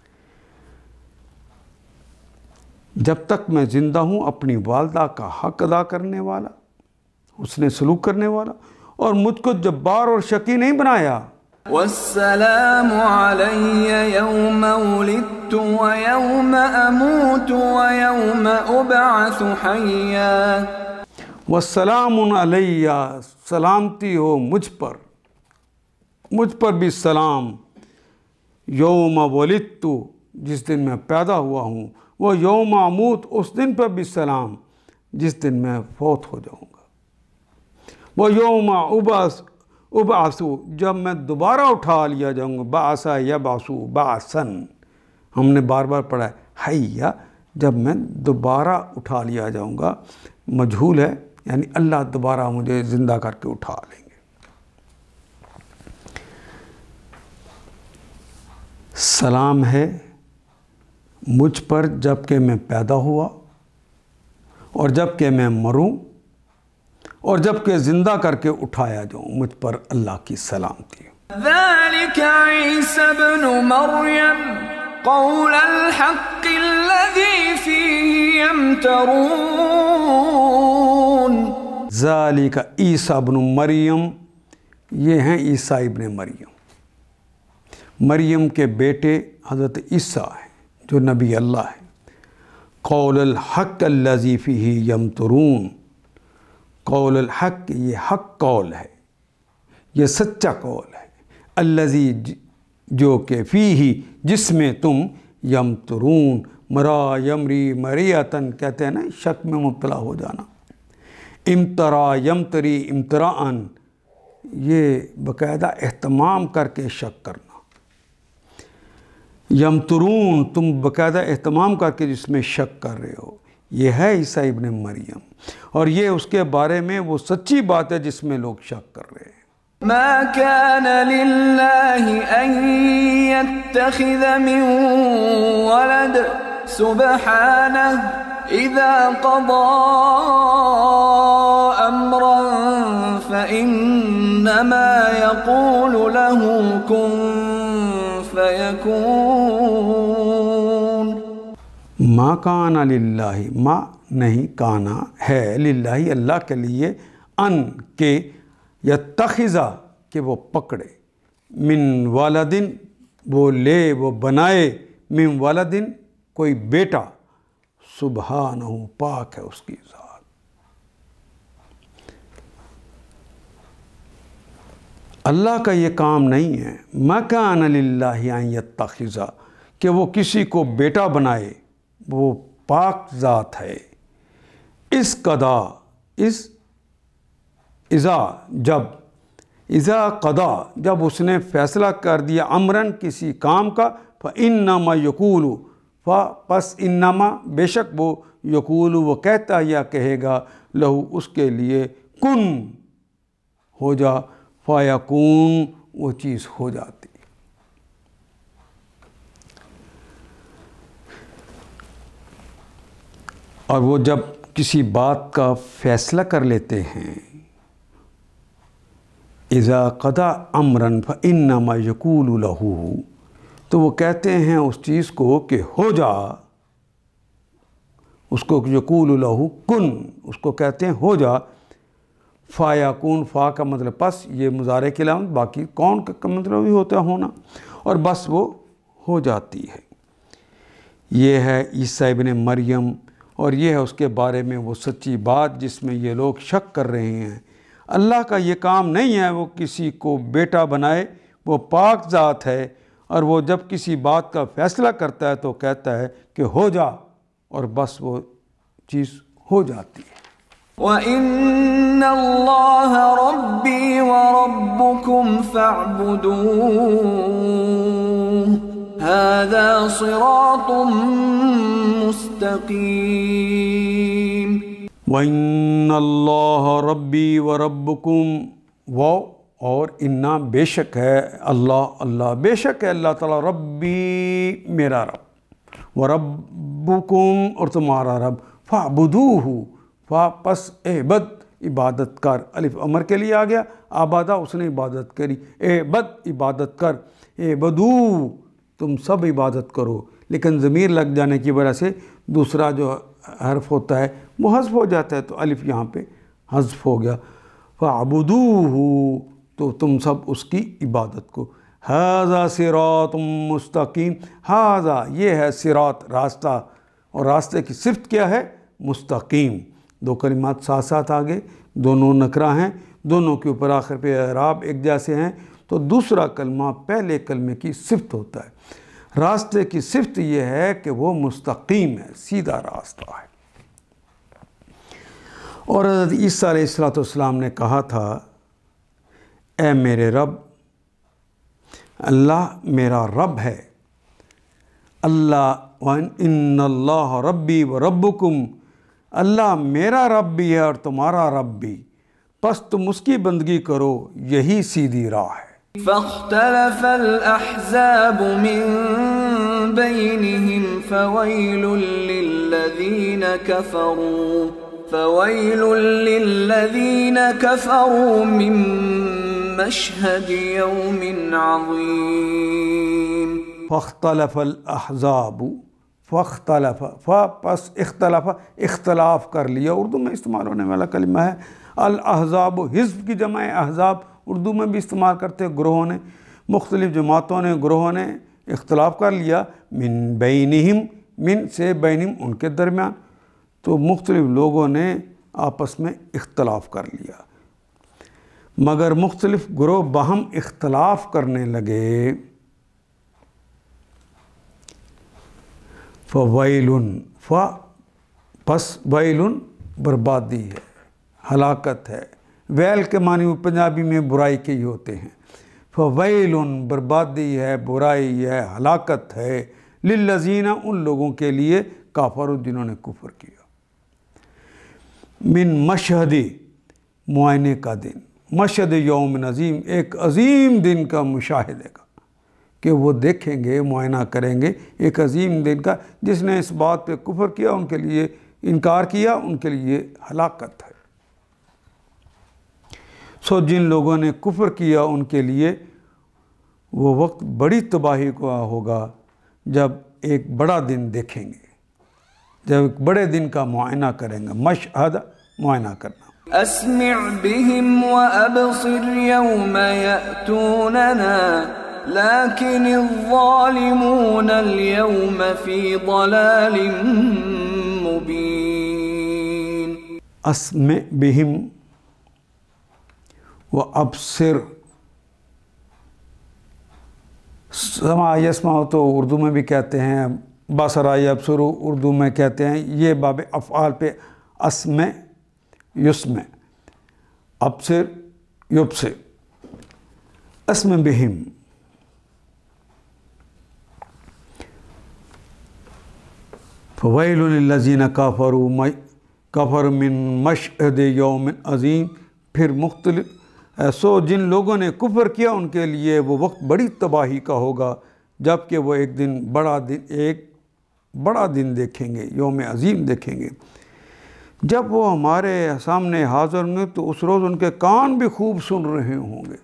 جب تک میں زندہ ہوں اپنی والدہ کا حق ادا کرنے والا، اس نے سلوک کرنے والا، اور مجھ کو جبار اور شقی نہیں بنایا۔ والسلام علی یوم ولدت ویوم اموت ویوم ابعث حیا۔ والسلام علی، سلامتی ہو مجھ پر، مجھ پر بھی سلام، یوم ولدت، جس دن میں پیدا ہوا ہوں، وہ یوم اموت، اس دن پر بھی سلام جس دن میں فوت ہو جاؤں گا، وہ یوم ابعث ابعثو، جب میں دوبارہ اٹھا لیا جاؤں گا، بعثا یبعثو بعثن، ہم نے بار بار پڑھا ہے، حیا، جب میں دوبارہ اٹھا لیا جاؤں گا، مجہول ہے، یعنی اللہ دوبارہ مجھے زندہ کر کے اٹھا لیں گے۔ سلام ہے مجھ پر جب کہ میں پیدا ہوا، اور جب کہ میں مروں، اور جب کہ زندہ کر کے اٹھایا جاؤں، مجھ پر اللہ کی سلامتی ہو۔ ذلك عیسی ابن مریم قول الحق الذی فیہ یمترون۔ ذالک عیسی ابن مریم، یہ ہیں عیسیٰ ابن مریم، مریم کے بیٹے حضرت عیسیٰ ہیں جو نبی اللہ ہیں۔ قول الحق الذی فیہ یمترون، قول الحق، یہ حق قول ہے، یہ سچا قول ہے، الذی، جو کہ فیہ، جس میں تم، یمترون، مرا یمری مریتن، کہتے ہیں نا شک میں مبتلا ہو جانا، امترا یمتری امتراً، یہ باقاعدہ اہتمام کر کے شک کرنا، یمترون، تم باقاعدہ اہتمام کر کے جس میں شک کر رہے ہو، یہ ہے عیسیٰ ابن مریم، اور یہ اس کے بارے میں وہ سچی بات ہے جس میں لوگ شک کر رہے ہیں۔ ما كان لله أن يتخذ من ولد سبحانه إذا قضى أمرا فإنما يقول له كن فيكون۔ ما کان للہ، ما نہیں، کانا ہے، للہ اللہ کے لیے، ان کے، یتخذا کہ وہ پکڑے، من والدن وہ لے، وہ بنائے، من والدن کوئی بیٹا، سبحانہ پاک ہے اس کی ذات۔ اللہ کا یہ کام نہیں ہے، ما کان للہ ان یتخذا، کہ وہ کسی کو بیٹا بنائے، وہ پاک ذات ہے۔ اس قضا، اس اذا جب، اذا قضا جب اس نے فیصلہ کر دیا، امرن کسی کام کا، فإنما یقول، پس انما بے شک وہ، یقول وہ کہتا یا کہے گا، لہو اس کے لیے، کن ہو جا، فیکون وہ چیز ہو جاتی۔ اور وہ جب کسی بات کا فیصلہ کر لیتے ہیں، اذا قضا امرا فانما یقول له، تو وہ کہتے ہیں اس چیز کو کہ ہو جا، اس کو یقول له کن، اس کو کہتے ہیں ہو جا، فیکون، فا کا مطلب پس، یہ مضارع کی علامت، باقی کون کا مطلب بھی ہوتا ہے ہونا، اور بس وہ ہو جاتی ہے۔ یہ ہے عیسیٰ ابن مریم، اور یہ ہے اس کے بارے میں وہ سچی بات جس میں یہ لوگ شک کر رہے ہیں۔ اللہ کا یہ کام نہیں ہے وہ کسی کو بیٹا بنائے، وہ پاک ذات ہے، اور وہ جب کسی بات کا فیصلہ کرتا ہے تو کہتا ہے کہ ہو جا، اور بس وہ چیز ہو جاتی ہے۔ وَإِنَّ اللَّهَ رَبِّي وَرَبُّكُمْ فَاعْبُدُوهُ هَذَا صِرَاطٌ مُسْتَقِيمٌ۔ وَإِنَّ اللَّهَ رَبِّي وَرَبُّكُمْ، وہ اور انا بے شک ہے اللہ، اللہ بے شک ہے اللہ تعالیٰ، ربی میرا رب، وَرَبُّكُمْ اور تمہارا رب، فَاعْبُدُوهُ فا پس اعبد عبادت کر، الف امر کے لیے آ گیا، آبادہ اس نے عبادت کری، اعبد عبادت کر، اعبدو تم سب عبادت کرو، لیکن ضمیر لگ جانے کی وجہ سے دوسرا جو حرف ہوتا ہے وہ حذف ہو جاتا ہے، تو الف یہاں پہ حذف ہو گیا، فَعْبُدُوهُ تو تم سب اس کی عبادت کو، ھذا صراط مستقیم، ھذا یہ ہے صراط راستہ، اور راستے کی صفت کیا ہے؟ مستقیم۔ دو کلمات ساتھ ساتھ آگے، دونوں نکرہ ہیں، دونوں کے اوپر آخر پہ اعراب ایک جیسے ہیں، تو دوسرا کلمہ پہلے کلمے کی صفت ہوتا ہے۔ راستے کی صفت یہ ہے کہ وہ مستقیم ہے، سیدھا راستہ ہے۔ اور حضرت عیسیٰ علیہ الصلوۃ والسلام نے کہا تھا، اے میرے رب، اللہ میرا رب ہے، اللہ وَإِنَّ اللَّهَ رَبِّي وَرَبُّكُمْ، اللہ میرا رب بھی ہے اور تمہارا رب بھی، پس تم اس کی بندگی کرو، یہی سیدھی راہ ہے۔ فاختلف الأحزاب من بينهم فويل للذين كفروا فويل للذين كفروا من مشهد يوم عظيم۔ فاختلف الاحزاب، فاختلف فا پس اختلاف اختلاف کر لیا، اردو میں استعمال ہونے والا کلمہ ہے۔ الاحزاب حزب کی جمع ہے، احزاب اردو میں بھی استعمال کرتے ہیں، گروہوں نے، مختلف جماعتوں نے، گروہوں نے اختلاف کر لیا، من بینہم، من سے بینہم ان کے درمیان، تو مختلف لوگوں نے آپس میں اختلاف کر لیا، مگر مختلف گروہ باہم اختلاف کرنے لگے۔ فَوَيْلٌ فا پس ویلن بربادی ہے، ہلاکت ہے، ویل کے معنی پنجابی میں برائی کے ہی ہوتے ہیں۔ فَوَيْلٌ بربادی ہے، برائی ہے، ہلاکت ہے، للذین ان لوگوں کے لیے کافروا جنہوں نے کفر کیا، من مشہد معائنے کا دن، مشہد یوم عظیم ایک عظیم دن کا مشاہدے کا، کہ وہ دیکھیں گے، معائنہ کریں گے ایک عظیم دن کا، جس نے اس بات پہ کفر کیا ان کے لیے، انکار کیا ان کے لیے ہلاکت ہے۔ سو جن لوگوں نے کفر کیا ان کے لیے وہ وقت بڑی تباہی کا ہوگا جب ایک بڑا دن دیکھیں گے، جب ایک بڑے دن کا معائنہ کریں گے، مشہد معائنہ کرنا۔ اسمع بهم وابصر يوم يأتوننا لكن الظالمون اليوم في ضلال مبين۔ اسمع بهم وابصر، سمع یسمع تو اردو میں بھی کہتے ہیں، بصر یبصر اردو میں کہتے ہیں، یہ باب افعال پہ اسمع یسمع، ابصر یبصر، اسمع بہم، فویل للذین کفروا کفروا من مشہد یوم عظیم، پھر مختلف سو جن لوگوں نے کفر کیا ان کے لیے وہ وقت بڑی تباہی کا ہوگا جب کہ وہ ایک دن بڑا دن ایک بڑا دن دیکھیں گے، یوم عظیم دیکھیں گے۔ جب وہ ہمارے سامنے حاضر ہوں گے تو اس روز ان کے کان بھی خوب سن رہے ہوں گے،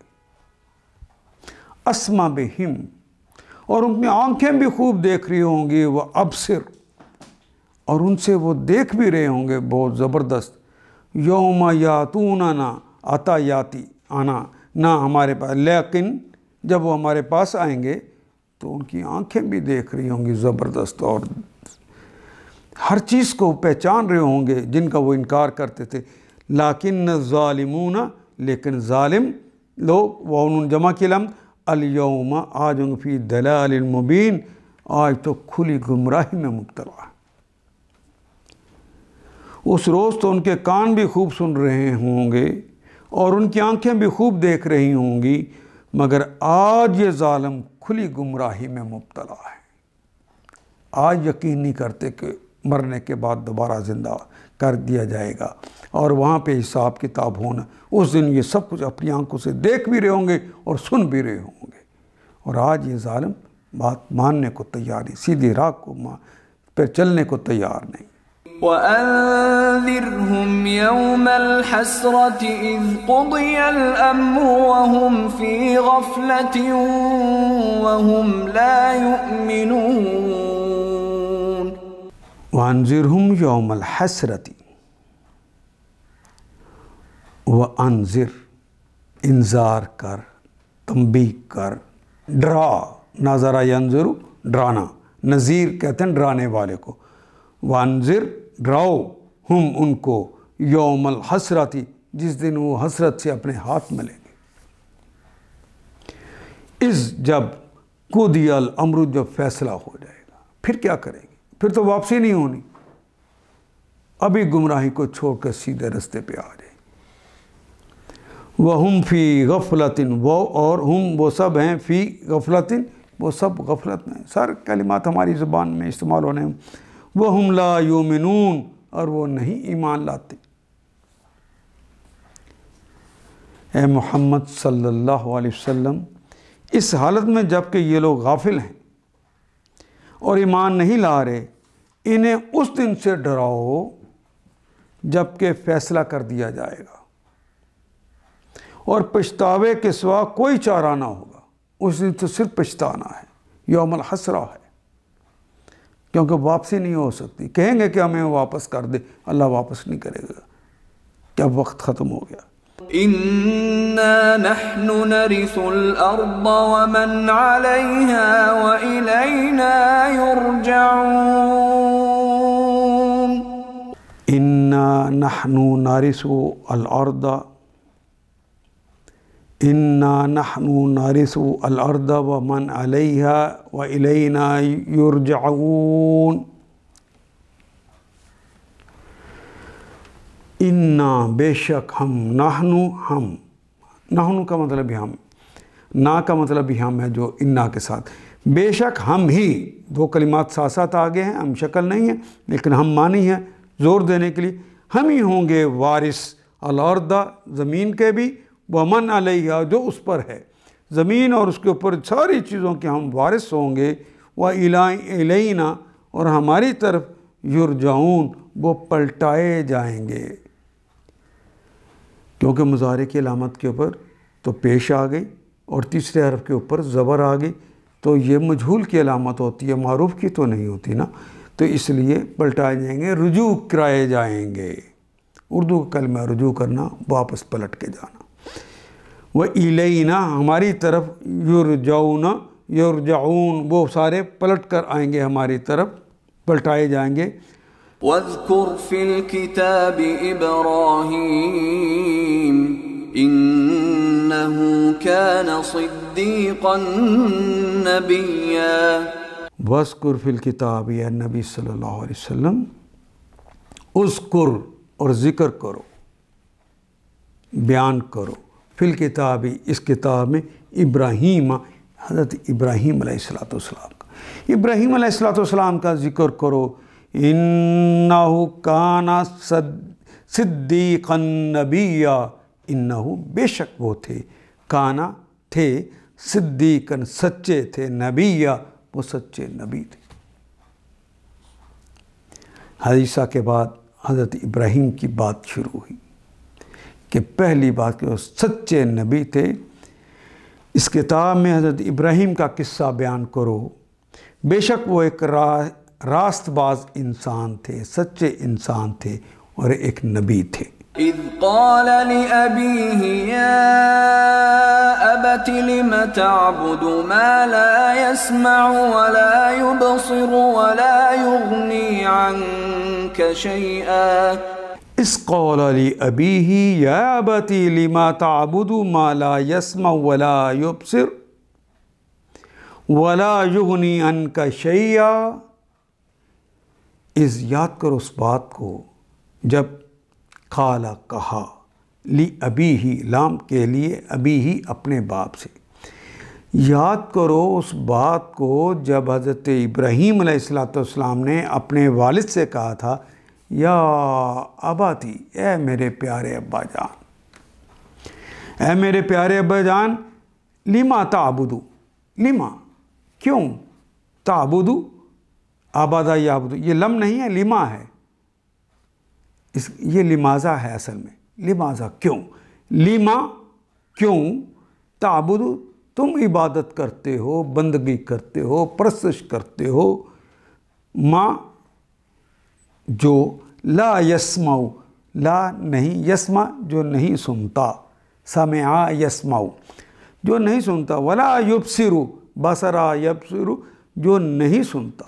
اسمع بہم، اور ان کی آنکھیں بھی خوب دیکھ رہی ہوں گی، وہ ابصر، اور ان سے وہ دیکھ بھی رہے ہوں گے بہت زبردست۔ یوم یاتوننا، آتا یاتی آنا، نہ ہمارے پاس، لیکن جب وہ ہمارے پاس آئیں گے تو ان کی آنکھیں بھی دیکھ رہی ہوں گی زبردست، اور ہر چیز کو پہچان رہے ہوں گے جن کا وہ انکار کرتے تھے۔ لیکن الظالمون، لیکن ظالم لوگ، وہ انہوں جمع کی لم، الیوم آج ہوں فی دلال مبین، آج تو کھلی گمراہی میں مبتلا ہے۔ اس روز تو ان کے کان بھی خوب سن رہے ہوں گے اور ان کی آنکھیں بھی خوب دیکھ رہی ہوں گی، مگر آج یہ ظالم کھلی گمراہی میں مبتلا ہے۔ آج یقین نہیں کرتے کہ مرنے کے بعد دوبارہ زندہ کر دیا جائے گا اور وہاں پہ حساب کتاب ہونا، اس دن یہ سب کچھ اپنی آنکھوں سے دیکھ بھی رہے ہوں گے اور سن بھی رہے ہوں گے، اور آج یہ ظالم بات ماننے کو تیار نہیں، سیدھی راہ کو پھر چلنے کو تیار نہیں۔ وَأَن وأنذرهم يوم الحسرة إذ قضي الأمر وهم في غفلة وهم لا يؤمنون وانذرهم يوم الحسرة وانذر انذار کر، تنبیہ کر، ڈرا، نظر ینظر ڈرانا، نذیر کہتے ہیں ڈرانے والے کو، وانذر ڈراؤ ہم ان کو یوم الحسرتی جس دن وہ حسرت سے اپنے ہاتھ ملیں گے، اس جب قضی الامر جب فیصلہ ہو جائے گا، پھر کیا کریں گے؟ پھر تو واپسی نہیں ہونی، ابھی گمراہی کو چھوڑ کر سیدھے رستے پہ آ جائیں۔ وَهُمْ فِي غَفْلَةٍ وہ اور ہم وہ سب ہیں فی غفلتن وہ سب غفلت میں، سر کلمات ہماری زبان میں استعمال ہونے ہیں، وَهُمْ لَا يُؤْمِنُونَ اور وہ نہیں ایمان لاتے۔ اے محمد صلی اللہ علیہ وسلم اس حالت میں جب کہ یہ لوگ غافل ہیں اور ایمان نہیں لا رہے، انہیں اس دن سے ڈراؤ جب کہ فیصلہ کر دیا جائے گا اور پچھتاوے کے سوا کوئی چارہ نہ ہوگا، اس دن تو صرف پچھتانا ہے، یوم الحسرہ ہے، کیونکہ واپسی نہیں ہو سکتی۔ کہیں گے کہ ہمیں واپس کر دے، اللہ واپس نہیں کرے گا، کیا وقت ختم ہو گیا۔ إِنَّا نَحْنُ نَرِثُ الْأَرْضَ وَمَنْ عَلَيْهَا وَإِلَيْنَا يُرْجَعُونَ إِنَّا نَحْنُ نَرِثُ الْأَرْضَ إِنَّا نَحْنُ نَرِثُ الْأَرْضَ وَمَنْ عَلَيْهَا وَإِلَيْنَا يُرْجَعُونَ اِنَّا بے شک ہم، نحنو ہم، نحنو کا مطلب بھی ہم، نا کا مطلب بھی ہم ہے جو انا کے ساتھ، بے شک ہم ہی، دو کلمات ساتھ ساتھ آگے ہیں، ہم شکل نہیں ہیں لیکن ہم معنی ہیں زور دینے کے لیے، ہم ہی ہوں گے وارث الارض زمین کے بھی، ومن علیہا جو اس پر ہے، زمین اور اس کے اوپر ساری چیزوں کے ہم وارث ہوں گے، وَإِلَيْنَا اور ہماری طرف یرجعون وہ پلٹائے جائیں گے، کیونکہ مضارع کی علامت کے اوپر تو پیش آ گئی اور تیسرے حرف کے اوپر زبر آ گئی، تو یہ مجہول کی علامت ہوتی ہے، معروف کی تو نہیں ہوتی نا، تو اس لیے پلٹائے جائیں گے، رجوع کرائے جائیں گے۔ اردو کا کلمہ رجوع کرنا، واپس پلٹ کے جانا۔ وَإِلَيْنَا ہماری طرف یرجعون یرجعون وہ سارے پلٹ کر آئیں گے ہماری طرف، پلٹائے جائیں گے۔ واذكر في الكتاب إبراهيم إنه كان صديقا نبيا واذکر فی الکتاب یا نبی صلی اللہ علیہ وسلم، اذکر اور ذکر کرو، بیان کرو، فی الکتاب اس کتاب میں، ابراہیم حضرت ابراہیم علیہ السلام کا، ابراہیم علیہ السلام کا ذکر کرو، انہ کان صدیقا نبیا، انہ بے شک وہ تھے، کانا تھے، صدیقا سچے تھے، نبیا وہ سچے نبی تھے۔ حدیثہ کے بعد حضرت ابراہیم کی بات شروع ہوئی کہ پہلی بات کہ وہ سچے نبی تھے۔ اس کتاب میں حضرت ابراہیم کا قصہ بیان کرو، بے شک وہ ایک راست باز انسان تھے، سچے انسان تھے اور ایک نبی تھے۔ اذ قال لأبيه يا أبت لم تعبد ما لا يسمع ولا يبصر ولا يغني عنك شيئا اذ قال لأبيه يا أبت لم تعبد ما لا يسمع ولا يبصر ولا يغني عنك شيئا، اس یاد کرو اس بات کو جب قال کہا، لی ابی ہی لام کے لیے، ابی ہی اپنے باپ سے، یاد کرو اس بات کو جب حضرت ابراہیم علیہ السلام نے اپنے والد سے کہا تھا، یا اباتی اے میرے پیارے ابا جان، اے میرے پیارے ابا جان، لما تعبدو، لما کیوں، تعبدو آبادہ یعبدو، یہ لم نہیں ہے، لما ہے، اس یہ لماذا ہے اصل میں، لماذا کیوں، لما کیوں، تعبد تم عبادت کرتے ہو، بندگی کرتے ہو، پرستش کرتے ہو، ما جو لا یسمع، لا نہیں، یسمع جو نہیں سنتا، سمع یسمع جو نہیں سنتا، ولا یبصر بصرا یبصر جو نہیں سنتا،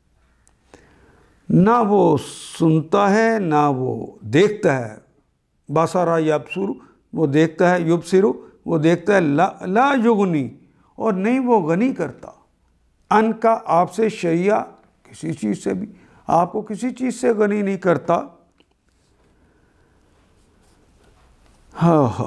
نہ وہ سنتا ہے نہ وہ دیکھتا ہے، بصرا یبصر وہ دیکھتا ہے، یبصر وہ دیکھتا ہے، لا لا یغنی اور نہیں وہ غنی کرتا، ان کا آپ سے شیئا کسی چیز سے بھی، آپ کو کسی چیز سے غنی نہیں کرتا۔ ہاں ہاں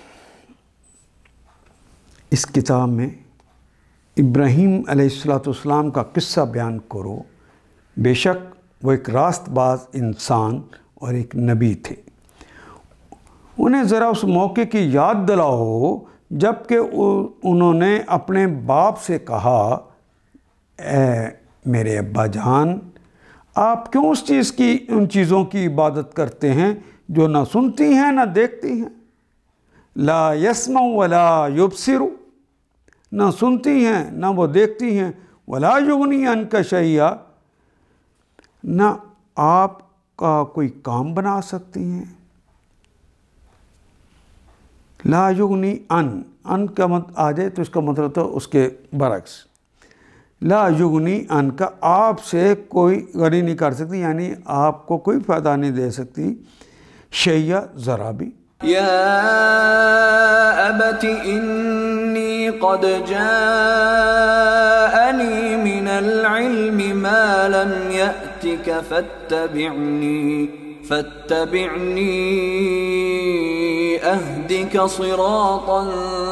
اس کتاب میں ابراہیم علیہ الصلوۃ والسلام کا قصہ بیان کرو، بے شک وہ ایک راست باز انسان اور ایک نبی تھے، انہیں ذرا اس موقع کی یاد دلاؤ جب کہ انہوں نے اپنے باپ سے کہا، اے میرے ابا جان، آپ کیوں اس چیز کی ان چیزوں کی عبادت کرتے ہیں جو نہ سنتی ہیں نہ دیکھتی ہیں، لا یسمع ولا یبصر، نہ سنتی ہیں نہ وہ دیکھتی ہیں، ولا یغنی عنک شیئا، نہ آپ کا کوئی کام بنا سکتی ہیں، لا یغنی ان، ان کا مت آ جائے تو اس کا مطلب تو اس کے برعکس، لا یغنی ان کا آپ سے کوئی غنی نہیں کر سکتی، یعنی آپ کو کوئی فائدہ نہیں دے سکتی، شیئا ذرا بھی۔ یا ابت انی قد جاءنی من العلم ما لم یأتک فاتبعنی فاتبعنی اہدک صراطا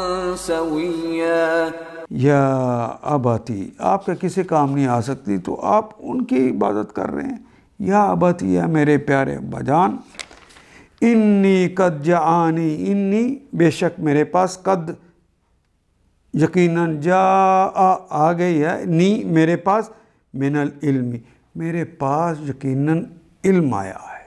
سویا۔ یا اباتی، آپ کا کسی کام نہیں آ سکتی تو آپ ان کی عبادت کر رہے ہیں، یا اباتی، یا میرے پیارے ابا جان، انی قد جاءنی، انی بے شک میرے پاس، قد یقیناً، جا آ گئی ہے، نی میرے پاس، من العلم میرے پاس یقیناً علم آیا ہے،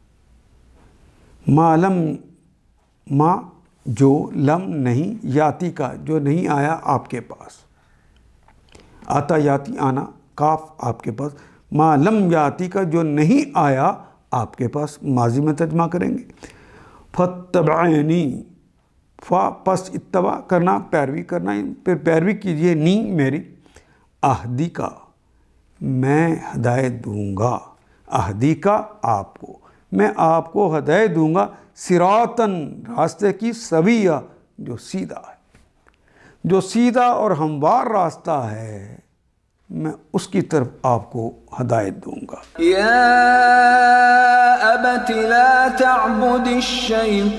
ما لم، ما جو، لم نہیں، یاتی کا جو نہیں آیا آپ کے پاس، آتا یاتی آنا، کاف آپ کے پاس، ما لم یاتی کا جو نہیں آیا آپ کے پاس، ماضی میں ترجمہ کریں گے، فاتبعنی، فا پس اتباع کرنا، پیروی کرنا، پھر پیروی کیجئے، نی میری، اہدی کا میں ہدایت دوں گا، اہدی کا آپ کو، میں آپ کو ہدایت دوں گا، صراطاً راستے کی، سویہ جو سیدھا ہے، جو سیدھا اور ہموار راستہ ہے، میں اس کی طرف آپ کو ہدایت دوں گا۔ یا ابت لا تعبد الشیطان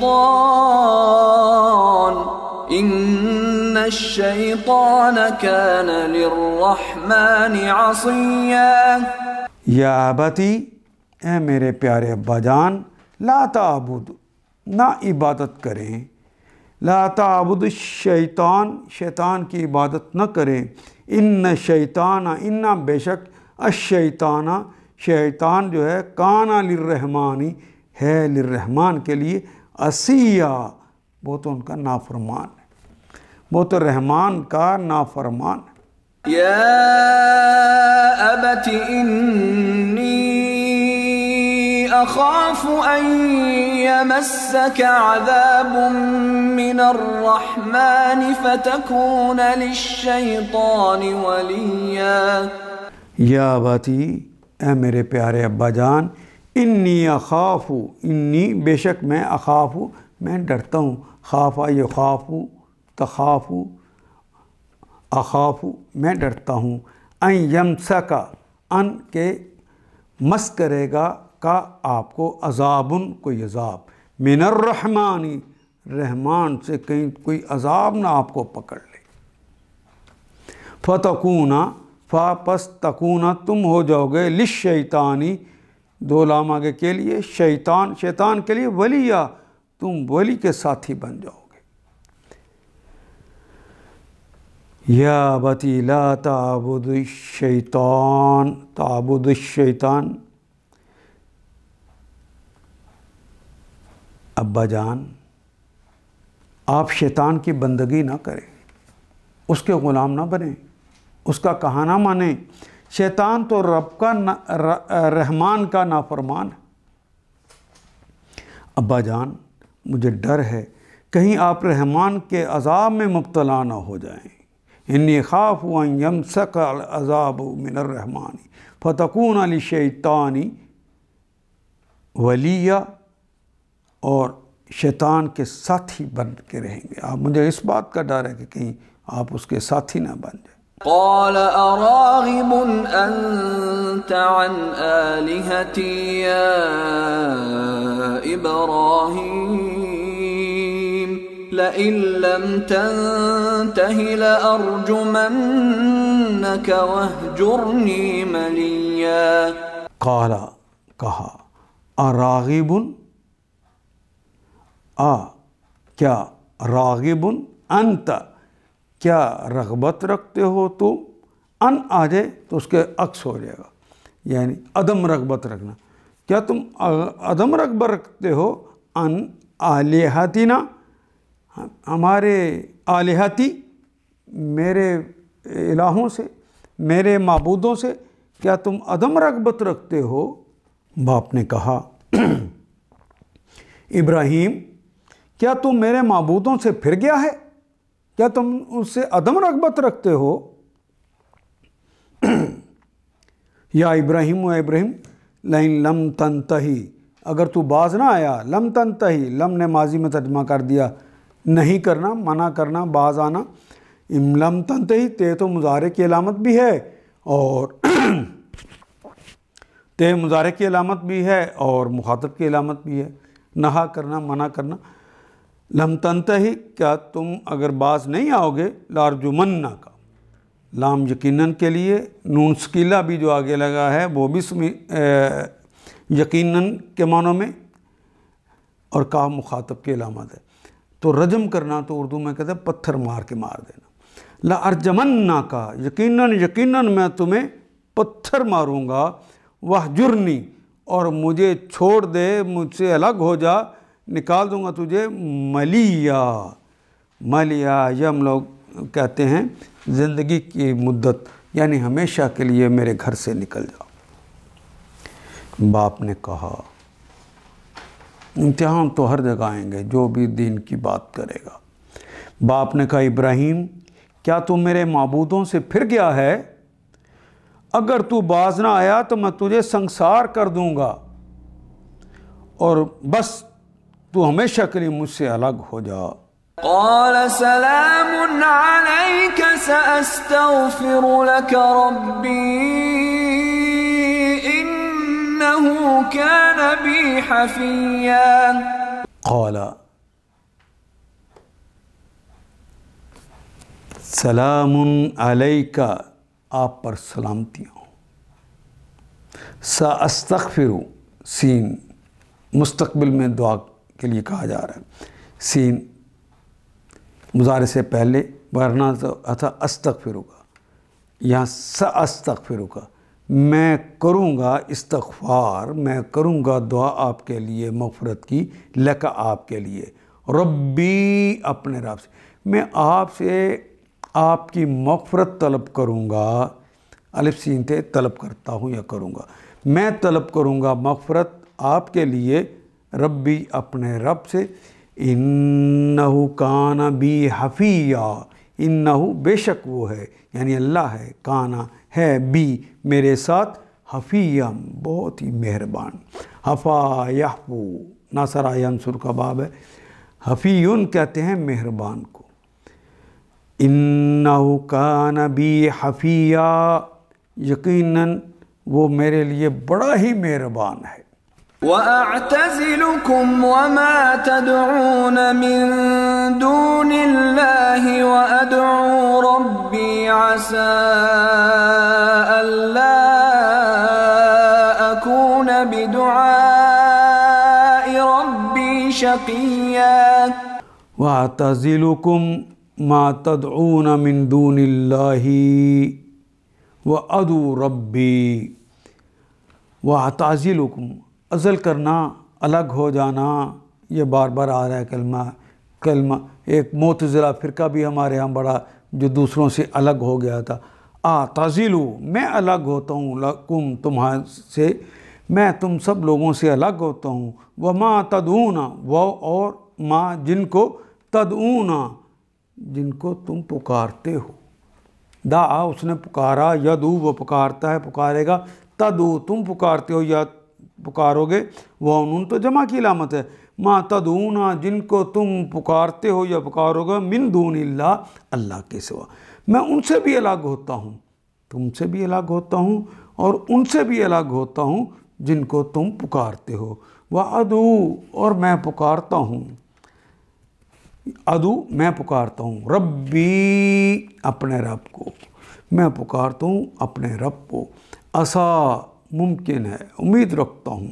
ان الشیطان کان للرحمن عصیا۔ یا ابتی، اے میرے پیارے ابا جان، لا تعبد، نہ عبادت کریں، لا تعبد الشیطان، شیطان کی عبادت نہ کریں، ان شیطان، ان بے شک، الشیطان شیطان جو ہے، کانا للرحمانی ہے، للرحمان کے لیے، عصیا وہ تو ان کا نافرمان ہے، وہ تو رحمان کا نافرمان ہے۔ یا ابت انی اخاف ان یمسک عذاب من الرحمن فتکون للشیطان ولیا۔ یا اباتی، اے میرے پیارے ابا جان، انی اخاف، انی بے شک میں، اخاف میں ڈرتا ہوں، خافا یخاف، تخاف، اخاف میں ڈرتا ہوں، ان یمسک، ان کے مس کرے گا، کا آپ کو، عذابن کوئی عذاب، من الرحمانی رحمان سے کہیں کوئی عذاب نہ آپ کو پکڑ لے، فتکونا، فا پس تکونا تم ہو جاؤ گے، للشیطانی دو لام آگے کے لیے، شیطان شیطان کے لیے، ولیہ تم ولی کے ساتھی بن جاؤ گے۔ یا ابتی لا تعبد الشیطان، تعبد الشیطان ابا جان آپ شیطان کی بندگی نہ کریں، اس کے غلام نہ بنیں، اس کا کہا نہ مانیں۔ شیطان تو رب کا رحمان کا نافرمان ہے۔ ابا جان مجھے ڈر ہے کہیں آپ رحمان کے عذاب میں مبتلا نہ ہو جائیں۔ انی خاف ان یمسک العذاب من الرحمن فتکون للشیطان ولیہ، اور شیطان کے ساتھی بن کے رہیں گے آپ۔ مجھے اس بات کا ڈر ہے کہ کہیں آپ اس کے ساتھی نہ بن جائیں۔ قال اراغب انت عن آلهتي يا ابراهيم لئن لم تنته لارجمنك واهجرني مليا۔ قال کہا اراغب آ کیا راغب انت کیا رغبت رکھتے ہو تم، ان آ جائے تو اس کے عکس ہو جائے گا، یعنی عدم رغبت رکھنا۔ کیا تم عدم رغبت رکھتے ہو ان آلہتنا، ہمارے آلہتی میرے الہوں سے، میرے معبودوں سے کیا تم عدم رغبت رکھتے ہو؟ باپ نے کہا ابراہیم کیا تم میرے معبودوں سے پھر گیا ہے؟ کیا تم اس سے عدم رغبت رکھتے ہو؟ یا ابراہیم و ابراہیم لئن لم تنتہی، اگر تو باز نہ آیا، لم تنتہی لم نے ماضی میں ترجمہ کر دیا نہیں کرنا، منع کرنا، باز آنا۔ ام لم تنتہی تے تو مضارع کی علامت بھی ہے اور تے مضارع کی علامت بھی ہے اور مخاطب کی علامت بھی ہے، نہا کرنا، منع کرنا۔ لم تنتہی کیا تم اگر باز نہیں آؤ گے، لارجمنہ کا لام یقیناً کے لیے، نون سکیلا بھی جو آگے لگا ہے وہ بھی یقیناً کے معنوں میں، اور کاف مخاطب کی علامت ہے۔ تو رجم کرنا تو اردو میں کہتے ہیں پتھر مار کے مار دینا۔ لارجمنہ کا یقیناً یقیناً میں تمہیں پتھر ماروں گا، واہجرنی اور مجھے چھوڑ دے، مجھ سے الگ ہو جا، نکال دوں گا تجھے، ملیہ ملیہ یہ ہم لوگ کہتے ہیں زندگی کی مدت، یعنی ہمیشہ کے لیے میرے گھر سے نکل جاؤ۔ باپ نے کہا امتحان تو ہر جگہ آئیں گے جو بھی دین کی بات کرے گا۔ باپ نے کہا ابراہیم کیا تو میرے معبودوں سے پھر گیا ہے؟ اگر تو باز نہ آیا تو میں تجھے سنسار کر دوں گا اور بس تو ہمیشہ کے لیے مجھ سے الگ ہو جا۔ قال سلام عليك سأستغفر لك ربي إنه كان بي حفيا۔ قال سلام علیک آپ پر سلامتی ہوں۔ سأستغفر سین مستقبل میں دعا کے لیے کہا جا رہا ہے، سین مضارع سے پہلے، ورنہ تھا استغفرو کا، یہاں سأستغفرو کا، میں کروں گا استغفار، میں کروں گا دعا آپ کے لیے مغفرت کی، لکا آپ کے لیے، ربی اپنے رب سے، میں آپ سے آپ کی مغفرت طلب کروں گا، الف سین تھے طلب کرتا ہوں یا کروں گا، میں طلب کروں گا مغفرت آپ کے لیے، ربی اپنے رب سے، انہو کانا بی حفیہ، انہو بے شک وہ ہے، یعنی اللہ ہے، کانا ہے، بی میرے ساتھ، حفیہ بہت ہی مہربان، حفا یحفو ناصرہ ینصر کا باب ہے، حفیون کہتے ہیں مہربان کو، انہو کان بی حفیہ یقیناً وہ میرے لیے بڑا ہی مہربان ہے۔ وَأَعْتَزِلُكُمْ وَمَا تَدْعُونَ مِن دُونِ اللَّهِ وَأَدْعُو رَبِّي عَسَىٰ أَلَّا أَكُونَ بِدُعَاءِ رَبِّي شَقِيًّا۔ وَأَعْتَزِلُكُمْ مَا تَدْعُونَ مِن دُونِ اللَّهِ وَأَدْعُو رَبِّي، وَأَعْتَزِلُكُمْ عزل کرنا، الگ ہو جانا، یہ بار بار آ رہا ہے کلمہ کلمہ ایک معتزلہ فرقہ بھی ہمارے ہاں بڑا جو دوسروں سے الگ ہو گیا تھا. اعتزلو میں الگ ہوتا ہوں لکم تمہارے سے، میں تم سب لوگوں سے الگ ہوتا ہوں. وما تدعون وہ اور ما جن کو تدعون جن کو تم پکارتے ہو. دعا اس نے پکارا، یدعو وہ پکارتا ہے پکارے گا، تدعو تم پکارتے ہو یا پکارو گے. وہ نون تو جمع کی علامت ہے. ما تدعون جن کو تم پکارتے ہو یا پکارو گے، من دون اللہ اللہ کے سوا. میں ان سے بھی الگ ہوتا ہوں، تم سے بھی الگ ہوتا ہوں اور ان سے بھی الگ ہوتا ہوں جن کو تم پکارتے ہو. وَأَدْعُو اور میں پکارتا ہوں، ادعو میں پکارتا ہوں، ربی اپنے رب کو، میں پکارتا ہوں اپنے رب کو. عسا ممکن ہے، امید رکھتا ہوں،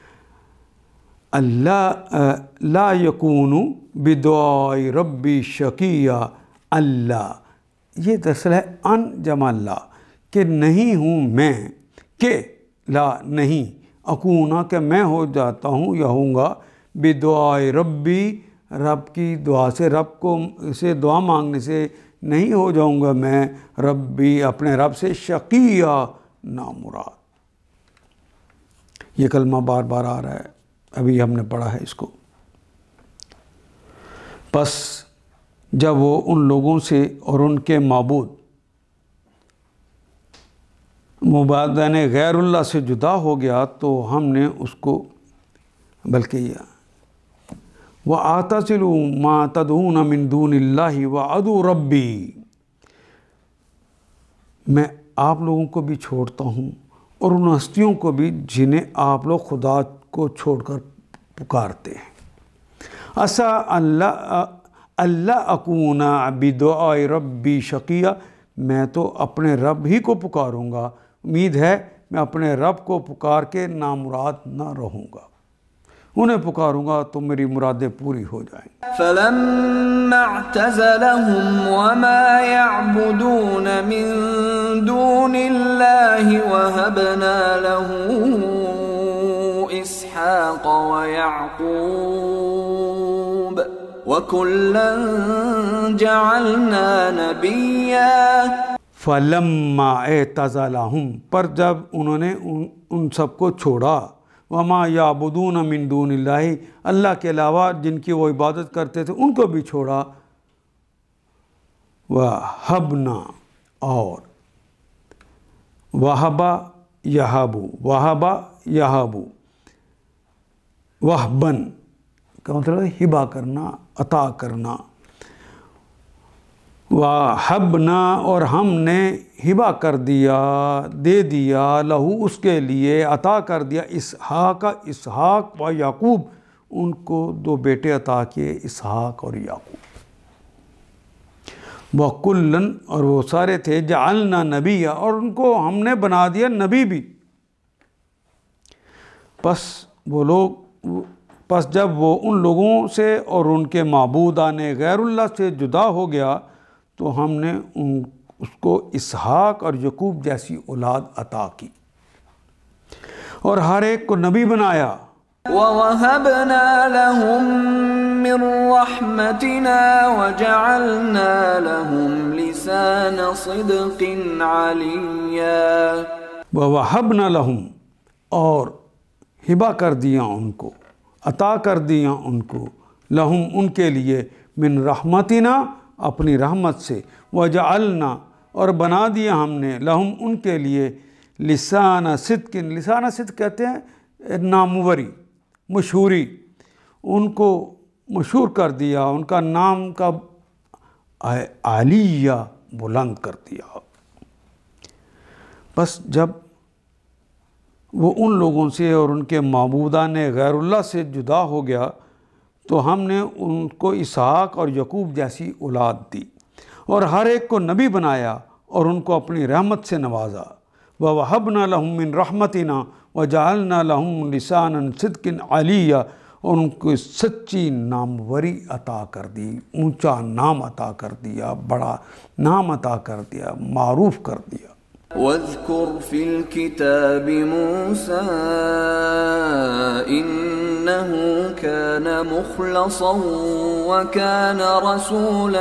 اللہ لا یکون بدعاء ربی شقیہ، اللہ یہ دراصل ہے ان جمع لا کہ نہیں ہوں میں، کہ لا نہیں، اکونا کہ میں ہو جاتا ہوں یا ہوں گا، بدعاء ربی رب کی دعا سے، رب کو سے دعا مانگنے سے نہیں ہو جاؤں گا میں ربی اپنے رب سے شقیہ نامراد. یہ کلمہ بار بار آ رہا ہے، ابھی ہم نے پڑھا ہے اس کو. پس جب وہ ان لوگوں سے اور ان کے معبود مبادن غیر اللہ سے جدا ہو گیا تو ہم نے اس کو بلکہ یہ وَأَعْتَزِلُوا مَا تَدْعُونَ مِن دُونِ اللَّهِ وَأَدْعُو رَبِّي، میں آپ لوگوں کو بھی چھوڑتا ہوں اور ان ہستیوں کو بھی جنہیں آپ لوگ خدا کو چھوڑ کر پکارتے ہیں. عسیٰ اللہ اللہ اکون بدعاء ربی شقیہ، میں تو اپنے رب ہی کو پکاروں گا، امید ہے میں اپنے رب کو پکار کے نامراد نہ رہوں گا، انہیں پکاروں گا تو میری مرادیں پوری ہو جائیں. فَلَمَّا اعْتَزَلَهُمْ وَمَا يَعْبُدُونَ مِن دُونِ اللَّهِ وَهَبْنَا لَهُ إِسْحَاقَ وَيَعْقُوبَ وَكُلًّا جَعَلْنَا نَبِيًّا. فَلَمَّا اعْتَزَلَهُمْ پر جب انہوں نے ان سب کو چھوڑا، وما یعبدون من دون اللہ اللہ کے علاوہ جن کی وہ عبادت کرتے تھے ان کو بھی چھوڑا. وَحَبْنَا اور وَحَبَا یَحَبُ وَحَبَا یَحَبُ وَحْبًا کا مطلب ہے ہبا کرنا، عطا کرنا. وَحَبْنَا اور ہم نے ہبا کر دیا، دے دیا، لہو اس کے لیے، عطا کر دیا، اسحاق اسحاق و یعقوب ان کو دو بیٹے عطا کیے، اسحاق اور یعقوب. وَكُلًّا اور وہ سارے تھے جعلنا نبیّا اور ان کو ہم نے بنا دیا نبی بھی. پس وہ لوگ پس جب وہ ان لوگوں سے اور ان کے معبودان غیر اللہ سے جدا ہو گیا تو ہم نے ان اس کو اسحاق اور یعقوب جیسی اولاد عطا کی اور ہر ایک کو نبی بنایا. وَوَهَبْنَا لَهُم مِّن رَّحْمَتِنَا وَجَعَلْنَا لَهُمْ لِسَانَ صِدْقٍ عَلِيًّا. وَوَهَبْنَا لَهُم اور ہبا کر دیا ان کو، عطا کر دیا ان کو، لہم ان کے لیے، من رحمتنا اپنی رحمت سے، وجعلنا اور بنا دیا ہم نے، لہم ان کے لیے، لسان صدق، لسان صدق کہتے ہیں ناموری، مشہوری، ان کو مشہور کر دیا، ان کا نام کا عالیہ بلند کر دیا. بس جب وہ ان لوگوں سے اور ان کے معبودان غیر اللہ سے جدا ہو گیا تو ہم نے ان کو اسحاق اور یعقوب جیسی اولاد دی اور ہر ایک کو نبی بنایا اور ان کو اپنی رحمت سے نوازا. وَوَهَبْنَا لَهُم مِّن رَّحْمَتِنَا وَجَعَلْنَا لَهُمْ لِسَانًا صِدْقٍ عَلِيًّا اور ان کو سچی ناموری عطا کر دی، اونچا نام عطا کر دیا، بڑا نام عطا کر دیا، معروف کر دیا. واذكر في الكتاب موسى إنه إنه كان مخلصا وكان رسولا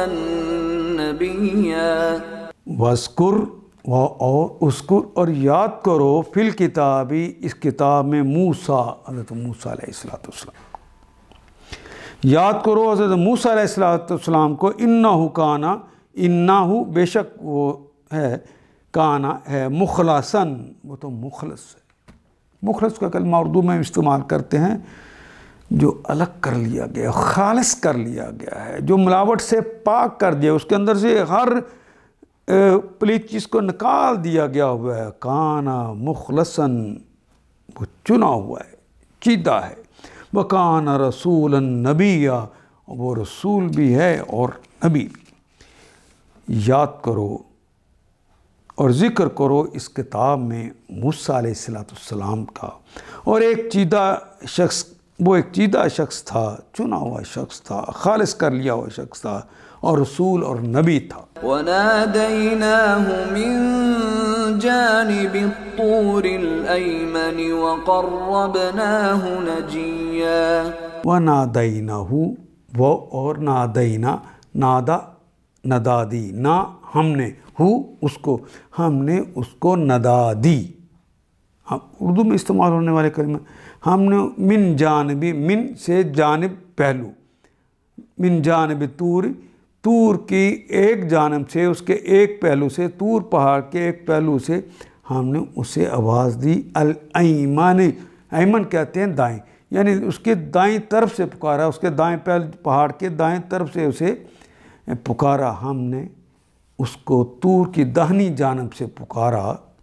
نبيا وَاذْكُرْ اور اذکر اور یاد کرو فی الکتابی اس کتاب میں موسیٰ حضرت موسیٰ علیہ السلام یاد کرو حضرت موسیٰ علیہ السلام کو انہو کانا انہو بے شک وہ ہے کانا ہے مخلصاً وہ تو مخلص ہے مخلص کا کلمہ اردو میں استعمال کرتے ہیں جو الگ کر لیا گیا خالص کر لیا گیا ہے جو ملاوٹ سے پاک کر دیا اس کے اندر سے ہر پلیت چیز کو نکال دیا گیا ہوا ہے کانا مخلصاً وہ چنا ہوا ہے چیدہ ہے وَكَانَ رَسُولًا نَبِيًّا وہ رسول بھی ہے اور نبی بھی یاد کرو اور ذکر کرو اس کتاب میں موسیٰ علیہ السلام کا اور ایک چیدہ شخص وہ ایک چیدہ شخص تھا چنا ہوا شخص تھا خالص کر لیا ہوا شخص تھا اور رسول اور نبی تھا وَنَادَيْنَاهُ مِن جَانِبِ الطُّورِ الْأَيْمَنِ وَقَرَّبْنَاهُ نَجِيًّا وَنَادَيْنَاهُ وہ اور نادینا نادا ندا دی نا ہم نے ہو اس کو ہم نے اس کو ندا دی اردو میں استعمال ہونے والے کلمہ ہم نے من جانبی من سے جانب پہلو من جانب طور طور کی ایک جانب سے اس کے ایک پہلو سے طور پہاڑ کے ایک پہلو سے ہم نے اسے آواز دی الایمن ایمن کہتے ہیں دائیں یعنی اس کے دائیں طرف سے پکارا اس کے دائیں پہاڑ کے دائیں طرف سے اسے پکارا ہم نے اس کو طور کی داہنی جانب سے پکارا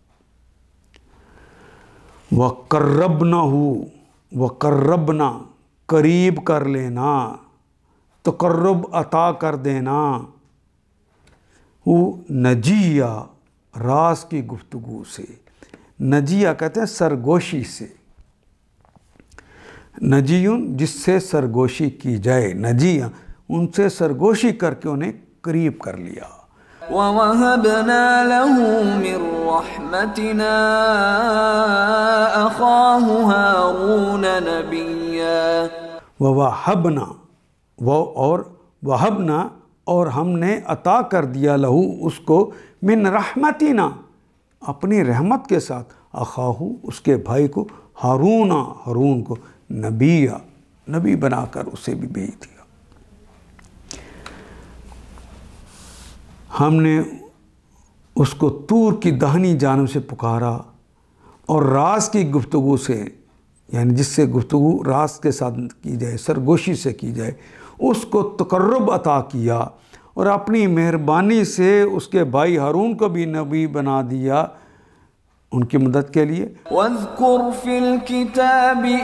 وَقَرَّبْنَهُ وَقَرَّبْنَا قریب کر لینا تقرب عطا کر دینا وہ نجیہ راز کی گفتگو سے نجیہ کہتے ہیں سرگوشی سے نجیون جس سے سرگوشی کی جائے نجیہ ان سے سرگوشی کر کے انہیں قریب کر لیا وَوَهَبْنَا لَهُ مِن رَحْمَتِنَا أَخَاهُ هَارُونَ نَبِيًّا وَوَهَبْنَا وہ اور وَهَبْنَا اور ہم نے عطا کر دیا لہو اس کو من رحمتنا اپنی رحمت کے ساتھ اخاہو اس کے بھائی کو ہارون ہارون کو نبیہ نبی بنا کر اسے بھی بھیج دیا ہم نے اس کو طور کی داہنی جانب سے پکارا اور راز کی گفتگو سے یعنی جس سے گفتگو راز کے ساتھ کی جائے سرگوشی سے کی جائے اس کو تقرب عطا کیا اور اپنی مہربانی سے اس کے بھائی ہارون کو بھی نبی بنا دیا ان کی مدد کے لیے وَاذْكُرْ فِي الْكِتَابِ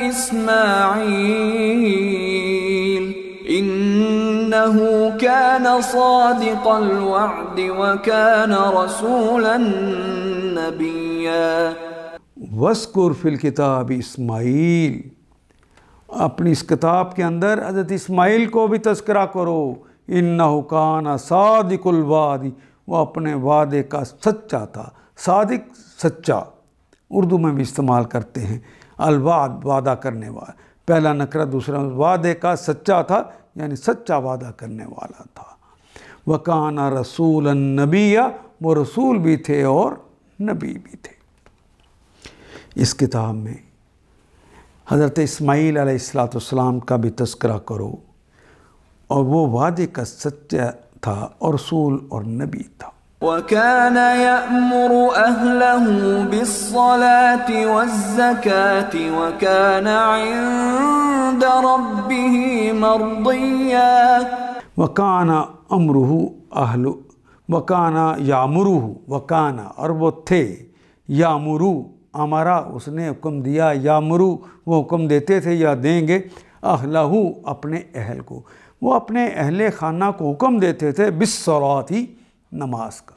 إِسْمَاعِيلَ إِنَّهُ كَانَ صَادِقَ الْوَعْدِ وَكَانَ رَسُولًا نَبِيًّا وَاذْكُرْ فِي الْكِتَابِ اسماعیل اپنی اس کتاب کے اندر حضرت اسماعیل کو بھی تذکرہ کرو انہو کان صادق الوعد وہ اپنے وعدے کا سچا تھا صادق سچا اردو میں بھی استعمال کرتے ہیں الوعد وعدہ کرنے والا پہلا نکرہ دوسرا وعدے کا سچا تھا یعنی سچا وعدہ کرنے والا تھا وَكَانَ رَسُولًا نَبِيًّا وہ رسول بھی تھے اور نبی بھی تھے اس کتاب میں حضرت اسماعیل علیہ السلام کا بھی تذکرہ کرو اور وہ وعدے کا سچا تھا اور رسول اور نبی تھا وَكَانَ يَأْمُرُ أَهْلَهُ بِالصَّلَاةِ وَالزَّكَاةِ وَكَانَ عِندَ رَبِّهِ مَرْضِيًّا وَكَانَ أَمْرُهُ أَهْلُ وَكَانَ يَأْمُرُهُ وَكَانَ اور وہ تھے یامرو امرا اس نے حکم دیا یامرو وہ حکم دیتے تھے یا دیں گے اہلہو اپنے اہل کو وہ اپنے اہل خانہ کو حکم دیتے تھے بالصلاۃ نماز کا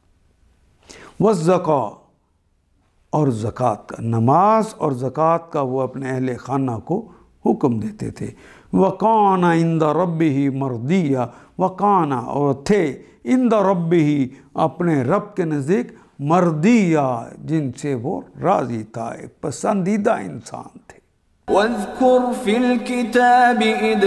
والزکاۃ اور زکوٰۃ کا نماز اور زکوٰۃ کا وہ اپنے اہل خانہ کو حکم دیتے تھے وَقَانَ عِنْدَ رَبِّهِ مَرْضِيًّا وَقَانَ اور تھے عِنْدَ رَبِّهِ اپنے رب کے نزدیک مردیہ جن سے وہ راضی تھا ایک پسندیدہ انسان تھے واذكر في الكتاب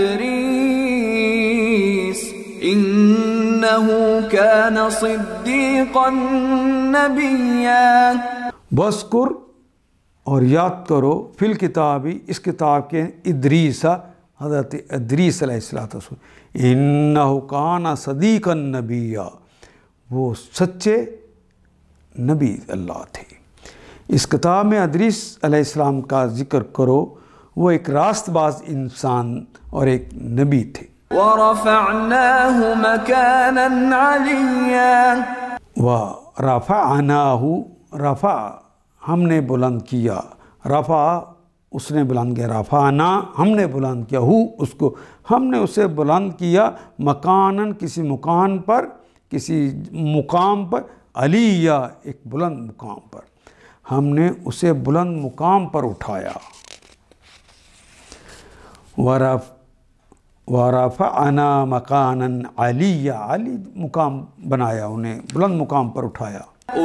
إدريس إنه كان صديقا نبيا. وذکر اور یاد کرو فی الکتابی اس کتاب کے ادریسا حضرت ادریس علیہ الصلوۃ والسلام انہ کان صدیقا نبیا وہ سچے نبی اللہ تھے. اس کتاب میں ادریس علیہ السلام کا ذکر کرو وہ ایک راست باز انسان اور ایک نبی تھے. وَرَفَعْنَاهُ مَكَانًا عَلِيًّا وَرَفَعْنَاهُ رفع ہم نے بلند کیا، رفع اس نے بلند کیا، رفعنا ہم نے بلند کیا، ہو اس کو ہم نے اسے بلند کیا، مکاناً کسی مکان پر، کسی مقام پر، علیہ ایک بلند مقام پر ہم نے اسے بلند مقام پر اٹھایا. ورف ورفعنا مکانا علیہ علی مقام بنایا، انہیں بلند مقام پر اٹھایا.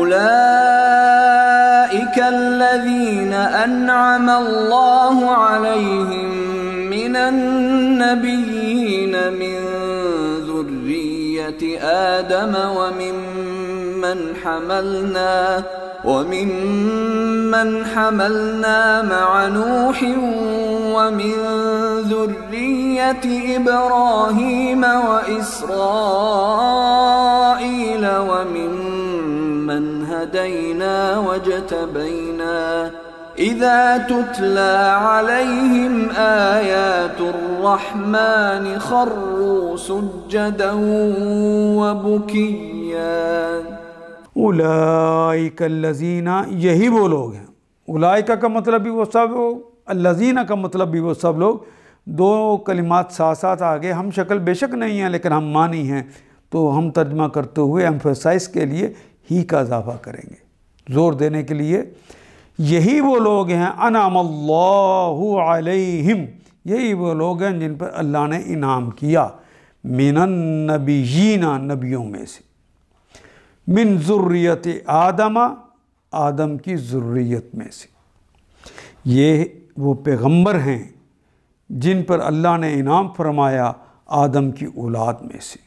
أولئك الذين أنعم الله عليهم من النبيين من ذرية آدم وممن حملنا وممن حملنا مع نوح ومن ذرية إبراهيم وإسرائيل ومن من هدينا واجتبينا إذا تتلى عليهم آيات الرحمن خروا سجدا وبكيا. اولئک الذین یہی وہ لوگ ہیں، اولئک کا مطلب بھی وہ سب، الذین کا مطلب بھی وہ سب لوگ، دو کلمات ساتھ ساتھ آگے ہم شکل بے شک نہیں ہیں لیکن ہم مانی ہیں، تو ہم ترجمہ کرتے ہوئے ایمفیسائز کے لیے ہی کا اضافہ کریں گے، زور دینے کے لیے. یہی وہ لوگ ہیں انعم اللہ علیہم، یہی وہ لوگ ہیں جن پر اللہ نے انعام کیا، من النبیین نبیوں میں سے، من ذریت آدم آدم کی ذریت میں سے. یہ وہ پیغمبر ہیں جن پر اللہ نے انعام فرمایا آدم کی اولاد میں سے.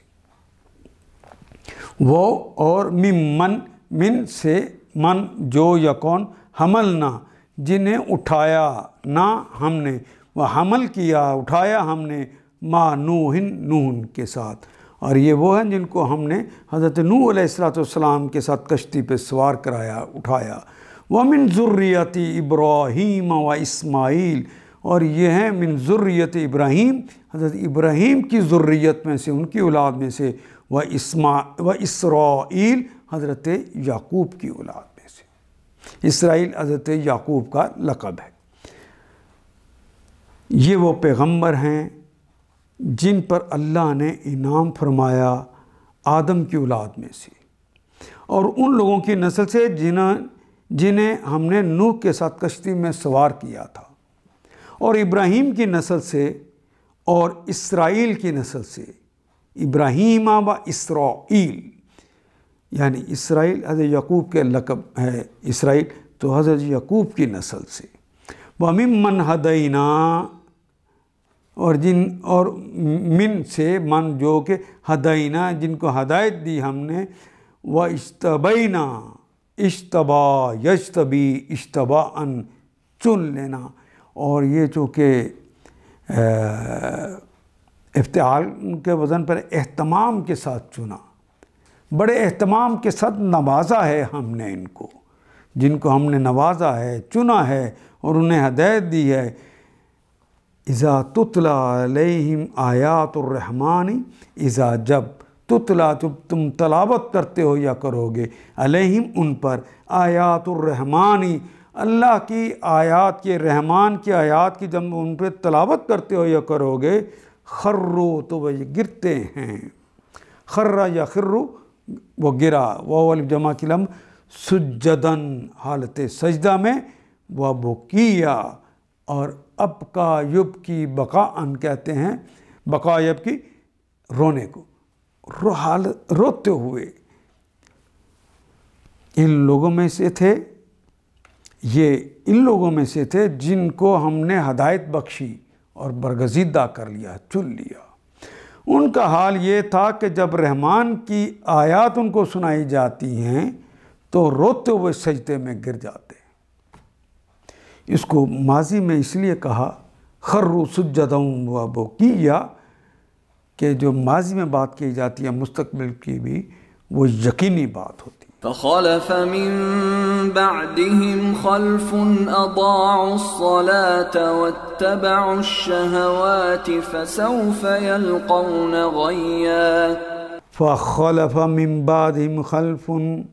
وہ اور ممن من سے من جو یکون حملنا جنہیں اٹھایا نہ ہم نے، وہ حمل کیا اٹھایا ہم نے، ما نوح نوح کے ساتھ، اور یہ وہ ہیں جن کو ہم نے حضرت نوح علیہ الصلوۃ والسلام کے ساتھ کشتی پہ سوار کرایا اٹھایا. ومن ذریت ابراہیم و اسماعیل، اور یہ ہیں من ذریت ابراہیم حضرت ابراہیم کی ذریت میں سے، ان کی اولاد میں سے، و اسما و اسرائیل حضرت یعقوب کی اولاد میں سے. اسرائیل حضرت یعقوب کا لقب ہے. یہ وہ پیغمبر ہیں جن پر اللہ نے انعام فرمایا آدم کی اولاد میں سے، اور ان لوگوں کی نسل سے جنہیں جنہیں ہم نے نوح کے ساتھ کشتی میں سوار کیا تھا، اور ابراہیم کی نسل سے اور اسرائیل کی نسل سے. ابراہیم و اسرائیل یعنی اسرائیل حضرت یعقوب کے لقب ہے، اسرائیل تو حضرت یعقوب کی نسل سے. وَمِمَّنْ هَدَيْنَا، اور جن اور من سے من جو کہ ہدینا جن کو ہدایت دی ہم نے، وَاجْتَبَيْنَا اجتبا یجتبی اجتباءً چن لینا، اور یہ چونکہ افتعال کے وزن پر اہتمام کے ساتھ چنا، بڑے اہتمام کے ساتھ نوازا ہے ہم نے ان کو، جن کو ہم نے نوازا ہے چنا ہے اور انہیں ہدایت دی ہے. اذا تتلا علیہم آیات الرحمن، اذا جب تتلا جب تم تلاوت کرتے ہو یا کرو گے، علیہم ان پر، آیات الرحمانی اللہ کی آیات کے، رحمان کی آیات کی جب ان پہ تلاوت کرتے ہو یا کرو گے، خرو تو وہ گرتے ہیں، خرہ یا خرو وہ گرا، وہ جمع کی لم، سجدن حالت سجدہ میں، وہ بکیا اور اب کا یب کی بقاءً کہتے ہیں، بقا یب کی رونے کو، رو حال روتے ہوئے. ان لوگوں میں سے تھے یہ ان لوگوں میں سے تھے جن کو ہم نے ہدایت بخشی اور برگزیدہ کر لیا، چن لیا۔ ان کا حال یہ تھا کہ جب رحمان کی آیات ان کو سنائی جاتی ہیں تو روتے ہوئے سجدے میں گر جاتے۔ اس کو ماضی میں اس لیے کہا خروا سجدا و بکیا کہ جو ماضی میں بات کی جاتی ہے مستقبل کی بھی وہ یقینی بات ہوتی ہے۔ فخلف من بعدهم خلف أضاعوا الصلاة واتبعوا الشهوات فسوف يلقون غيا فخلف من بعدهم خلف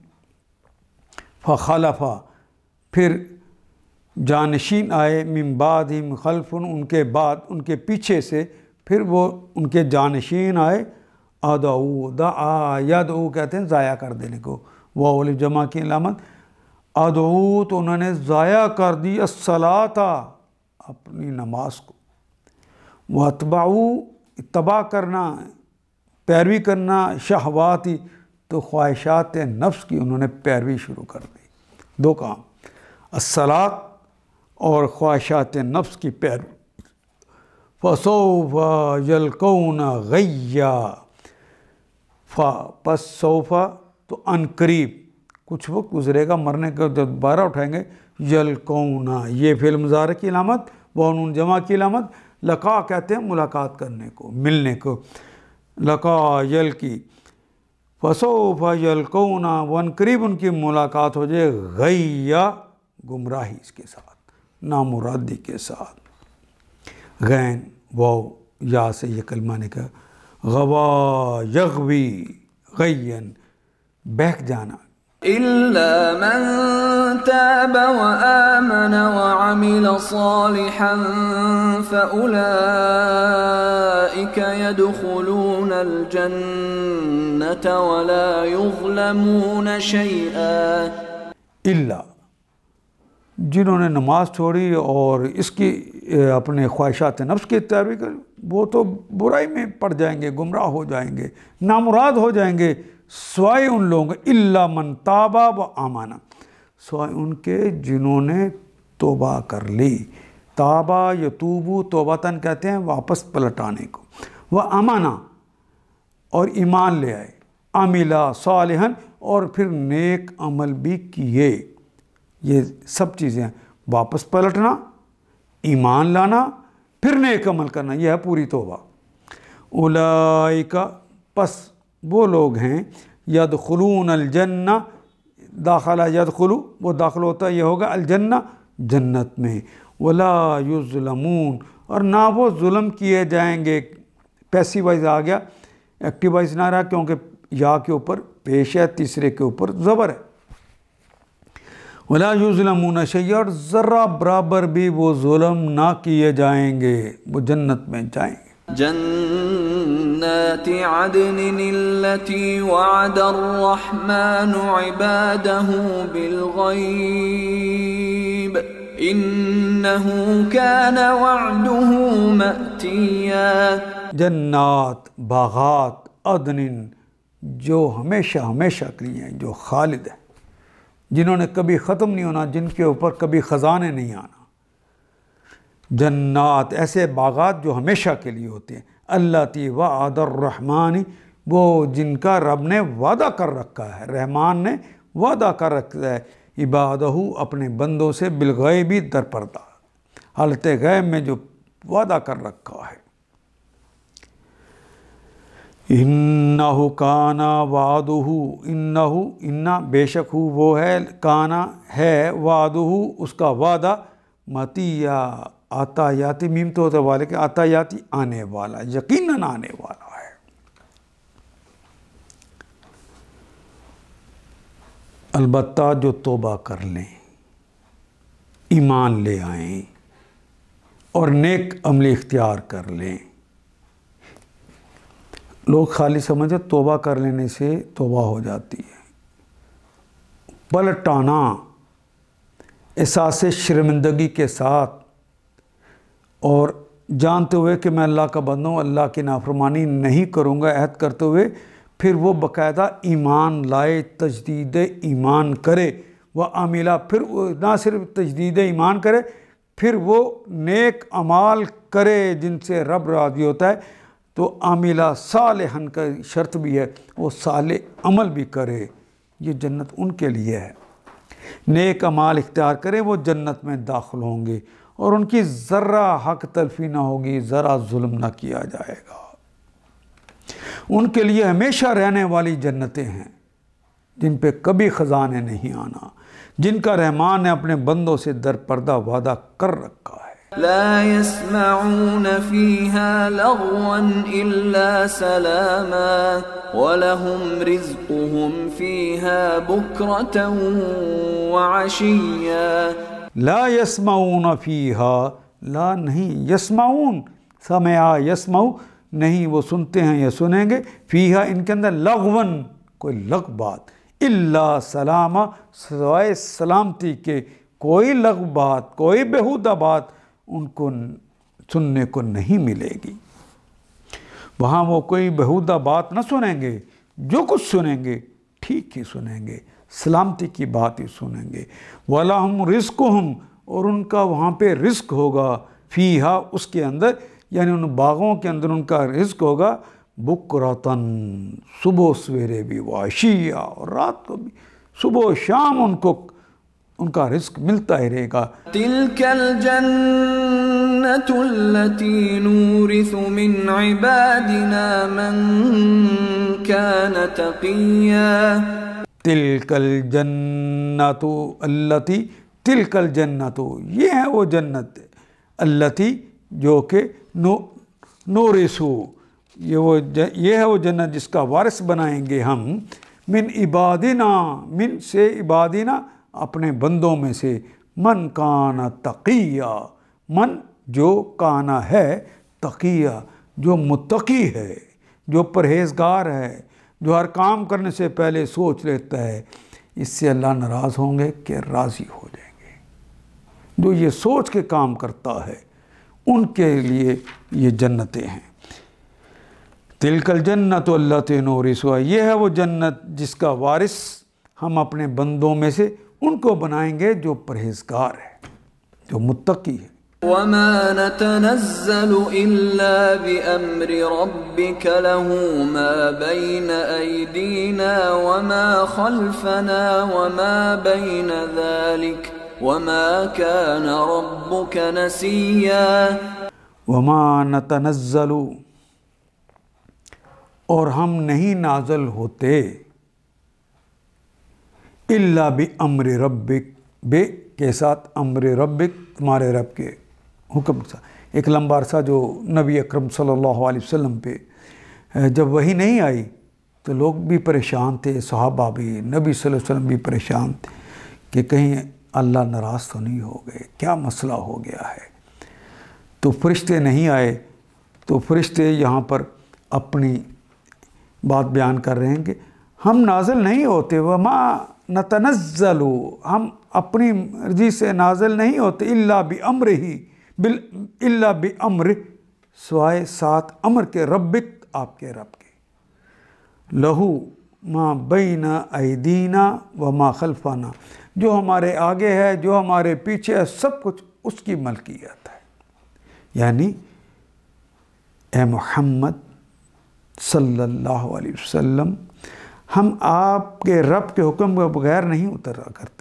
فخلف پھر جانشین آئے من بعدهم خلف ان کے بعد ان کے پیچھے سے پھر وہ ان کے جانشین آئے ادعو دعا یدعو کہتے ہیں ضائع کر دینے کو، واو الف جمع کی علامت، ادعو تو انہوں نے ضائع کر دی الصلاۃ اپنی نماز کو، واتبعو اتباع کرنا پیروی کرنا، شہواتی تو خواہشات نفس کی انہوں نے پیروی شروع کر دی۔ دو کام، الصلاۃ اور خواہشات نفس کی پیروی۔ فسوف یلقون غیا فا پس سوفا تو ان قریب کچھ وقت گزرے گا، مرنے کا جب دوبارہ اٹھائیں گے، یلقون یہ فعل مضارع کی علامت، وہ نون جمع کی علامت، لقا کہتے ہیں ملاقات کرنے کو، ملنے کو، لقا یلقی، فسوف یلقون ون قریب ان کی ملاقات ہو جائے غیا گمراہی اس کے ساتھ، نامرادی کے ساتھ، غین واو یا سے یہ کلمہ نکلا، غوا یغوی غین بہک جانا۔ إلا من تاب وآمن وعمل صالحا فأولئك يدخلون الجنة ولا يظلمون شيئا الا جنہوں نے نماز چھوڑی اور اس کی اپنے خواہشات نفس کی پیروی کر، وہ تو برائی میں پڑ جائیں گے، گمراہ ہو جائیں گے، نامراد ہو جائیں گے، سوائے ان لوگوں الا من تاب و آمن، سوائے ان کے جنہوں نے توبہ کر لی۔ تابا یتوبو توبتاً کہتے ہیں واپس پلٹانے کو، وہ آمنا اور ایمان لے آئے، عاملہ صالحاً اور پھر نیک عمل بھی کیے۔ یہ سب چیزیں واپس پلٹنا، ایمان لانا، پھر نیک عمل کرنا، یہ ہے پوری توبہ۔ اولئک پس وہ لوگ ہیں یدخلون الجنہ، داخلہ یدخلو وہ داخل ہوتا یہ ہوگا الجنہ جنت میں، ولا یظلمون اور نہ وہ ظلم کیے جائیں گے۔ پیسیو وائز آ گیا، ایکٹیو وائز نہ رہا کیونکہ یا کے اوپر پیش ہے، تیسرے کے اوپر زبر ہے۔ ولا یظلمون شیئا اور ذرہ برابر بھی وہ ظلم نہ کیے جائیں گے، وہ جنت میں جائیں گے۔ جنات عدن التي وعد الرحمن عباده بالغيب إنه كان وعده مأتيا۔ جنات باغات عدن جو ہمیشہ ہمیشہ کے لیے ہیں، جو خالد ہیں، جنہوں نے کبھی ختم نہیں ہونا، جن کے اوپر کبھی خزانے نہیں آنا۔ جنات ایسے باغات جو ہمیشہ کے لیے ہوتے ہیں، اللاتی وعد الرحمن وہ جن کا رب نے وعدہ کر رکھا ہے، رحمان نے وعدہ کر رکھا ہے، عبادہ اپنے بندوں سے بالغیبی در پردہ، حالت غیب میں جو وعدہ کر رکھا ہے۔ انہ کانا وعدہ انہ انہ بے شک ہو وہ ہے، کانا ہے وعدہ اس کا وعدہ، متیا آتا یاتی، میم تو ہوتا والے کہ آتا یاتی آنے والا، یقیناً آنے والا ہے۔ البتہ جو توبہ کر لیں، ایمان لے آئیں اور نیک عمل اختیار کر لیں۔ لوگ خالی سمجھے توبہ کر لینے سے توبہ ہو جاتی ہے، پلٹانا احساس شرمندگی کے ساتھ اور جانتے ہوئے کہ میں اللہ کا بندہ ہوں، اللہ کی نافرمانی نہیں کروں گا عہد کرتے ہوئے، پھر وہ باقاعدہ ایمان لائے، تجدید ایمان کرے، وعملا، پھر نہ صرف تجدید ایمان کرے، پھر وہ نیک اعمال کرے جن سے رب راضی ہوتا ہے. تو عاملہ صالحا کا شرط بھی ہے، وہ صالح عمل بھی کرے. یہ جنت ان کے لیے ہے. نیک اعمال اختیار کرے، وہ جنت میں داخل ہوں گے، اور ان کی ذرہ حق تلفی نہ ہوگی، ذرا ظلم نہ کیا جائے گا. ان کے لیے ہمیشہ رہنے والی جنتیں ہیں جن پہ کبھی خزانے نہیں آنا، جن کا رحمان نے اپنے بندوں سے در پردہ وعدہ کر رکھا ہے. لا يسمعون فيها لغوا إلا سلاما ولهم رزقهم فيها بكرة وعشيا. لا يسمعون فيها، لا نہیں، یسمعون، سمع یسمع نہیں، وہ سنتے ہیں یا سنیں گے، فیہا ان کے اندر لغون کوئی لغو بات، الا سلاما سوائے سلامتی کے کوئی لغو بات، کوئی بیہودہ بات ان کو سننے کو نہیں ملے گی. وہاں وہ کوئی بیہودہ بات نہ سنیں گے، جو کچھ سنیں گے ٹھیک ہی سنیں گے، سلامتی کی بات ہی سنیں گے. وَلَهُمْ رِزْقُهُمْ، اور ان کا وہاں پہ رزق ہوگا، فیہا اس کے اندر، یعنی ان باغوں کے اندر ان کا رزق ہوگا، بکرتن صبح سویرے بھی، وعشیہ اور رات کو بھی، صبح و شام ان کو ان کا رزق ملتا ہی رہے گا. تلك الجنة التي نورث من عبادنا من كان تقيا. تلک الجنت التی، تلک الجنت یہ ہے وہ جنت، التی جو کہ نورثو یہ وہ یہ ہے وہ جنت جس کا وارث بنائیں گے ہم، من عبادنا، من سے عبادنا اپنے بندوں میں سے، من کان تقیہ، من جو کانا ہے، تقیہ جو متقی ہے، جو پرہیزگار ہے، جو ہر کام کرنے سے پہلے سوچ لیتا ہے اس سے اللہ ناراض ہوں گے کہ راضی ہو جائیں گے. جو یہ سوچ کے کام کرتا ہے ان کے لیے یہ جنتیں ہیں. تلک الجنت التی نورثها، یہ ہے وہ جنت جس کا وارث ہم اپنے بندوں میں سے ان کو بنائیں گے جو پرہیزگار ہے، جو متقی ہے. وما نتنزل إلا بأمر ربك له ما بين أيدينا وما خلفنا وما بين ذلك وما كان ربك نسيا. وما نتنزل، اور ہم نہیں نازل ہوتے، الا بامر ربک، بے کے ساتھ امر ربک، تمہارے رب کے حکم کے ساتھ. ایک لمبا عرصہ جو نبی اکرم صلی اللہ علیہ وسلم پہ جب وحی نہیں آئی تو لوگ بھی پریشان تھے، صحابہ بھی، نبی صلی اللہ علیہ وسلم بھی پریشان تھے کہ کہیں اللہ ناراض تو نہیں ہو گئے، کیا مسئلہ ہو گیا ہے. تو فرشتے نہیں آئے، تو فرشتے یہاں پر اپنی بات بیان کر رہے ہیں کہ ہم نازل نہیں ہوتے، وما نتنزل، ہم اپنی مرضی سے نازل نہیں ہوتے، الا بامر ہی، بل الا بامر، سوائے ساتھ امر کے، ربک آپ کے رب کے، لہو ما بین ایدینا وما خلفنا، جو ہمارے آگے ہے، جو ہمارے پیچھے ہے، سب کچھ اس کی ملکیت ہے. یعنی اے محمد صلی اللہ علیہ وسلم، ہم آپ کے رب کے حکم کے بغیر نہیں اترا کرتے،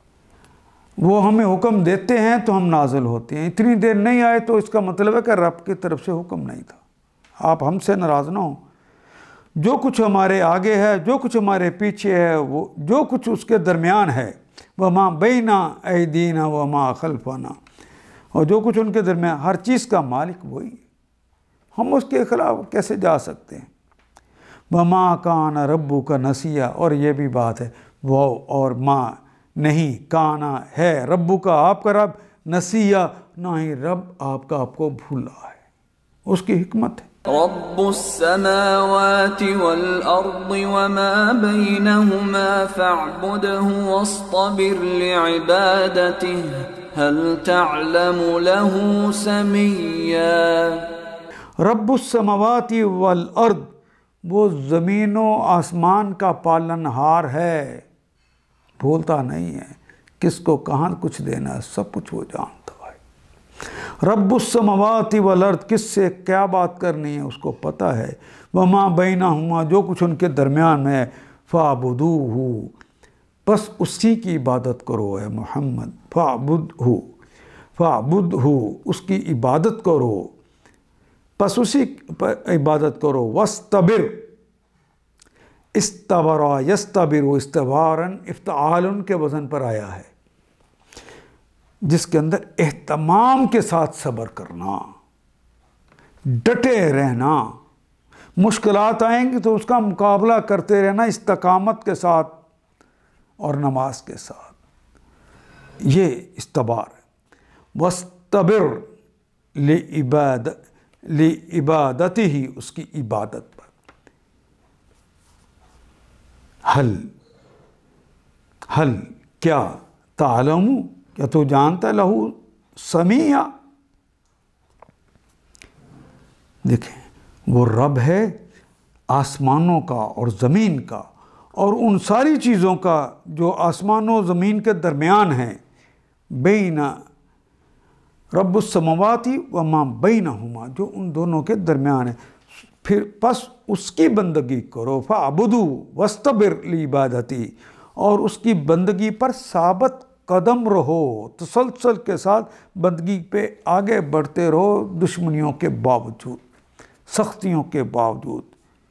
وہ ہمیں حکم دیتے ہیں تو ہم نازل ہوتے ہیں. اتنی دیر نہیں آئے تو اس کا مطلب ہے کہ رب کی طرف سے حکم نہیں تھا. آپ ہم سے ناراض نہ ہوں، جو کچھ ہمارے آگے ہے، جو کچھ ہمارے پیچھے ہے، وہ جو کچھ اس کے درمیان ہے، وما بین ایدینا وما خلفنا، اور جو کچھ ان کے درمیان، ہر چیز کا مالک وہی ہے، ہم اس کے خلاف کیسے جا سکتے ہیں. وما کان ربک نسیا، اور یہ بھی بات ہے، وہ اور ماں نہیں، کانا ہے، ربو کا آپ کا رب، نسیا نہ ہی رب آپ کا آپ کو بھولا ہے، اس کی حکمت ہے. رب السماوات والأرض وما بينهما فاعبده واصطبر لعبادته هل تعلم له سميا. رب السماوات والارض، وہ زمین و آسمان کا پالن ہار ہے، بھولتا نہیں ہے. کس کو کہاں کچھ دینا ہے سب کچھ وہ جانتا ہے۔ رب السماوات والارض، کس سے کیا بات کرنی ہے اس کو پتہ ہے۔ وما بینہما، جو کچھ ان کے درمیان میں ہے، فاعبدوہ، بس اسی کی عبادت کرو اے محمد، فاعبدہ فاعبدہ، اس کی عبادت کرو، بس اسی پر عبادت کرو۔ واستبر، استبرا یستبر، استبارن افتعال کے وزن پر آیا ہے، جس کے اندر اہتمام کے ساتھ صبر کرنا، ڈٹے رہنا، مشکلات آئیں گی تو اس کا مقابلہ کرتے رہنا استقامت کے ساتھ اور نماز کے ساتھ، یہ استبار ہے۔ واستبر لعباد لعبادتہ، اس کی عبادت پر۔ حل حل کیا، تعلم، کیا تو جانتا ہے، لہو سمیع، دیکھیں وہ رب ہے آسمانوں کا اور زمین کا اور ان ساری چیزوں کا جو آسمان و زمین کے درمیان ہیں، بین رب السماوات وما بینہما، جو ان دونوں کے درمیان ہے، پھر پس اس کی بندگی کرو، فاعبدوا واستبر لعبادتی، اور اس کی بندگی پر ثابت قدم رہو، تسلسل کے ساتھ بندگی پہ آگے بڑھتے رہو، دشمنیوں کے باوجود، سختیوں کے باوجود۔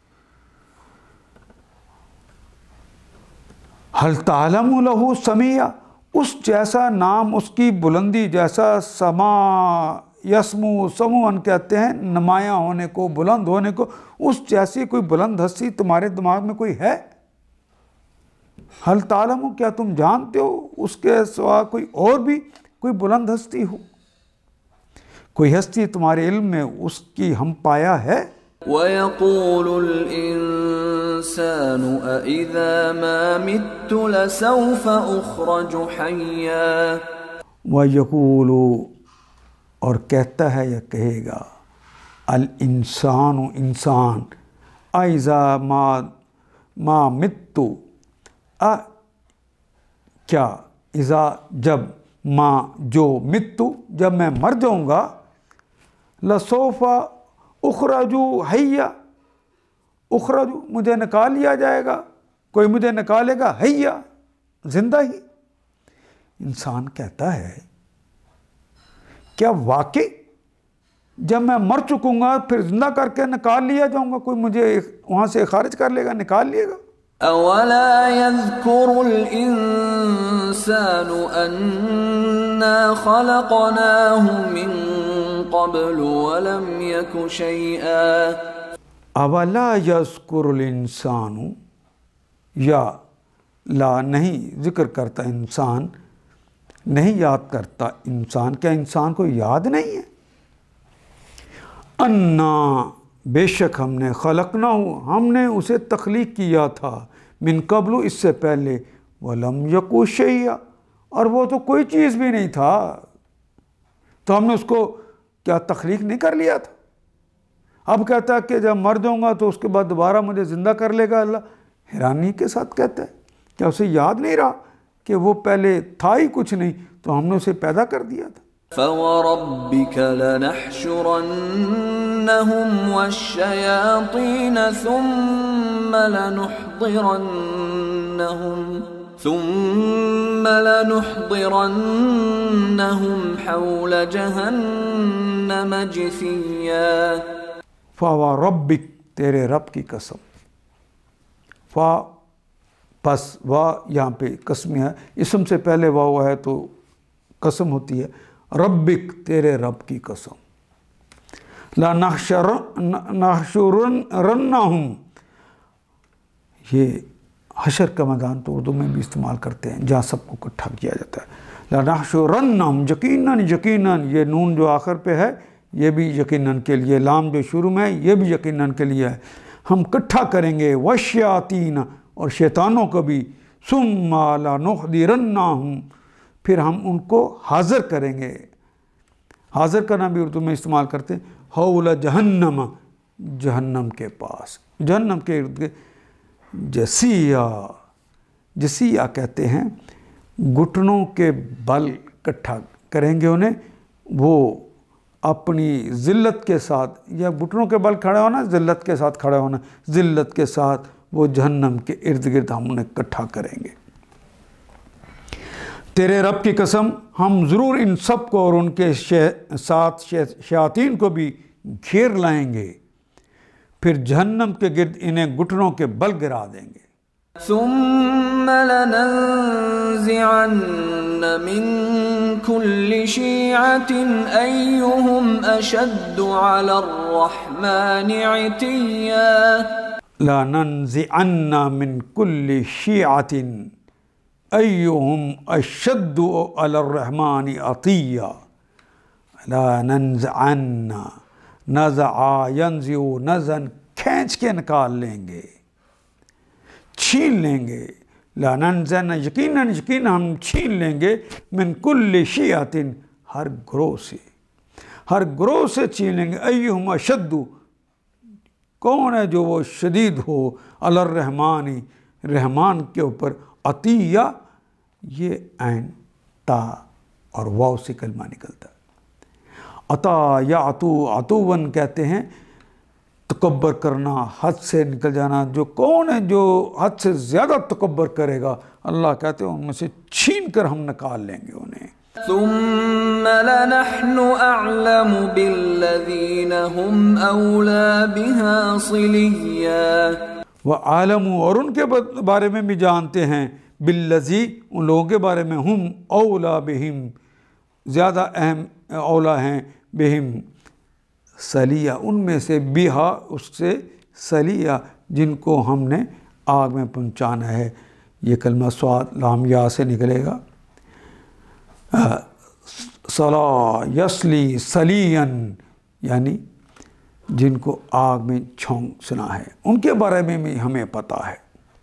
حل تعلم لہ سمیع، اس جیسا نام، اس کی بلندی جیسا، سما یسمو، سموعن کہتے ہیں نمایاں ہونے کو، بلند ہونے کو، اس جیسی کوئی بلند ہستی تمہارے دماغ میں کوئی ہے؟ حل تعلم، کیا تم جانتے ہو اس کے سوا کوئی اور بھی کوئی بلند ہستی ہو؟ کوئی ہستی تمہارے علم میں اس کی ہم پایا ہے؟ وَيَقُولُ الْإِنسَانُ أَإِذَا مَا مِتُّ لَسَوْفَ أُخْرَجُ حَيًّا، وَيَقُولُ، اور کہتا ہے یا کہے گا، الانسان، انسان، اِذَا ما ما مِتُّ، آ کیا، اذا جب، ما جو، مِتُّ جب میں مر جاؤں گا، لسوف اخرج حیا، اخرج مجھے نکال لیا جائے گا، کوئی مجھے نکالے گا، حیا زندہ ہی۔ انسان کہتا ہے کیا واقعی جب میں مر چکوں گا پھر زندہ کر کے نکال لیا جاؤں گا، کوئی مجھے وہاں سے خارج کر لے گا، نکال لے گا؟ أَوَلَا يَذْكُرُ الْإِنسَانُ أَنَّا خَلَقْنَاهُ مِن قَبْلُ وَلَمْ يَكُ شَيْئًا، اولا یذکر الانسان، یا لا نہیں ذکر کرتا انسان، نہیں یاد کرتا انسان، کیا انسان کو یاد نہیں ہے؟ انا، بے شک ہم نے، خلقناہ، ہم نے اسے تخلیق کیا تھا، من قبل، اس سے پہلے، ولم یکو شیئا، اور وہ تو کوئی چیز بھی نہیں تھا، تو ہم نے اس کو کیا تخلیق نہیں کر لیا تھا؟ اب کہتا ہے کہ جب مر جاؤں گا تو اس کے بعد دوبارہ مجھے زندہ کر لے گا اللہ، حیرانی کے ساتھ کہتا ہے، کیا اسے یاد نہیں رہا کہ وہ پہلے تھا ہی کچھ نہیں تو ہم نے اسے پیدا کر دیا تھا؟ فَوَرَبِّكَ لَنَحْشُرَنَّهُمْ وَالشَّيَاطِينَ ثُمَّ لَنُحْضِرَنَّهُمْ ثُمَّ لَنُحْضِرَنَّهُمْ حَوْلَ جَهَنَّمَ جِثِيًّا۔ فَوَرَبِّكَ، تیرے رب کی قسم، فا پس وا یہاں پہ قسم ہے، اسم سے پہلے واو ہے تو قسم ہوتی ہے، ربک، تیرے رب کی قسم، لَنَحْشُرَنَّهُمْ، یہ حشر کا میدان تو اردو میں بھی استعمال کرتے ہیں جہاں سب کو اکٹھا کیا جاتا ہے، لَنَحْشُرَنَّهُمْ، یقیناً یقیناً، یہ نون جو آخر پہ ہے یہ بھی یقیناً کے لیے، لام جو شروع میں ہے یہ بھی یقیناً کے لیے ہے، ہم اکٹھا کریں گے، وَالشَّيَاطِينَ، اور شیطانوں کو بھی، ثُمَّ لَنُحْضِرَنَّهُمْ، پھر ہم ان کو حاضر کریں گے، حاضر کرنا بھی اردو میں استعمال کرتے ہیں، حول جہنم، جہنم کے پاس، جہنم کے ارد گرد، جسیہ، جسیہ کہتے ہیں گھٹنوں کے بل اکٹھا کریں گے انہیں، وہ اپنی ذلت کے ساتھ، یا گھٹنوں کے بل کھڑے ہونا، ذلت کے ساتھ کھڑے ہونا، ذلت کے ساتھ وہ جہنم کے ارد گرد ہم انہیں اکٹھا کریں گے۔ تیرے رب کی قسم، ہم ضرور ان سب کو اور ان کے ساتھ شیاطین کو بھی گھیر لائیں گے، پھر جہنم کے گرد انہیں گھٹنوں کے بل گرا دیں گے۔ ثم لننزعن من كل شيعة أيهم أشد على الرحمن عتيا لننزعن من كل شيعة أيهم أشد على الرحمن عتيا لننزعن، نزع ينزع نزن، کھینچ کے نکال لیں گے، چھین لیں گے۔ لننزعن، یقیناً یقین ہم چھین لیں گے، من کل شیعۃ، ہر گروہ سے، ہر گروہ سے چھین لیں گے۔ ایہم اشد، کون ہے جو وہ شدید ہو، علی الرحمن، رحمان کے اوپر، عطیہ، یہ عین تا اور واو سے کلمہ نکلتا ہے۔ عطا یا عطو، عطوون کہتے ہیں تکبر کرنا، حد سے نکل جانا۔ جو کون ہے جو حد سے زیادہ تکبر کرے گا، اللہ کہتے ہیں ان میں سے چھین کر ہم نکال لیں گے انہیں۔ ثم لنحن اعلم بالذین هم اولی بها صلیا، وعالم، اور ان کے بارے میں بھی جانتے ہیں، بالذی، ان لوگوں کے بارے میں، ہم اولا بہم، زیادہ اہم اولا ہیں، بہم صلیہ، ان میں سے، بیہا، اس سے، صلیہ، جن کو ہم نے آگ میں پہنچانا ہے۔ یہ کلمہ صاد لام یا سے نکلے گا۔ صلا یسلی صلیًا، یعنی جن کو آگ میں جھونکنا ہے، ان کے بارے میں بھی ہمیں پتہ ہے۔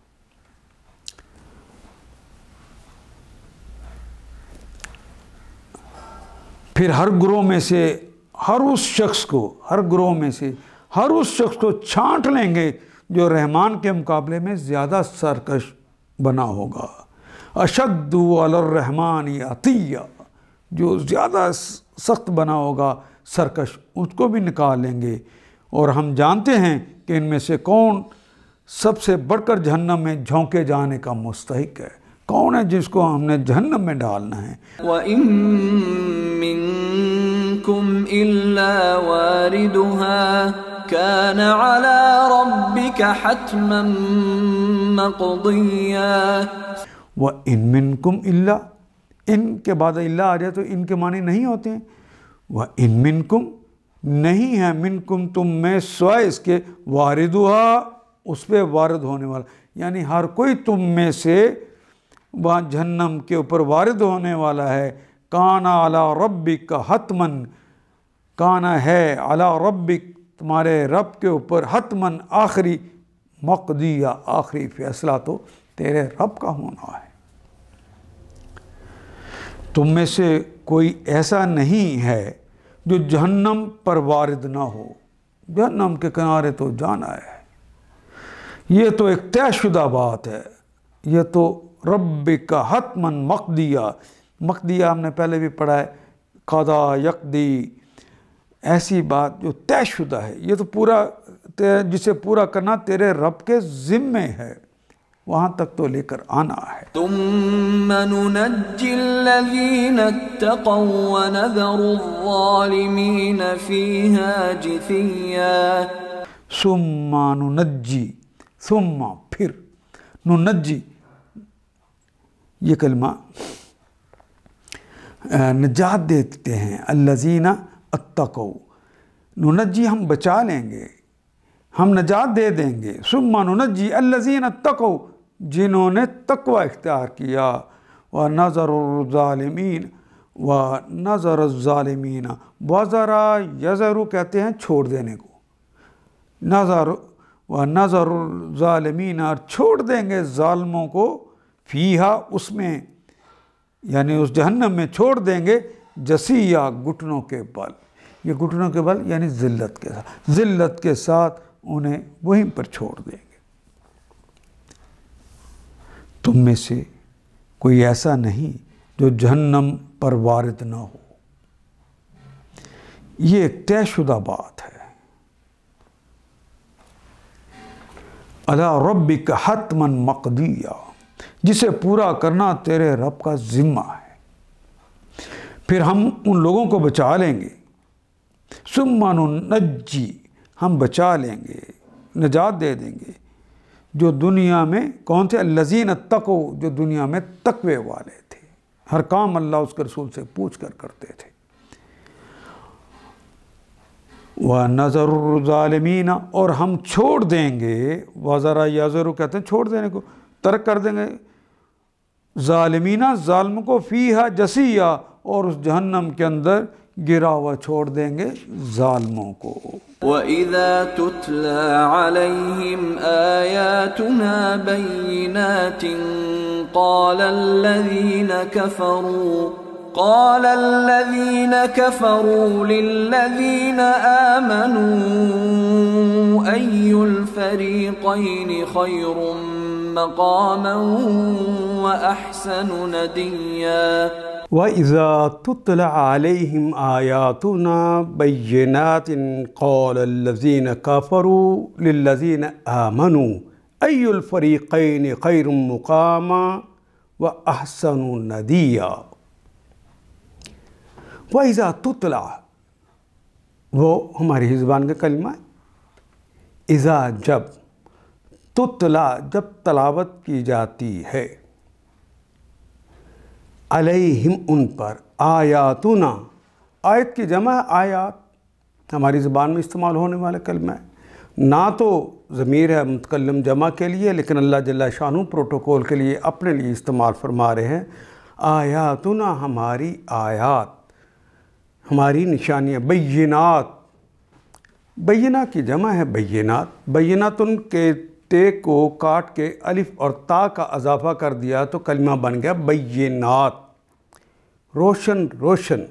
پھر ہر گروہ میں سے ہر اس شخص کو، ہر گروہ میں سے ہر اس شخص کو چھانٹ لیں گے جو رحمان کے مقابلے میں زیادہ سرکش بنا ہوگا۔ اشد علی الرحمن عتیہ، جو زیادہ سخت بنا ہوگا، سرکش، اس کو بھی نکال لیں گے۔ اور ہم جانتے ہیں کہ ان میں سے کون سب سے بڑھ کر جہنم میں جھونکے جانے کا مستحق ہے، کون ہے جس کو ہم نے جہنم میں ڈالنا ہے۔ وَإِن مِّنكُمْ إِلَّا وَارِدُهَا كَانَ عَلَى رَبِّكَ حَتْمًا مَّقْضِيًّا۔ وَإِن مِّنكُمْ إِلَّا، ان کے بعد اللہ آ جائے تو ان کے معنی نہیں ہوتے ہیں۔ وَإِن مِّنكُمْ، نہیں ہے، منکم تم میں، سوائے اس کے، واردها، اس پہ وارد ہونے والا، یعنی ہر کوئی تم میں سے وہاں جہنم کے اوپر وارد ہونے والا ہے۔ کانا علی ربک حتمن، کانا ہے، علی ربک، تمہارے رب کے اوپر، حتمن، آخری، مقضیہ، آخری فیصلہ تو تیرے رب کا ہونا ہے۔ تم میں سے کوئی ایسا نہیں ہے جو جہنم پر وارد نہ ہو، جہنم کے کنارے تو جانا ہے، یہ تو ایک طے شدہ بات ہے، یہ تو رب کا حتمن مقضیہ، مقضیہ ہم نے پہلے بھی پڑھا ہے، قضا یقضی، ایسی بات جو طے شدہ ہے، یہ تو پورا، جسے پورا کرنا تیرے رب کے ذمے ہے، وہاں تک تو لے کر آنا ہے۔ ثم ننجی الذین اتقوا ونذر الظالمین فیہا جثیا۔ ثم ننجی، ثم، پھر، ننجی، یہ کلمہ نجات دیتے ہیں، الذین اتقوا، ننجی، ہم بچا لیں گے، ہم نجات دے دیں گے۔ ثم ننجی الذین اتقوا، جنہوں نے تقوی اختیار کیا، ونذر الظالمین، ونذر الظالمین، وذرا یذر کہتے ہیں چھوڑ دینے کو، نظر، ونذر الظالمین، اور چھوڑ دیں گے ظالموں کو، فیہا، اس میں، یعنی اس جہنم میں چھوڑ دیں گے، جثیہ، گھٹنوں کے بل، یہ گھٹنوں کے بل یعنی ذلت کے ساتھ، ذلت کے ساتھ انہیں وہیں پر چھوڑ دیں گے۔ تم میں سے کوئی ایسا نہیں جو جہنم پر وارد نہ ہو۔ یہ ایک طے شدہ بات ہے۔ الا ربک حتما مقضیہ، جسے پورا کرنا تیرے رب کا ذمہ ہے۔ پھر ہم ان لوگوں کو بچا لیں گے، ثم ننجی، ہم بچا لیں گے، نجات دے دیں گے، جو دنیا میں کون تھے؟ الذین اتقوا، جو دنیا میں تقوی والے تھے، ہر کام اللہ اس کے رسول سے پوچھ کر کرتے تھے۔ وَنَذَرُ الظَّالِمِينَ، اور ہم چھوڑ دیں گے، وَذَرَ يَذَرُ کہتے ہیں چھوڑ دینے کو، ترک کر دیں گے، ظالمین، ظالم کو، فیہا جثیہ، اور اس جہنم کے اندر گرا ہوا چھوڑ دیں گے ظالموں کو۔ وَإِذَا تُتْلَى عَلَيْهِمْ آيَاتُنَا بَيِّنَاتٍ قَالَ الَّذِينَ كَفَرُوا قال الذين كفروا للذين آمنوا أي الفريقين خير مقاما وأحسن نديا وَإِذَا تُتْلَى عَلَيْهِمْ آيَاتُنَا بَيِّنَاتٍ قَالَ الَّذِينَ كَفَرُوا لِلَّذِينَ آمَنُوا أَيُّ الْفَرِيقَيْنِ خَيْرٌ مُقَامًا وَأَحْسَنُ نَدِيًّا۔ وَإِذَا تُتْلَى، وہ ہماری زبان کا کلمہ ہے، اذا جب، تتلا جب تلاوت کی جاتی ہے، علیہم ان پر، آیاتنا، آیت کی جمع ہے آیات، ہماری زبان میں استعمال ہونے والا کلمہ ہے، نہ تو ضمیر ہے متکلم جمع کے لیے، لیکن اللہ جل شانہ پروٹوکول کے لیے اپنے لیے استعمال فرما رہے ہیں۔ آیاتنا، ہماری آیات، ہماری نشانیاں، بینات، بینہ کی جمع ہے بینات، بیناتن کے تے کو کاٹ کے الف اور تا کا اضافہ کر دیا تو کلمہ بن گیا بینات، روشن روشن۔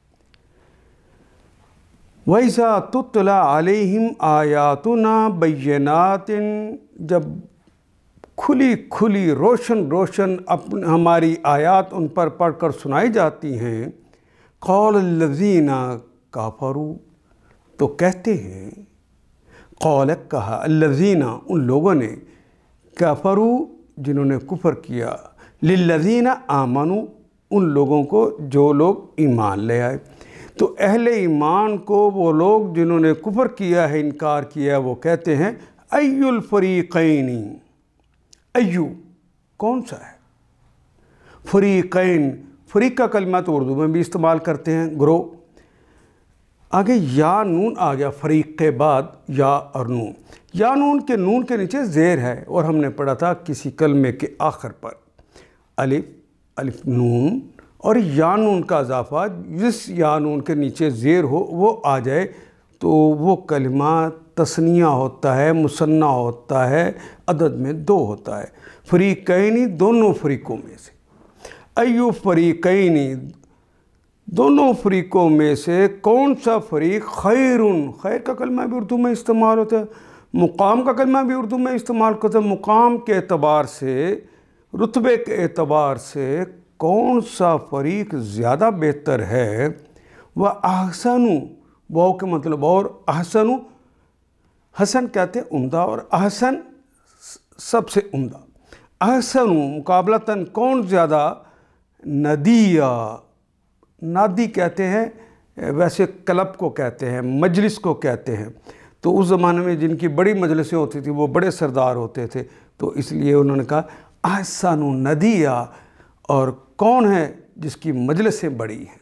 وَإِذَا تُتْلَى عَلَيْهِمْ آيَاتُنَا بَيِّنَاتٍ، جب کھلی کھلی روشن روشن اپن ہماری آیات ان پر پڑھ کر سنائی جاتی ہیں، قَالَ الَّذِينَ كَفَرُوا، تو کہتے ہیں، قَالَ کہا، الَّذِينَ ان لوگوں نے، کفروا جنہوں نے کفر کیا، لِلَّذِينَ آمَنُوا ان لوگوں کو جو لوگ ایمان لے آئے۔ تو اہل ایمان کو وہ لوگ جنہوں نے کفر کیا ہے، انکار کیا ہے، وہ کہتے ہیں ایُّ الفریقین، ایُّ کون سا ہے؟ فریقین، فریق کا کلمہ تو اردو میں بھی استعمال کرتے ہیں، گروہ۔ آگے یا نون آ گیا فریق کے بعد، یا اور نون، یا نون کے نون کے نیچے زیر ہے، اور ہم نے پڑھا تھا کسی کلمے کے آخر پر الف، الف نون اور یا نون کا اضافہ، جس یا نون کے نیچے زیر ہو وہ آ جائے تو وہ کلمہ تثنیہ ہوتا ہے، مثنیٰ ہوتا ہے، عدد میں دو ہوتا ہے۔ فریقین، دونوں فریقوں میں سے، ایو فریقین، دونوں فریقوں میں سے کون سا فریق، خیرن، خیر کا کلمہ بھی اردو میں استعمال ہوتا ہے، مقام کا کلمہ بھی اردو میں استعمال ہوتا ہے، مقام کے اعتبار سے، رتبے کے اعتبار سے کون سا فریق زیادہ بہتر ہے، وہ احسن، واو کے مطلب اور، احسن، حسن کہتے ہیں عمدہ، اور احسن سب سے عمدہ، احسن مقابلتاً کون زیادہ، ندیہ، نادی کہتے ہیں ویسے کلب کو کہتے ہیں، مجلس کو کہتے ہیں، تو اس زمانے میں جن کی بڑی مجلسیں ہوتی تھیں وہ بڑے سردار ہوتے تھے، تو اس لیے انہوں نے کہا احسن ندیہ، اور کون ہے جس کی مجلسیں بڑی ہیں۔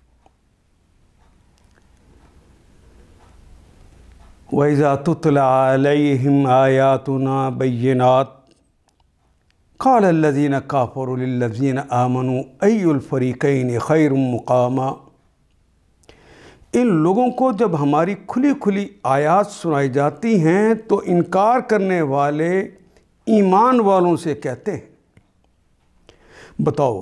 وَإِذَا تُتْلَى عَلَيْهِمْ آيَاتُنَا بَيِّنَاتٍ قَالَ الَّذِينَ كَفَرُوا لِلَّذِينَ آمَنُوا أَيُّ الْفَرِيقَيْنِ خَيْرٌ مُقَامًا، ان لوگوں کو جب ہماری کھلی کھلی آیات سنائی جاتی ہیں تو انکار کرنے والے ایمان والوں سے کہتے ہیں، بتاؤ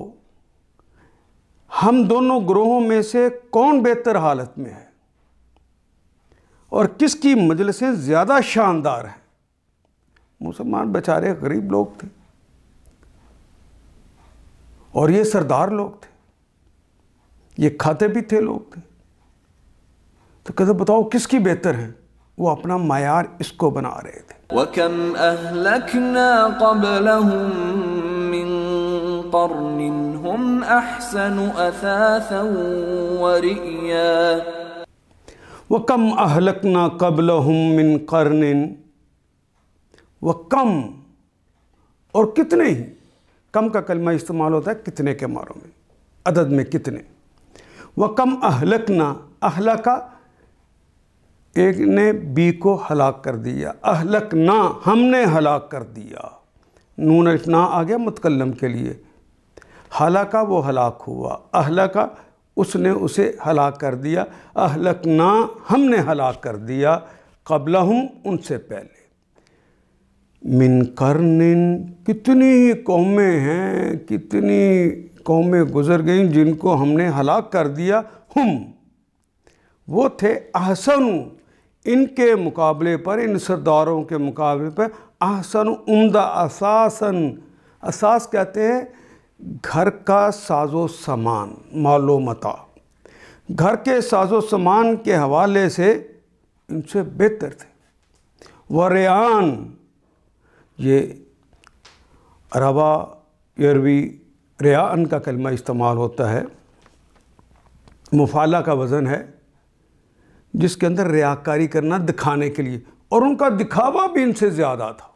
ہم دونوں گروہوں میں سے کون بہتر حالت میں ہے اور کس کی مجلسیں زیادہ شاندار ہیں۔ مسلمان بیچارے غریب لوگ تھے، اور یہ سردار لوگ تھے، یہ کھاتے بھی تھے لوگ تھے. تو کہتے بتاؤ کس کی بہتر ہے؟ وہ اپنا معیار اس کو بنا رہے تھے. وَكَمْ أَهْلَكْنَا قَبْلَهُمْ مِنْ قَرْنٍ هُمْ أَحْسَنُ أَثَاثًا وَرِئْيًا. وَكَمْ أَهْلَكْنَا قَبْلَهُمْ مِنْ قَرْنٍ. وَكَمْ اور کتنے ہی، کم کا کلمہ استعمال ہوتا ہے کتنے کے معنوں میں، عدد میں کتنے. وَكَمْ أَهْلَكْنَا، اہلکا ایک نے بی کو ہلاک کر دیا، اہلکنا ہم نے ہلاک کر دیا. نون الف نا آ گیا متکلم کے لیے. ہلاکا وہ ہلاک ہوا، اہلکا اس نے اسے ہلاک کر دیا، اہلکنا ہم نے ہلاک کر دیا، قبلہم ان سے پہلے. من قرن کتنی ہی قومیں ہیں، کتنی قومیں گزر گئیں جن کو ہم نے ہلاک کر دیا. ہم وہ تھے احسن، ان کے مقابلے پر، ان سرداروں کے مقابلے پر، احسن عمدہ، اساساً، اساس کہتے ہیں گھر کا ساز و سامان، مال و متاع، گھر کے ساز و سامان کے حوالے سے ان سے بہتر تھے. وریان، یہ روا یروی ریان کا کلمہ استعمال ہوتا ہے، مفعلہ کا وزن ہے، جس کے اندر ریاکاری کرنا دکھانے کے لیے، اور ان کا دکھاوا بھی ان سے زیادہ تھا.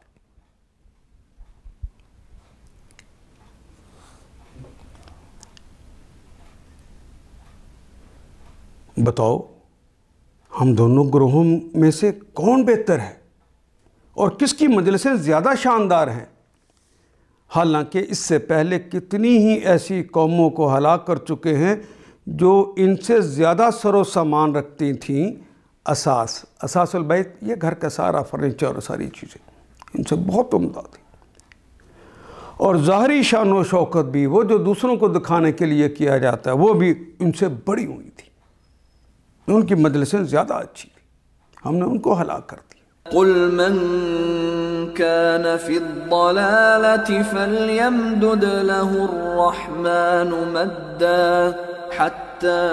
بتاؤ ہم دونوں گروہوں میں سے کون بہتر ہے اور کس کی مجلسیں زیادہ شاندار ہیں؟ حالانکہ اس سے پہلے کتنی ہی ایسی قوموں کو ہلاک کر چکے ہیں جو ان سے زیادہ سر و سامان رکھتی تھیں. اساس، اساس البیت، یہ گھر کا سارا فرنیچر اور ساری چیزیں ان سے بہت عمدہ تھی. اور ظاہری شان و شوکت بھی، وہ جو دوسروں کو دکھانے کے لیے کیا جاتا ہے، وہ بھی ان سے بڑی ہوئی تھی. ان کی مجلسیں زیادہ اچھی تھی، ہم نے ان کو ہلاک کر دیا. قل من كان في الضلالة فليمدد له الرحمن مدا حتى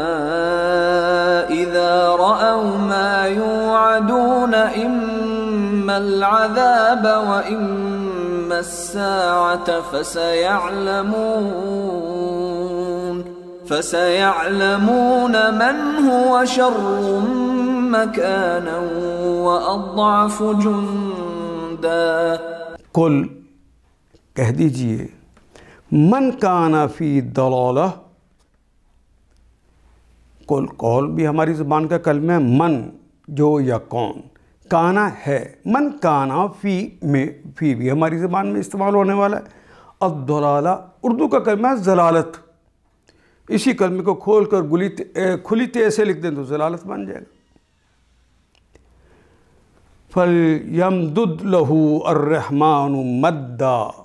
إذا رأوا ما يوعدون إما العذاب وإما الساعة فسيعلمون فسيعلمون من هو شر مكانا وأضعف جندا. قل کہہ دیجئے، من کان فی ضلالہ. قل، قول بھی ہماری زبان کا کلمہ ہے، من جو یا کون، کانا ہے، من کانا فی میں، فی بھی ہماری زبان میں استعمال ہونے والا ہے. الضلالہ اردو کا کلمہ ہے ضلالت. اسی کلمے کو کھول کر گلی کھلی تے سے لکھ دیں تو ضلالت بن جائے گا. فَلْيَمْدُدْ لَهُ الرَّحْمَانُ مَدًّا.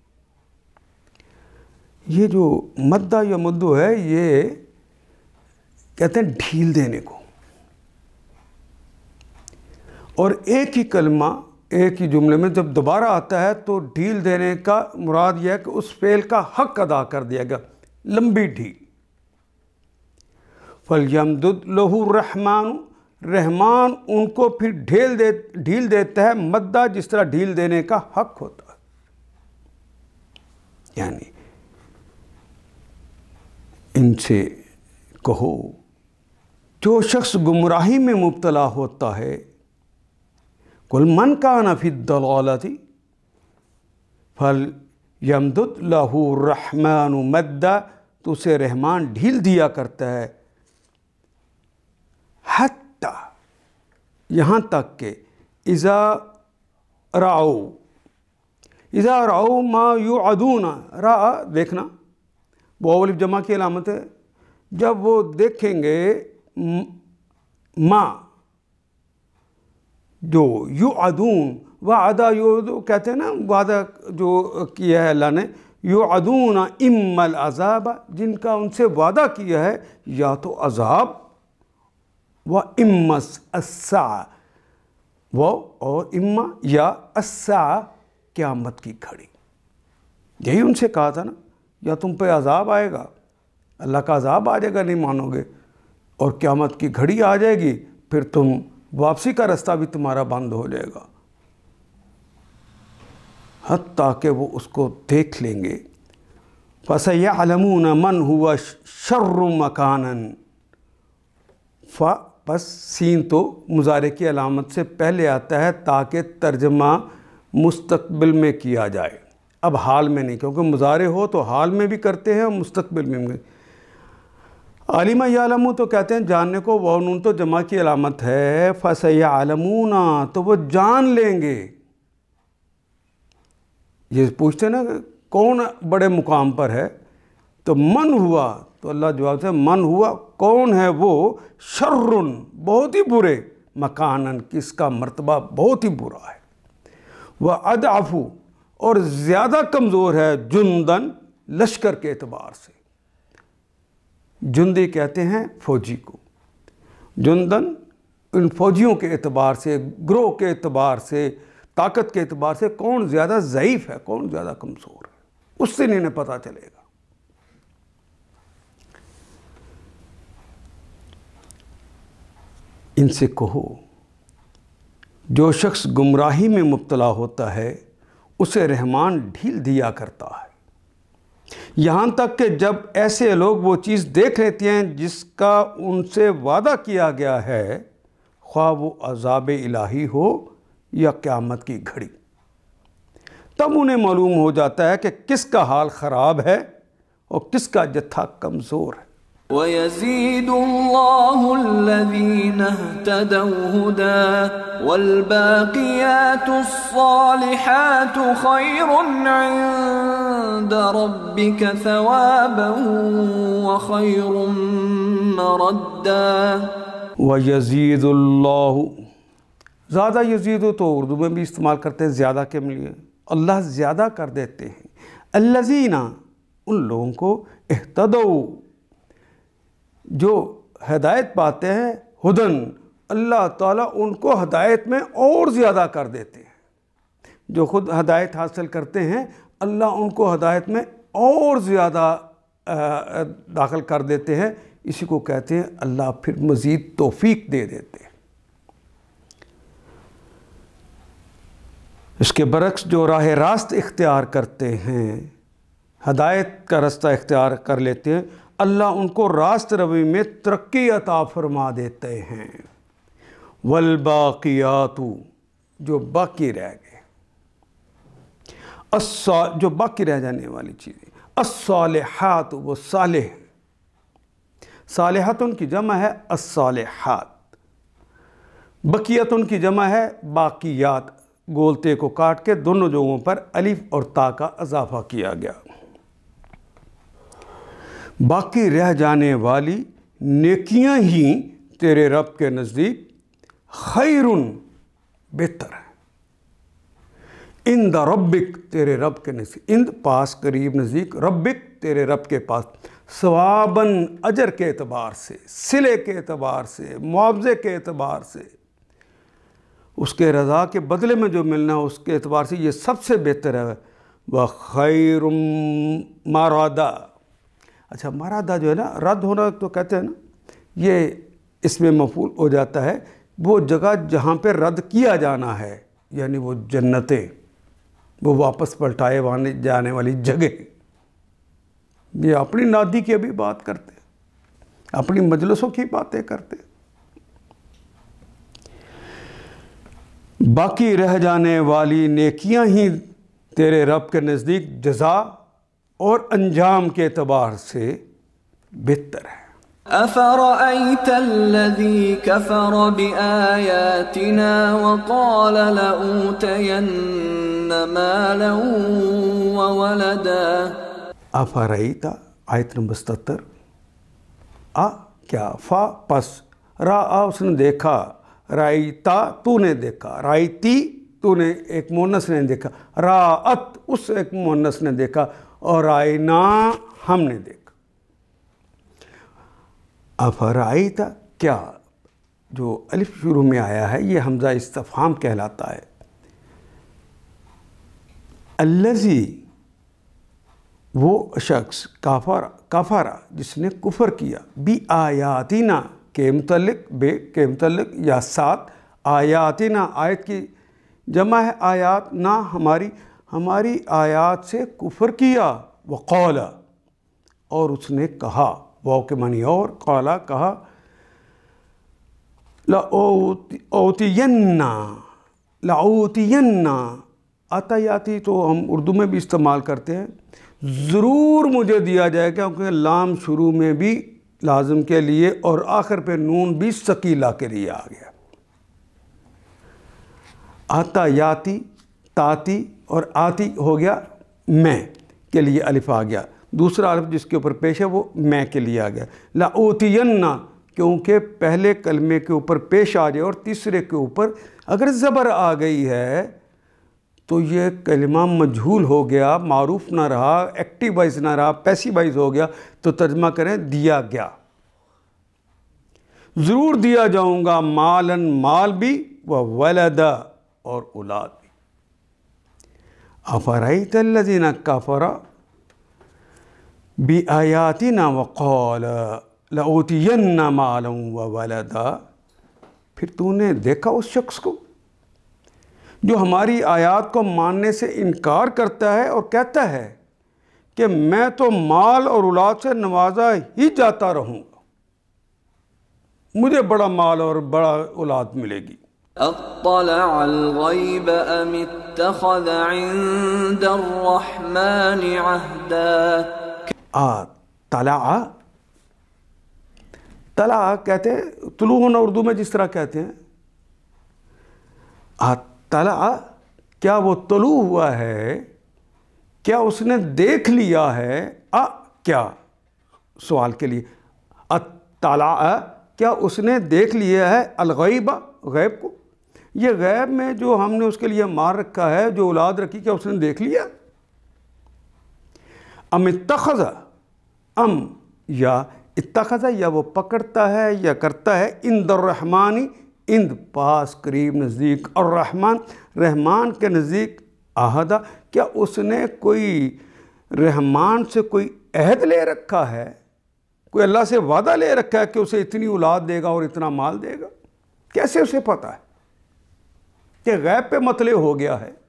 یہ جو مدّا یا مدو ہے، یہ کہتے ہیں ڈھیل دینے کو. اور ایک ہی کلمہ ایک ہی جملے میں جب دوبارہ آتا ہے تو ڈھیل دینے کا مراد یہ ہے کہ اس فعل کا حق ادا کر دیا گیا، لمبی ڈھیل. فَلْيَمْدُدْ لَهُ الرَّحْمَانُ، رحمان ان کو پھر ڈھیل دے ڈھیل دیتا ہے، مدہ جس طرح ڈھیل دینے کا حق ہوتا ہے. یعنی ان سے کہو، جو شخص گمراہی میں مبتلا ہوتا ہے، قل من کان فی الضلالۃ فلیمدد لہ الرحمن مدا، تو اسے رحمان ڈھیل دیا کرتا ہے، حتی یہاں تک کہ اذا رعو، اذا رعو ما یوعدون، رعا دیکھنا، واو الف جمع کی علامت ہے، جب وہ دیکھیں گے ما جو یوعدون، وعدہ یوعدو کہتے ہیں نا، وعدہ جو کیا ہے اللہ نے، یوعدون اما العذاب، جن کا ان سے وعدہ کیا ہے یا تو عذاب، و اما الساعہ، وہ اور اما یا الساعہ، قیامت کی گھڑی. یہی ان سے کہا تھا نا یا تم پہ عذاب آئے گا، اللہ کا عذاب آ جائے گا نہیں مانو گے، اور قیامت کی گھڑی آ جائے گی، پھر تم واپسی کا رستہ بھی تمہارا بند ہو جائے گا، حتیٰ کہ وہ اس کو دیکھ لیں گے۔ فَسَيَعْلَمُونَ مَنْ هُوَ شَرٌّ مَكَانًا، ف بس سین تو مضارع کی علامت سے پہلے آتا ہے تاکہ ترجمہ مستقبل میں کیا جائے، اب حال میں نہیں، کیونکہ مضارع ہو تو حال میں بھی کرتے ہیں اور مستقبل میں بھی۔ عالمہ یعلمو تو کہتے ہیں جاننے کو، واو نون تو جمع کی علامت ہے، فَسَيَعْلَمُونَ تو وہ جان لیں گے۔ یہ پوچھتے ہیں نا کہ کون بڑے مقام پر ہے، تو من ہوا، تو اللہ جواب سے من ہوا کون ہے وہ، شرٌ بہت ہی برے، مکانن کس کا مرتبہ بہت ہی برا ہے، وَأَضْعَفُ اور زیادہ کمزور ہے، جندن لشکر کے اعتبار سے، جندی کہتے ہیں فوجی کو، جندن ان فوجیوں کے اعتبار سے، گروہ کے اعتبار سے، طاقت کے اعتبار سے کون زیادہ ضعیف ہے، کون زیادہ کمزور ہے، اس سے انہیں پتہ چلے گا۔ ان سے کہو جو شخص گمراہی میں مبتلا ہوتا ہے اسے رحمان ڈھیل دیا کرتا ہے، یہاں تک کہ جب ایسے لوگ وہ چیز دیکھ لیتے ہیں جس کا ان سے وعدہ کیا گیا ہے، خواہ وہ عذاب الہی ہو یا قیامت کی گھڑی، تب انہیں معلوم ہو جاتا ہے کہ کس کا حال خراب ہے اور کس کا جتھا کمزور ہے۔ وَيَزِيدُ اللَّهُ الَّذِينَ اهْتَدَوْا هُدًى وَالْبَاقِيَاتُ الصَّالِحَاتُ خَيْرٌ عِندَ رَبِّكَ ثَوَابًا وَخَيْرٌ مَرَدًّا۔ وَيَزِيدُ اللَّهُ، زیادہ یزید تو اردو میں بھی استعمال کرتے ہیں زیادہ کے لیے، اللہ زیادہ کر دیتے ہیں، الذین ان لوگوں کو، اہتدوا جو ہدایت پاتے ہیں، ہدن اللہ تعالیٰ ان کو ہدایت میں اور زیادہ کر دیتے ہیں، جو خود ہدایت حاصل کرتے ہیں اللہ ان کو ہدایت میں اور زیادہ داخل کر دیتے ہیں، اسی کو کہتے ہیں اللہ پھر مزید توفیق دے دیتے ہیں۔ اس کے برعکس جو راہ راست اختیار کرتے ہیں، ہدایت کا رستہ اختیار کر لیتے ہیں، اللہ ان کو راست روی میں ترقی عطا فرما دیتے ہیں۔ والباقیات جو باقی رہ گئے، جو باقی رہ جانے والی چیزیں، الصالحات وہ صالح، صالحات ان کی جمع ہے الصالحات، بقیت ان کی جمع ہے باقیات، گولتے کو کاٹ کے دونوں جگہوں پر الف اور تا کا اضافہ کیا گیا۔ باقی رہ جانے والی نیکیاں ہی تیرے رب کے نزدیک خیرن بہتر ہے، عند ربک تیرے رب کے نزدیک، عند پاس قریب نزدیک، ربک تیرے رب کے پاس، ثواباً اجر کے اعتبار سے، صلے کے اعتبار سے، معاوضے کے اعتبار سے، اس کے رضا کے بدلے میں جو ملنا ہے اس کے اعتبار سے یہ سب سے بہتر ہے۔ وَخَيْرٌ مَرَدًا، اچھا مرادہ جو ہے نا، رد ہونا تو کہتے ہیں نا، یہ اس میں مفعول ہو جاتا ہے، وہ جگہ جہاں پہ رد کیا جانا ہے، یعنی وہ جنتیں، وہ واپس پلٹائے جانے والی جگہ۔ یہ اپنی نادی کی ابھی بات کرتے ہیں، اپنی مجلسوں کی باتیں کرتے ہیں۔ باقی رہ جانے والی نیکیاں ہی تیرے رب کے نزدیک جزا اور انجام کے اعتبار سے بہتر ہے۔ أَفَرَأَيْتَ الَّذِي كَفَرَ بِآيَاتِنَا وَقَالَ لَأُوتَيَنَّ مَالًا وَوَلَدًا۔ افرأیت آیت نمبر ستر، آ کیا، فا پس، را آ اس نے دیکھا، رائیتا تو نے دیکھا، رائیتی تو نے ایک مونس نے دیکھا، راعت اس ایک مونس نے دیکھا، اور رائنا ہم نے دیکھا۔ افرائیت کیا، جو الف شروع میں آیا ہے یہ حمزہ استفہام کہلاتا ہے۔ الذی وہ شخص کافر کافرہ جس نے کفر کیا بی آیاتنا کے متعلق، بے کے متعلق یا ساتھ، آیاتنا آیت کی جمع ہے آیات، نہ ہماری ہماری آیات سے کفر کیا، وقال اور اس نے کہا، واو کے معنی اور، قالا کہا، لَأُوتِيَنَّ لَأُوتِيَنَّ عطیاتی تو ہم اردو میں بھی استعمال کرتے ہیں، ضرور مجھے دیا جائے گا، کیونکہ لام شروع میں بھی لازم کے لیے اور آخر پہ نون بھی ثقیلہ کے لیے آ گیا۔ عطیاتی، تاتی اور آتی ہو گیا میں کے لیے الف آ گیا، دوسرا الف جس کے اوپر پیش ہے وہ میں کے لیے آ گیا۔ لَأُوتِيَنَّ کیونکہ پہلے کلمے کے اوپر پیش آ جائے اور تیسرے کے اوپر اگر زبر آ گئی ہے تو یہ کلمہ مجہول ہو گیا، معروف نہ رہا، ایکٹیو وائز نہ رہا، پیسیو وائز ہو گیا، تو ترجمہ کریں دیا گیا، ضرور دیا جاؤں گا، مالن مال بھی، وولد اور اولاد بھی۔ افرأیت الذین کفر بآیاتنا وقال لأوتین مالا وولدا، پھر تو نے دیکھا اس شخص کو جو ہماری آیات کو ماننے سے انکار کرتا ہے اور کہتا ہے کہ میں تو مال اور اولاد سے نوازا ہی جاتا رہوں گا، مجھے بڑا مال اور بڑا اولاد ملے گی۔ اطلع الغیب ام اتخذ عند الرحمن عہدا۔ طلع طلع کہتے ہیں، طلوع ہونا اردو میں جس طرح کہتے ہیں، طلع کیا وہ طلوع ہوا ہے، کیا اس نے دیکھ لیا ہے، ا کیا سوال کے لیے، اطلع کیا اس نے دیکھ لیا ہے، الغیب غیب کو، یہ غیب میں جو ہم نے اس کے لیے مار رکھا ہے، جو اولاد رکھی، کیا اس نے دیکھ لیا؟ ام اتخذ، ام یا اتخذ، یا وہ پکڑتا ہے یا کرتا ہے، عند الرحمن، عند پاس، قریب، نزدیک، الرحمن رحمان کے نزدیک، عہدہ کیا اس نے کوئی رحمان سے کوئی عہد لے رکھا ہے، کوئی اللہ سے وعدہ لے رکھا ہے کہ اسے اتنی اولاد دے گا اور اتنا مال دے گا؟ کیسے اسے پتہ ہے کہ غیب پہ مطلع ہو گیا ہے؟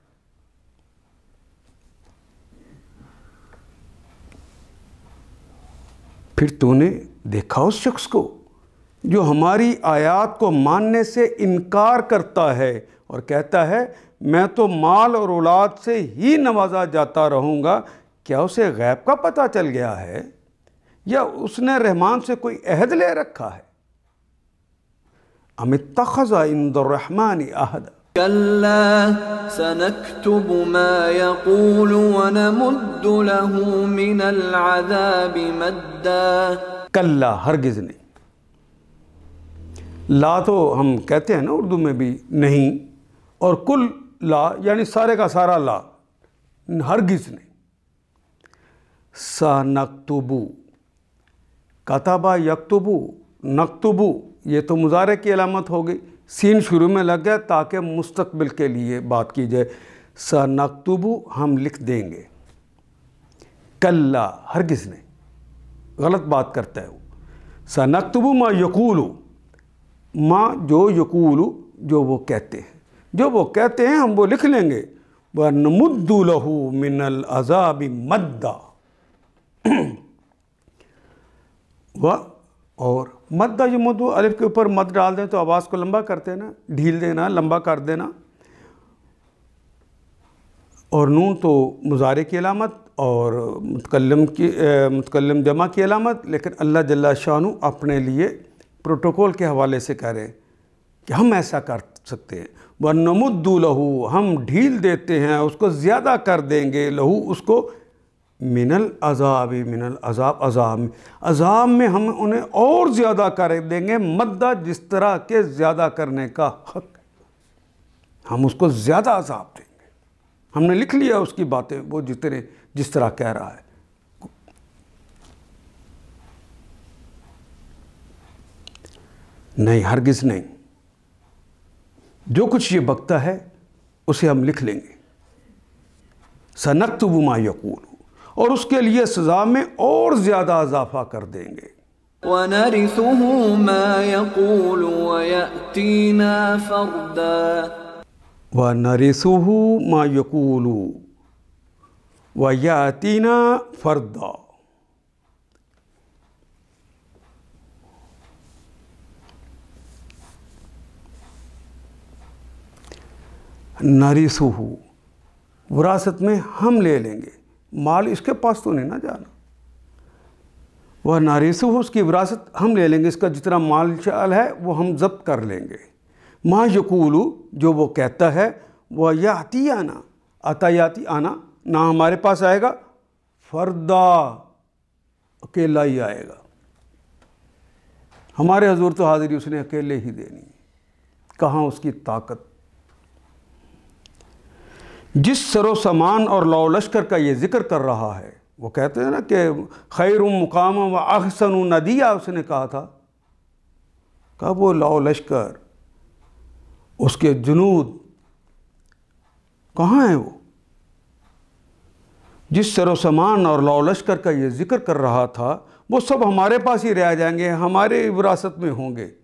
پھر تو نے دیکھا اس شخص کو جو ہماری آیات کو ماننے سے انکار کرتا ہے اور کہتا ہے میں تو مال اور اولاد سے ہی نوازا جاتا رہوں گا، کیا اسے غیب کا پتہ چل گیا ہے یا اس نے رحمان سے کوئی عہد لے رکھا ہے؟ ام اتخذ عند الرحمن عہدا كلا سنكتب ما يقول ونمد له من العذاب مدا۔ کلا ہرگز نہیں، لا تو ہم کہتے ہیں نا اردو میں بھی نہیں، اور کل لا یعنی سارے کا سارا لا، ہرگز نہیں۔ سنکتبو، کتبہ یکتبو، نکتبو، یہ تو مضارع کی علامت ہو گئی، سین شروع میں لگ گیا تاکہ مستقبل کے لیے بات کی جائے، سنکتبو ہم لکھ دیں گے، کلا ہرگز نہیں، غلط بات کرتا ہے وہ، سنکتبو ما یقولو، ما جو یقولو جو وہ کہتے ہیں، جو وہ کہتے ہیں ہم وہ لکھ لیں گے، وَنُمُدُّ لَهُ مِنَ الْعَذَابِ مَدًّا، و اور مدہ جو مدو الف کے اوپر مد ڈال دیں تو آواز کو لمبا کرتے نا، ڈھیل دینا، لمبا کر دینا، اور نون تو مضارع کی علامت اور متکلم کی متکلم جمع کی علامت، لیکن اللہ جل شانہ اپنے لیے پروٹوکول کے حوالے سے کہہ رہے ہیں کہ ہم ایسا کر سکتے ہیں، وَنُمُدُّ لَهُ ہم ڈھیل دیتے ہیں، اس کو زیادہ کر دیں گے، لہو اس کو، من العذاب من العذاب عذاب میں عذاب میں ہم انہیں اور زیادہ کر دیں گے، مدہ جس طرح کے زیادہ کرنے کا حق ہے، ہم اس کو زیادہ عذاب دیں گے، ہم نے لکھ لیا اس کی باتیں، وہ جتنے جس طرح کہہ رہا ہے۔ نہیں، ہرگز نہیں، جو کچھ یہ بکتا ہے اسے ہم لکھ لیں گے، سنکتب ما یقول، اور اس کے لیے سزا میں اور زیادہ اضافہ کر دیں گے. وَنَرِثُهُ مَا يَقُولُ وَيَأْتِينَا فَرْدًا وَنَرِثُهُ مَا يَقُولُ وَيَأْتِينَا فَرْدًا. نَرِثُهُ وراثت میں ہم لے لیں گے، مال اس کے پاس تو نہیں نہ جانا. وہ نَرِثُهُ اس کی وراثت ہم لے لیں گے، اس کا جتنا مال شال ہے وہ ہم ضبط کر لیں گے. ما یقول جو وہ کہتا ہے، وہ یاتی آنا آتا یاتی آنا نہ ہمارے پاس آئے گا، فردا اکیلا ہی آئے گا. ہمارے حضور تو حاضری اس نے اکیلے ہی دینی ہے، کہاں اس کی طاقت. جس سر و سامان اور لو لشکر کا یہ ذکر کر رہا ہے، وہ کہتے ہیں نا کہ خیر مقام و احسن ندیا، اس نے کہا تھا کہ وہ لو لشکر، اس کے جنود کہاں ہیں؟ وہ جس سر و سامان اور لو لشکر کا یہ ذکر کر رہا تھا وہ سب ہمارے پاس ہی رہ جائیں گے، ہمارے وراثت میں ہوں گے.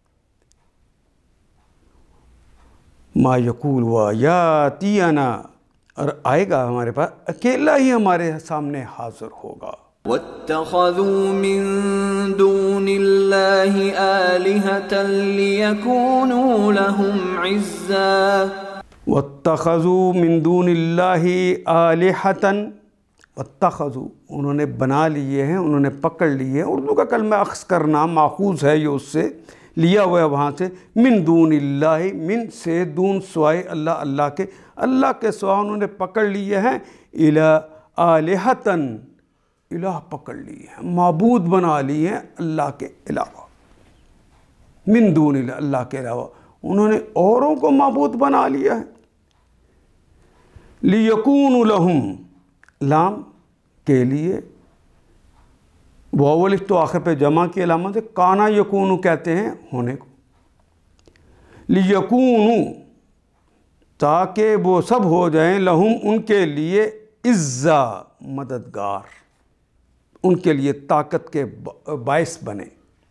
ما یقول و یاتینا، اور آئے گا ہمارے پاس، اکیلا ہی ہمارے سامنے حاضر ہوگا. وَاتَّخَذُوا مِن دُونِ اللَّهِ آلِهَةً لِيَكُونُوا لَهُمْ عِزًّا. وَاتَّخَذُوا مِن دُونِ اللَّهِ آلِهَةً، وَاتَّخَذُوا انہوں نے بنا لیے ہیں، انہوں نے پکڑ لیے. اردو کا کلمہ اخذ کرنا ماخوذ ہے، یہ اس سے لیا ہوا ہے وہاں سے. من دون اللہ، من سے، دون سوائے اللہ، اللہ کے، اللہ کے سوا انہوں نے پکڑ لیے ہیں. الہ آلہتن، الہ پکڑ لیے ہیں، معبود بنا لیے ہیں اللہ کے علاوہ. من دون اللہ، اللہ کے علاوہ انہوں نے اوروں کو معبود بنا لیا ہے. لیکون لہم، لام کے لیے، واو الف تو آخر پہ جمع کی علامت ہے. کانا یکونو کہتے ہیں ہونے کو. لیکونو تاکہ وہ سب ہو جائیں، لہم ان کے لیے، عزا مددگار، ان کے لیے طاقت کے باعث بنے.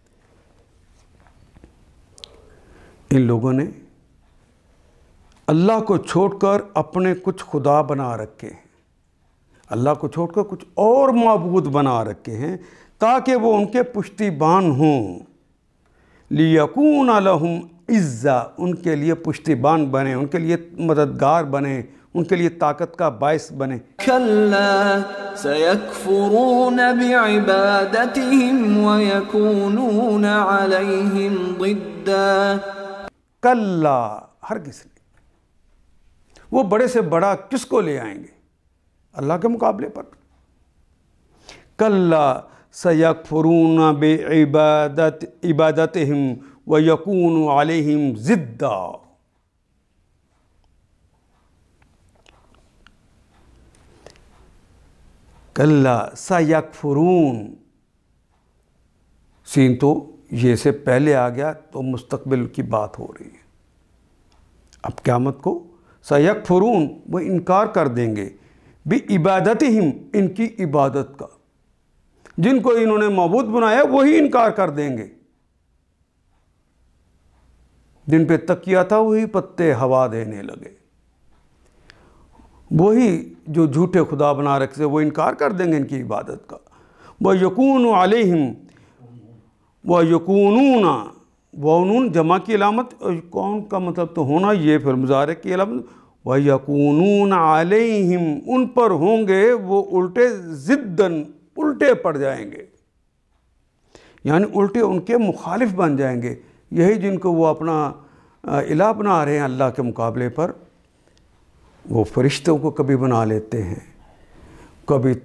ان لوگوں نے اللہ کو چھوڑ کر اپنے کچھ خدا بنا رکھے ہیں، اللہ کو چھوڑ کر کچھ اور معبود بنا رکھے ہیں تاکہ وہ ان کے پشتیبان ہوں. لیکون لہم عزا، ان کے لیے پشتیبان بنے، ان کے لیے مددگار بنے، ان کے لیے طاقت کا باعث بنے. کلا سیکفرون بعبادتہم ویکونون علیہم ضدا. کلا، ہرگز نہیں. وہ بڑے سے بڑا کس کو لے آئیں گے اللہ کے مقابلے پر؟ کلا سیکفرون بعبادت عبادتہم ویکون علیہم ضدا. کلا سیکفرون، سین تو یہ سے پہلے آ گیا تو مستقبل کی بات ہو رہی ہے. اب قیامت کو سیکفرون، وہ انکار کر دیں گے، بعبادتہم، ان کی عبادت کا. جن کو انہوں نے معبود بنایا وہی انکار کر دیں گے. جن پہ تکیہ تھا وہی پتے ہوا دینے لگے. وہی جو جھوٹے خدا بنا رکھے تھے وہ انکار کر دیں گے ان کی عبادت کا. وَيَكُونُ عَلَيْهِمْ وَيَكُونُونَ، وَنُون جمع کی علامت، کون کا مطلب تو ہونا، یہ پھر مضارع کی علامت. وَيَكُونُونَ عَلَيْهِمْ، ان پر ہوں گے وہ الٹے، ضدًا، الٹے پڑ جائیں گے، یعنی الٹے ان کے مخالف بن جائیں گے. یہی جن کو وہ اپنا الہ بنا رہے ہیں اللہ کے مقابلے پر، وہ فرشتوں کو کبھی بنا لیتے ہیں، کبھی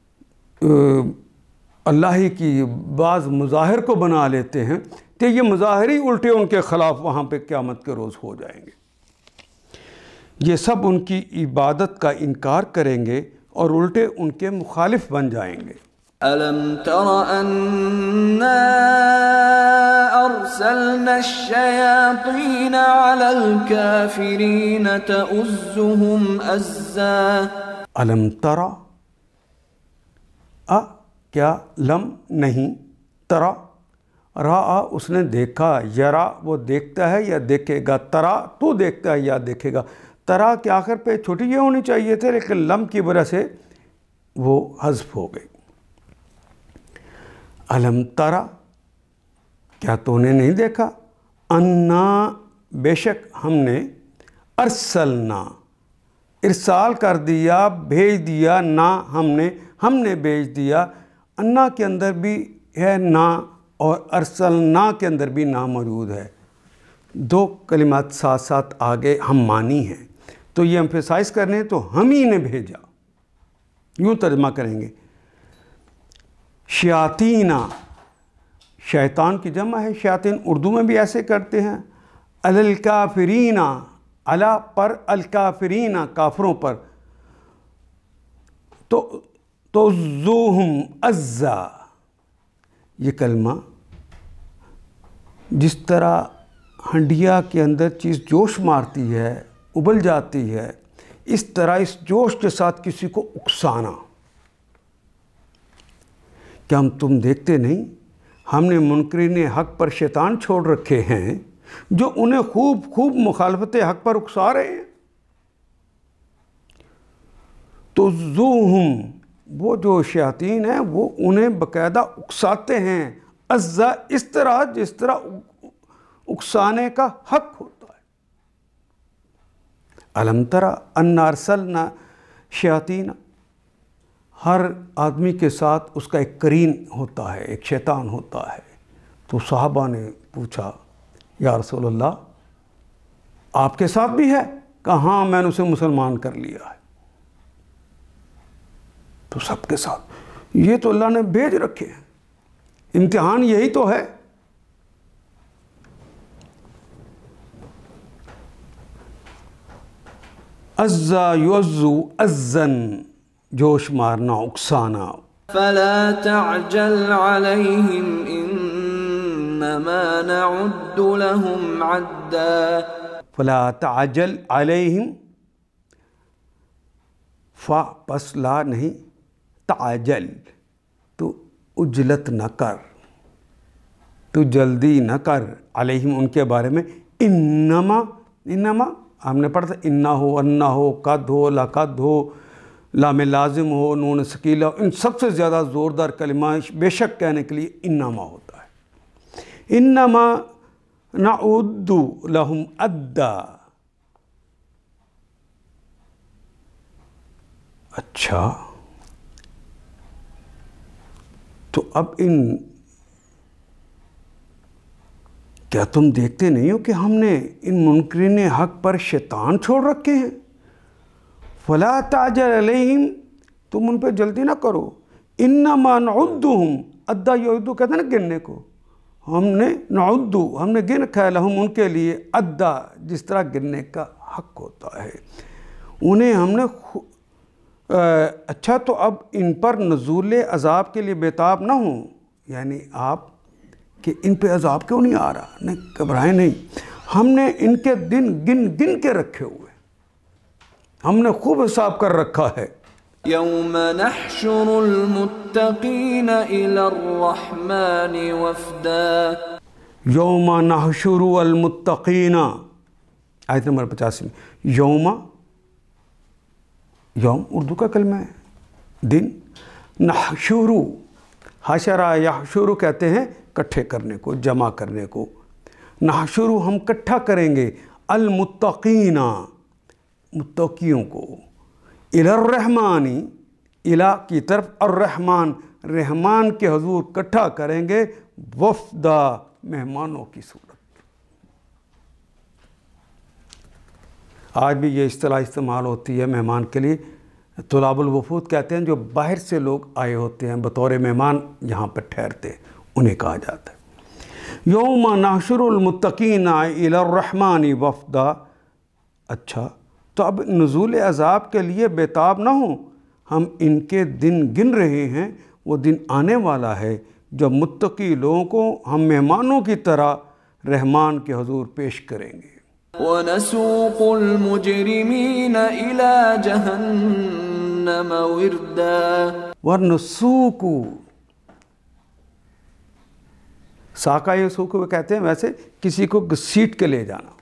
اللہ ہی کی بعض مظاہر کو بنا لیتے ہیں، کہ یہ مظاہر ہی الٹے ان کے خلاف وہاں پہ قیامت کے روز ہو جائیں گے. یہ سب ان کی عبادت کا انکار کریں گے اور الٹے ان کے مخالف بن جائیں گے. أَلَمْ تَرَ أَنَّا أَرْسَلْنَا الشَّيَاطِينَ عَلَى الْكَافِرِينَ تَؤُزُّهُمْ أَزًّا. أَلَمْ تَرَ، آ کیا لم نہیں ترا را اس نے دیکھا یرا وہ دیکھتا ہے یا دیکھے گا ترا تو دیکھتا ہے یا دیکھے گا ترا کے آخر پہ چھوٹی یہ ہونی چاہیے تھے لیکن لم کی وجہ سے وہ حذف ہو گئی الم ترا کیا تو نے نہیں دیکھا انا بے شک ہم نے ارسلنا ارسال کر دیا بھیج دیا نا ہم نے ہم نے بھیج دیا انا کے اندر بھی ہے نا اور ارسلنا کے اندر بھی نا موجود ہے دو کلمات ساتھ ساتھ آگے ہم مانی ہیں تو یہ ایمفیسائز کرنے تو ہم ہی نے بھیجا یوں ترجمہ کریں گے شیاطین شیطان کی جمع ہے شیاطین اردو میں بھی ایسے کرتے ہیں الکافرین علا پر الکافرین کافروں پر تو تو زوہم عزا یہ کلمہ جس طرح ہنڈیا کے اندر چیز جوش مارتی ہے ابل جاتی ہے اس طرح اس جوش کے ساتھ کسی کو اکسانا کیا ہم تم دیکھتے نہیں ہم نے منکرین حق پر شیطان چھوڑ رکھے ہیں جو انہیں خوب خوب مخالفت حق پر اکسا رہے ہیں تو زوہم وہ جو شیاطین ہیں وہ انہیں باقاعدہ اکساتے ہیں عزا اس طرح جس طرح اکسانے کا حق ہوتا ہے الم ترى انا ارسلنا شیاطین ہر آدمی کے ساتھ اس کا ایک قرین ہوتا ہے ایک شیطان ہوتا ہے تو صحابہ نے پوچھا یا رسول اللہ آپ کے ساتھ بھی ہے کہا ہاں میں نے اسے مسلمان کر لیا ہے تو سب کے ساتھ یہ تو اللہ نے بھیج رکھے ہیں امتحان یہی تو ہے عزا یعزو عزن جوش مارنا اکسانا فلا تعجل عليهم انما نعد لهم عدا فلا تعجل علیہم فا پس لا نہیں تعجل تو اجلت نہ کر تو جلدی نہ کر علیہم ان کے بارے میں انما انما ہم نے پڑھا تھا انا ہو انا ہو قد ہو لقد ہو لام لازم ہو نون ثقیلہ ہو ان سب سے زیادہ زوردار کلمہ بے شک کہنے کے لیے انما ہوتا ہے انما نعد لہم عدا اچھا تو اب ان کیا تم دیکھتے نہیں ہو کہ ہم نے ان منکرین حق پر شیطان چھوڑ رکھے ہیں فلا تعجل علیہم تم ان پہ جلدی نہ کرو انما نعدہم عدا یعدو کہتے ہیں نا گننے کو ہم نے نعدو ہم نے گن کھا لہم ان کے لیے عدا جس طرح گننے کا حق ہوتا ہے انہیں ہم نے اچھا تو اب ان پر نزول عذاب کے لیے بےتاب نہ ہوں یعنی آپ کہ ان پہ عذاب کیوں نہیں آ رہا نہیں گھبرائیں نہیں ہم نے ان کے دن گن گن کے رکھے ہوئے ہم نے خوب حساب کر رکھا ہے یوم نحشر المتقین الى الرحمن وفدا یوم نحشر المتقین آیت نمبر پچاسی میں یوم یوم اردو کا کلمہ ہے دن نحشرو حشرہ یحشرو کہتے ہیں کٹھے کرنے کو جمع کرنے کو نحشرو ہم کٹھا کریں گے المتقین متقیوں کو الی الرحمانی الی کی طرف الرحمن رحمان کے حضور کٹھا کریں گے وفدا مہمانوں کی صورت آج بھی یہ اصطلاح استعمال ہوتی ہے مہمان کے لیے طلاب الوفود کہتے ہیں جو باہر سے لوگ آئے ہوتے ہیں بطور مہمان یہاں پر ٹھہرتے ہیں انہیں کہا جاتا ہے یوم نحشر المتقین الی الرحمن وفدا اچھا تو اب نزول عذاب کے لیے بےتاب نہ ہوں ہم ان کے دن گن رہے ہیں وہ دن آنے والا ہے جب متقی لوگوں کو ہم مہمانوں کی طرح رحمان کے حضور پیش کریں گے وَنَسُوقُ الْمُجْرِمِينَ إِلَى جَهَنَّمَ وِرْدًا ونسوق، ساقا یسوق وہ کہتے ہیں ویسے کسی کو گھسیٹ کے لے جانا،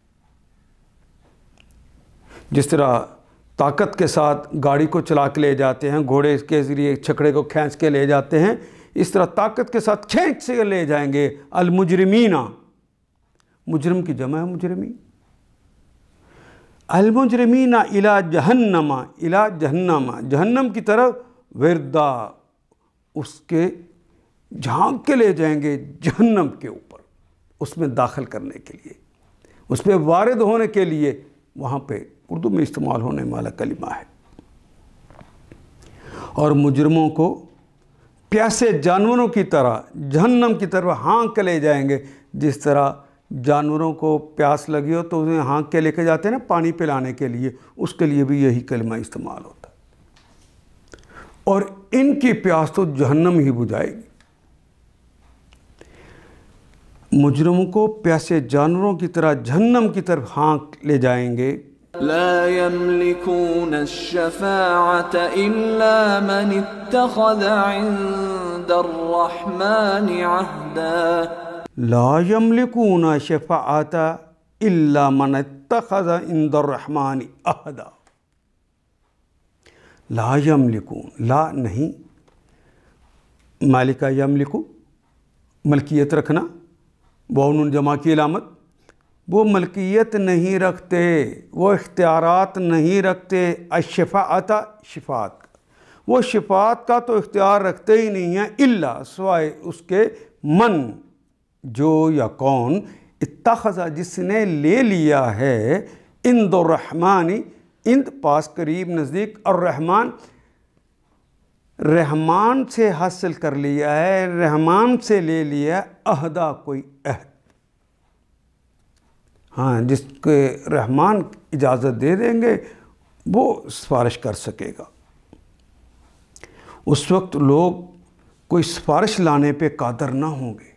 جس طرح طاقت کے ساتھ گاڑی کو چلا کے لے جاتے ہیں، گھوڑے کے ذریعے چھکڑے کو کھینچ کے لے جاتے ہیں، اس طرح طاقت کے ساتھ کھینچ سے لے جائیں گے المجرمین، مجرم کی جمع ہے مجرمین، المجرمین الی جہنم، الی جہنم، جہنم کی طرف، وردا، اس کے جھانک کے لے جائیں گے جہنم کے اوپر، اس میں داخل کرنے کے لیے، اس پہ وارد ہونے کے لیے، وہاں پہ اردو میں استعمال ہونے والا کلمہ ہے۔ اور مجرموں کو پیاسے جانوروں کی طرح جہنم کی طرف ہانک کے لے جائیں گے، جس طرح جانوروں کو پیاس لگی ہو تو انہیں ہانک کے لے کے جاتے ہیں نا پانی پلانے کے لیے، اس کے لیے بھی یہی کلمہ استعمال ہوتا ہے۔ اور ان کی پیاس تو جہنم ہی بجھائے گی۔ مجرموں کو پیاسے جانوروں کی طرح جہنم کی طرف ہانک لے جائیں گے۔ لا يملكون الشفاعة إلا من اتخذ عند الرحمن عهدا، لا يملكون شفاعة إلا من اتخذ عند الرحمن عهدا، لا يملكون، لا نہیں، مالکہ یملکو، ملکیت رکھنا، واو جمع کی علامت، وہ ملکیت نہیں رکھتے، وہ اختیارات نہیں رکھتے، الشفاعت، شفاعت کا، وہ شفاعت کا تو اختیار رکھتے ہی نہیں ہیں، الا سوائے اس کے، من، جو یا کون، اتخذ، جس نے لے لیا ہے، عند الرحمن، عند پاس قریب نزدیک، الرحمن، رحمان سے حاصل کر لیا ہے، رحمان سے لے لیا ہے، عہدہ، کوئی عہد، ہاں جس کے رحمان اجازت دے دیں گے وہ سفارش کر سکے گا۔ اس وقت لوگ کوئی سفارش لانے پہ قادر نہ ہوں گے،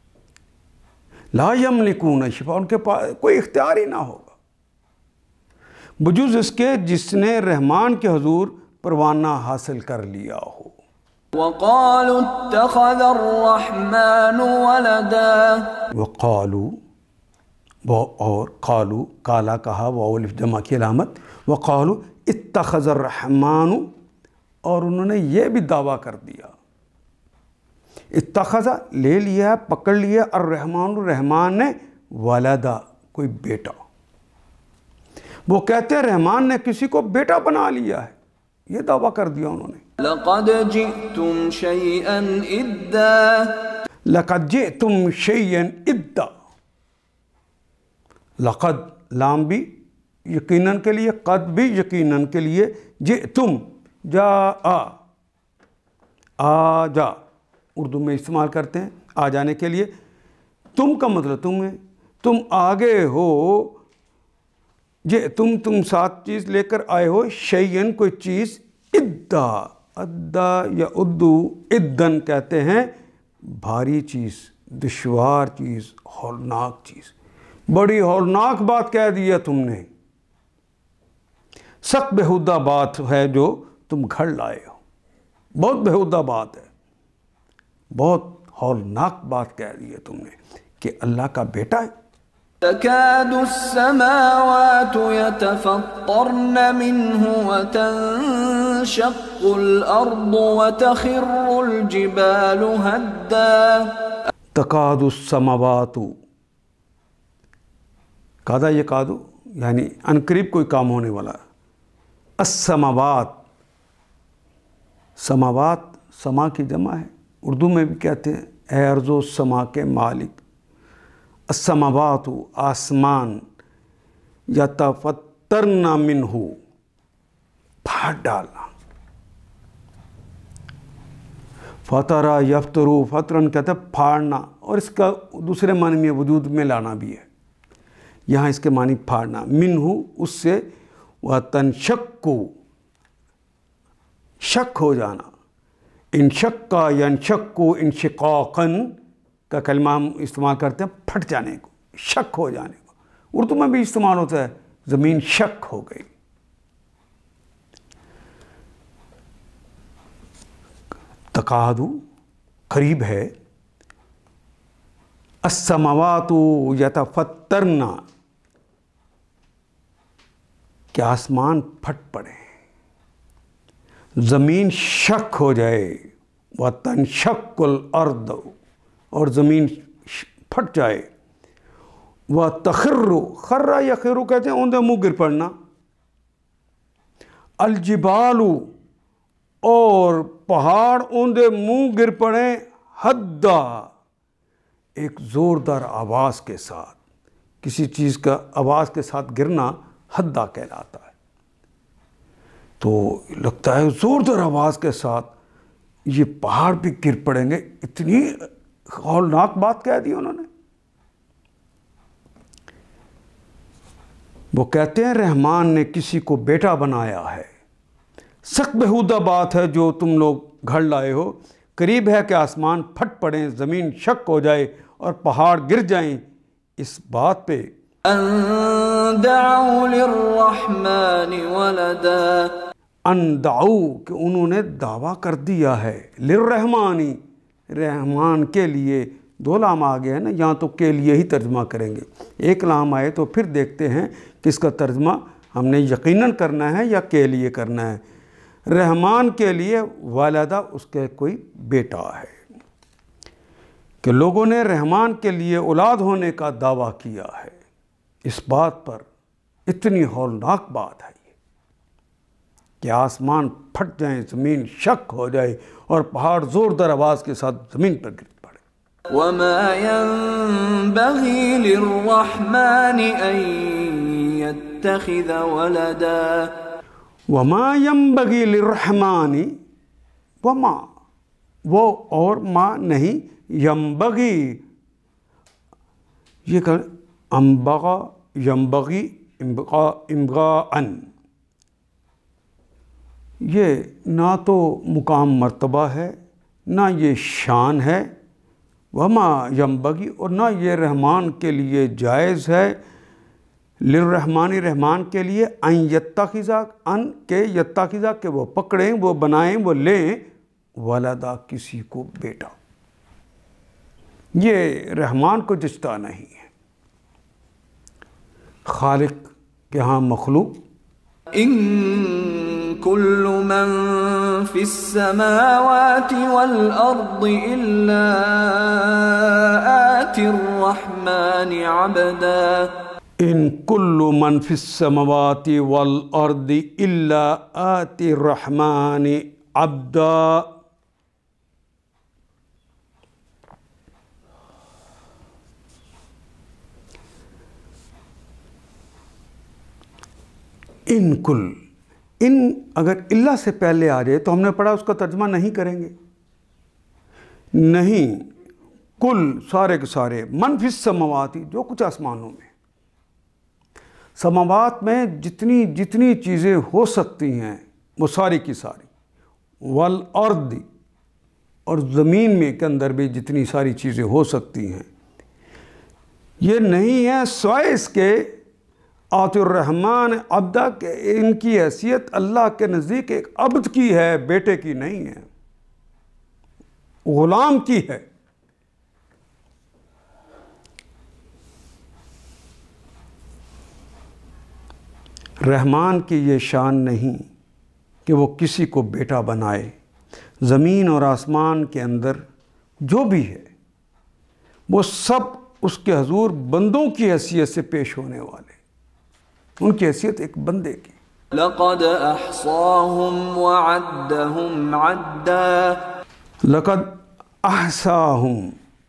لا یملکون شفاء، ان کے پاس کوئی اختیار ہی نہ ہوگا بجز اس کے جس نے رحمان کے حضور پروانہ حاصل کر لیا ہو۔ وقالوا اتخذ الرحمن ولدا، وقالو، وہ اور قالو، کالا کہا، واو الف جمع کی علامت، وقالو اتخذ الرحمن، اور انہوں نے یہ بھی دعویٰ کر دیا، اتخذ لے لیا، پکڑ لیا، الرحمن، رحمان نے، ولدا، کوئی بیٹا، وہ کہتے ہیں رحمان نے کسی کو بیٹا بنا لیا ہے، یہ دعویٰ کر دیا انہوں نے۔ لقد جئتم شيئا إدا، لقد جئتم شيئا إدا، لقد لام بھی یقیناً کے لیے، قد بھی یقیناً کے لیے، جئتم، جا آ، آ جا، اردو میں استعمال کرتے ہیں آ جانے کے لیے، تم کا مطلب تم ہے، تم آگے ہو، جے تم تم ساتھ چیز لے کر آئے ہو، شیئن کوئی چیز، ادا، ادا یا ادو، ادن کہتے ہیں بھاری چیز، دشوار چیز، ہولناک چیز، بڑی ہولناک بات کہہ دی ہے تم نے، سخت بےہودہ بات ہے جو تم گھڑ لائے ہو، بہت بےہودہ بات ہے، بہت ہولناک بات کہہ دی ہے تم نے کہ اللہ کا بیٹا ہے۔ تكاد السماوات يتفطرن منه وتنشق الأرض وتخر الجبال هدا، تکاد السماوات، کادا یہ کادو یعنی عنقریب کوئی کام ہونے والا ہے، السماوات، سماوات سما کی جمع ہے، اردو میں بھی کہتے ہیں اے ارض و سما کے مالک، السماوات آسمان، یتفطرن منہ پھاٹ ڈالنا، فطرہ یفترو، فطرن کہتے ہیں پھاڑنا، اور اس کا دوسرے معنی میں وجود میں لانا بھی ہے، یہاں اس کے معنی پھاڑنا، منہ اس سے، وتنشق شک ہو جانا، انشقا ینشق انشقاقا کا کلمہ ہم استعمال کرتے ہیں پھٹ جانے کو، شک ہو جانے کو، اردو میں بھی استعمال ہوتا ہے، زمین شک ہو گئی۔ تکاد قریب ہے، السماوات یتفطرن کہ آسمان پھٹ پڑے، زمین شک ہو جائے، وتنشق الارض اور زمین پھٹ جائے، وتخر خر یخر کہتے ہیں اوندے منہ گر پڑنا، الجبال اور پہاڑ اوندے منہ گر پڑیں، حدا ایک زوردار آواز کے ساتھ، کسی چیز کا آواز کے ساتھ گرنا حدا کہلاتا ہے، تو لگتا ہے زوردار آواز کے ساتھ یہ پہاڑ بھی گر پڑیں گے، اتنی ہولناک بات کہہ دی انہوں نے۔ وہ کہتے ہیں رحمان نے کسی کو بیٹا بنایا ہے، سخت بہودہ بات ہے جو تم لوگ گھڑ لائے ہو، قریب ہے کہ آسمان پھٹ پڑیں، زمین شک ہو جائے اور پہاڑ گر جائیں اس بات پہ ان دعوا للرحمن ولدا، ان دعو کہ انہوں نے دعویٰ کر دیا ہے، للرحمانی رحمان کے لیے، دو لام آگے ہیں نا، یہاں تو کے لیے ہی ترجمہ کریں گے، ایک لام آئے تو پھر دیکھتے ہیں کہ اس کا ترجمہ ہم نے یقیناً کرنا ہے یا کے لیے کرنا ہے۔ رحمان کے لیے والدہ اس کے کوئی بیٹا ہے، کہ لوگوں نے رحمان کے لیے اولاد ہونے کا دعویٰ کیا ہے، اس بات پر اتنی ہولناک بات ہے یہ کہ آسمان پھٹ جائیں، زمین شک ہو جائے اور پہاڑ زوردار آواز کے ساتھ زمین پر گر پڑے۔ وما ينبغي للرحمن ان يتخذ ولدا، وما ينبغي للرحمن، وما وہ اور ما نہیں، ينبغي یہ کہ انبغا ينبغي امغاءً، یہ نہ تو مقام مرتبہ ہے نہ یہ شان ہے، وما ينبغي اور نہ یہ رحمان کے لیے جائز ہے، للرحمانی رحمان کے لیے، ان یتخذا ان کے یتخذا کہ وہ پکڑیں، وہ بنائیں، وہ لیں، ولدا کسی کو بیٹا، یہ رحمان کو جچتا نہیں ہے۔ خالق کے ہاں مخلوق، ان كل من في السماوات والارض الا آتي الرحمن عبدا، ان کل من فی السماوات والارض الا آتی الرحمن عبدا، ان کل، ان اگر اللہ سے پہلے آ جائے تو ہم نے پڑھا اس کا ترجمہ نہیں کریں گے، نہیں، کل سارے کے سارے، من فی السماوات جو کچھ آسمانوں میں، سماوات میں جتنی جتنی چیزیں ہو سکتی ہیں وہ ساری کی ساری، والارض اور زمین میں کے اندر بھی جتنی ساری چیزیں ہو سکتی ہیں، یہ نہیں ہے سوائے اس کے آتی الرحمن عبدا، کہ ان کی حیثیت اللہ کے نزدیک ایک عبد کی ہے، بیٹے کی نہیں ہے، غلام کی ہے۔ رحمان کی یہ شان نہیں کہ وہ کسی کو بیٹا بنائے، زمین اور آسمان کے اندر جو بھی ہے وہ سب اس کے حضور بندوں کی حیثیت سے پیش ہونے والے، ان کی حیثیت ایک بندے کی۔ لقد احصاهم وعدهم عدا، لقد احصاهم،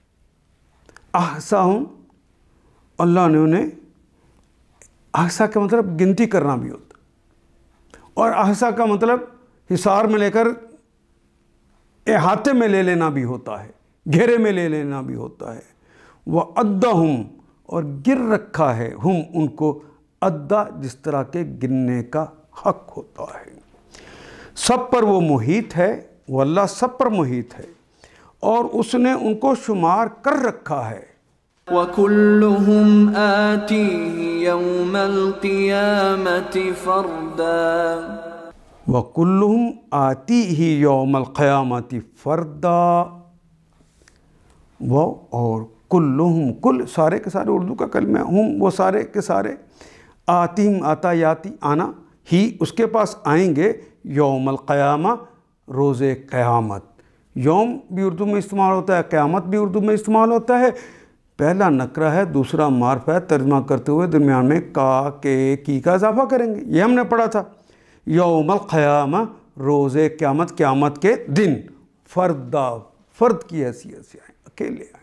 احصاهم اللہ نے انہیں، احصا کا مطلب گنتی کرنا بھی ہوتا ہے، اور احصا کا مطلب حصار میں لے کر احاطے میں لے لینا بھی ہوتا ہے، گھیرے میں لے لینا بھی ہوتا ہے۔ وعدہم اور گر رکھا ہے، ہم ان کو عدا جس طرح کے گننے کا حق ہوتا ہے، سب پر وہ محیط ہے، وہ اللہ سب پر محیط ہے اور اس نے ان کو شمار کر رکھا ہے۔ وَكُلُّهُمْ آتِيهِ يَوْمَ الْقِيَامَةِ فَرْدًا، وَكُلُّهُمْ آتِيهِ يَوْمَ الْقِيَامَةِ فَرْدًا، وہ اور کلہم، کل سارے کے سارے اردو کا کلمہ، ہم وہ سارے کے سارے، آتیم آتا یاتی آنا، ہی اس کے پاس آئیں گے، یوم القیامہ روز قیامت۔ یوم بھی اردو میں استعمال ہوتا ہے، قیامت بھی اردو میں استعمال ہوتا ہے۔ پہلا نکرہ ہے، دوسرا معرفہ ہے، ترجمہ کرتے ہوئے درمیان میں کا کے کی کا اضافہ کریں گے، یہ ہم نے پڑھا تھا۔ یوم القیامہ روز قیامت، قیامت کے دن، فردا، فرد کی حیثیت سے آئیں، اکیلے آئیں،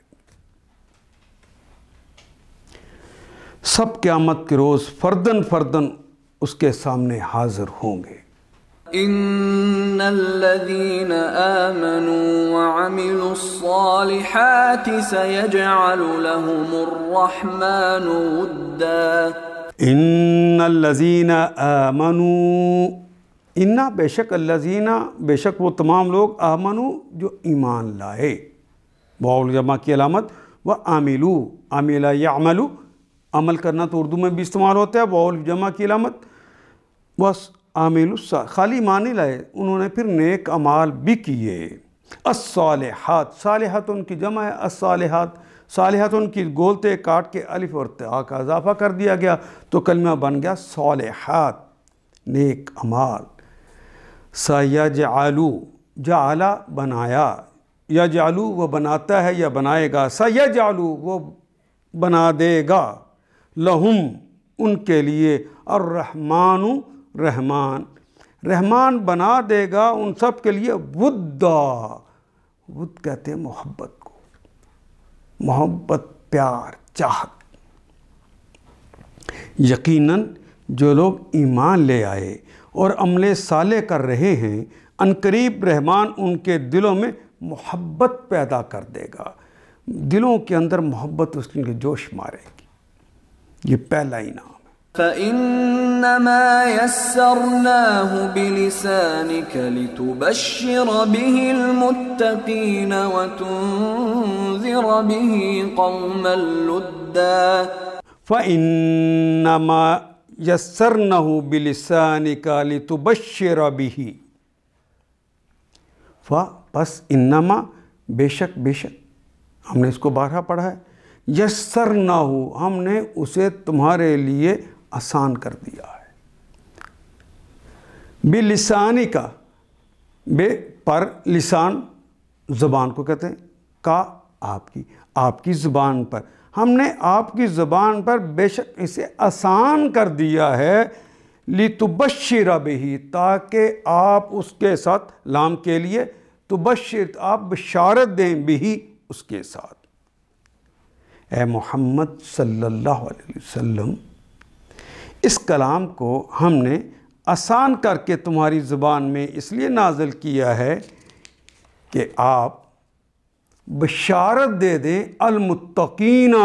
سب قیامت کے روز فردن فردن اس کے سامنے حاضر ہوں گے۔ ان الذين آمنوا وعملوا الصالحات سيجعل لهم الرحمن ودا۔ ان الذین آمنوا، ان بے شک الذین، بے شک وہ تمام لوگ، آمنوا جو ایمان لائے، واو جمع کی علامت، وعملوا، عمل یعمل، عمل کرنا تو اردو میں بھی استعمال ہوتا ہے، واو جمع کی علامت، بس عامل الصالحات، خالی ایمان نہیں لائے، انہوں نے پھر نیک اعمال بھی کیے۔ الصالحات، صالحات ان کی جمع ہے، الصالحات، صالحات ان کی گولتے کاٹ کے الف اور تا کا اضافہ کر دیا گیا تو کلمہ بن گیا صالحات، نیک اعمال۔ سَيَجْعَلُ، جعل بنایا، یجعل وہ بناتا ہے یا بنائے گا، سَيَجْعَلُ وہ بنا دے گا، لہم ان کے لیے، الرحمن رحمان، رحمان بنا دے گا ان سب کے لیے، ودا، ود کہتے ہیں محبت کو، محبت، پیار، چاہت۔ یقیناً جو لوگ ایمان لے آئے اور عمل صالح کر رہے ہیں، عنقریب رحمان ان کے دلوں میں محبت پیدا کر دے گا، دلوں کے اندر محبت اس کے جوش مارے گی۔ یہ پہلا انعام ہے۔ فَإِنَّمَا يَسَّرْنَاهُ بِلِسَانِكَ لِتُبَشِّرَ بِهِ الْمُتَّقِينَ وَتُنذِرَ بِهِ قَوْمًا لُدًّا۔ فَإِنَّمَا يَسَّرْنَاهُ بِلِسَانِكَ لِتُبَشِّرَ بِهِ، ف پس انما، بے شک، بے شک، ہم نے اس کو بارہا پڑھا ہے، یسرناہ، ہم نے اسے تمہارے لیے آسان کر دیا ہے، بلسانی کا، بے پر، لسان زبان کو کہتے ہیں، کا آپ کی، آپ کی زبان پر، ہم نے آپ کی زبان پر بے شک اسے آسان کر دیا ہے، لِتُبَشِّرَ بِهِ، تاکہ آپ اس کے ساتھ، لام کے لیے، تبشر، آپ بشارت دیں، بھی اس کے ساتھ۔ اے محمد صلی اللہ علیہ وسلم، اس کلام کو ہم نے آسان کر کے تمہاری زبان میں اس لیے نازل کیا ہے کہ آپ بشارت دے دیں المتقین،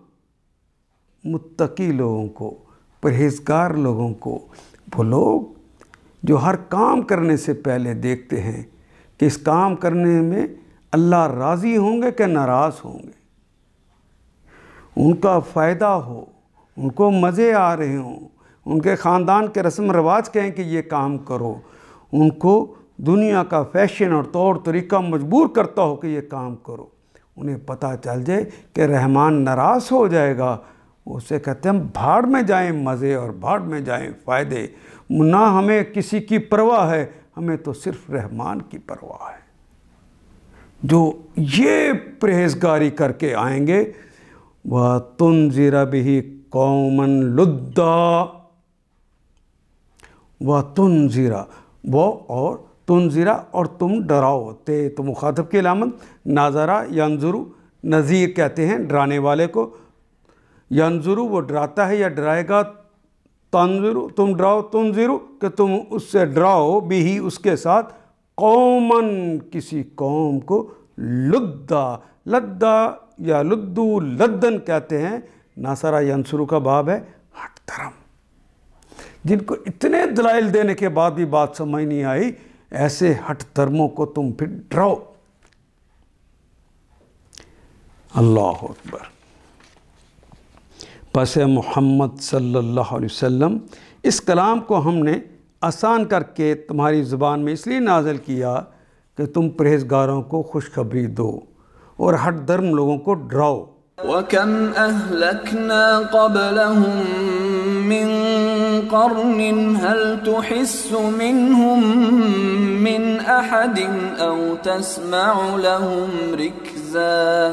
متقی لوگوں کو، پرہیزگار لوگوں کو، وہ لوگ جو ہر کام کرنے سے پہلے دیکھتے ہیں کہ اس کام کرنے میں اللہ راضی ہوں گے کہ ناراض ہوں گے، ان کا فائدہ ہو، ان کو مزے آ رہے ہوں، ان کے خاندان کے رسم رواج کہیں کہ یہ کام کرو، ان کو دنیا کا فیشن اور طور طریقہ مجبور کرتا ہو کہ یہ کام کرو، انہیں پتہ چل جائے کہ رحمان ناراض ہو جائے گا، اسے کہتے ہیں بھاڑ میں جائیں مزے اور بھاڑ میں جائیں فائدے، نہ ہمیں کسی کی پرواہ ہے، ہمیں تو صرف رحمان کی پرواہ ہے۔ جو یہ پرہیزگاری کر کے آئیں گے، وَتُنذِرَ بِهِ قَوْمًا لُدًّا، وَتُنذِرَ، وہ اور تنذرا، اور تم ڈراؤ، تے تو مخاطب کی علامت، ناظرہ ینظرو، نذیر کہتے ہیں ڈرانے والے کو، ینظرو وہ ڈراتا ہے یا ڈرائے گا، تنظرو تم ڈراؤ، تنذرو کہ تم اس سے ڈراؤ، بھی اس کے ساتھ، قوماً کسی قوم کو، لدا، لدا یا لدو، لدن کہتے ہیں، ناصرہ ینصرو کا باب ہے، ہٹ دھرم، جن کو اتنے دلائل دینے کے بعد بھی بات سمجھ نہیں آئی، ایسے ہٹ دھرموں کو تم پھر ڈراؤ۔ اللہ اکبر۔ پس محمد صلی اللہ علیہ وسلم، اس کلام کو ہم نے آسان کر کے تمہاری زبان میں اس لیے نازل کیا کہ تم پرہیزگاروں کو خوشخبری دو اور ہٹ درم لوگوں کو ڈراؤ۔ وَكَمْ أَهْلَكْنَا قَبْلَهُمْ مِنْ قَرْنٍ هَلْ تُحِسُّ مِنْهُمْ مِنْ أَحَدٍ أَوْ تَسْمَعُ لَهُمْ رِكْزًا۔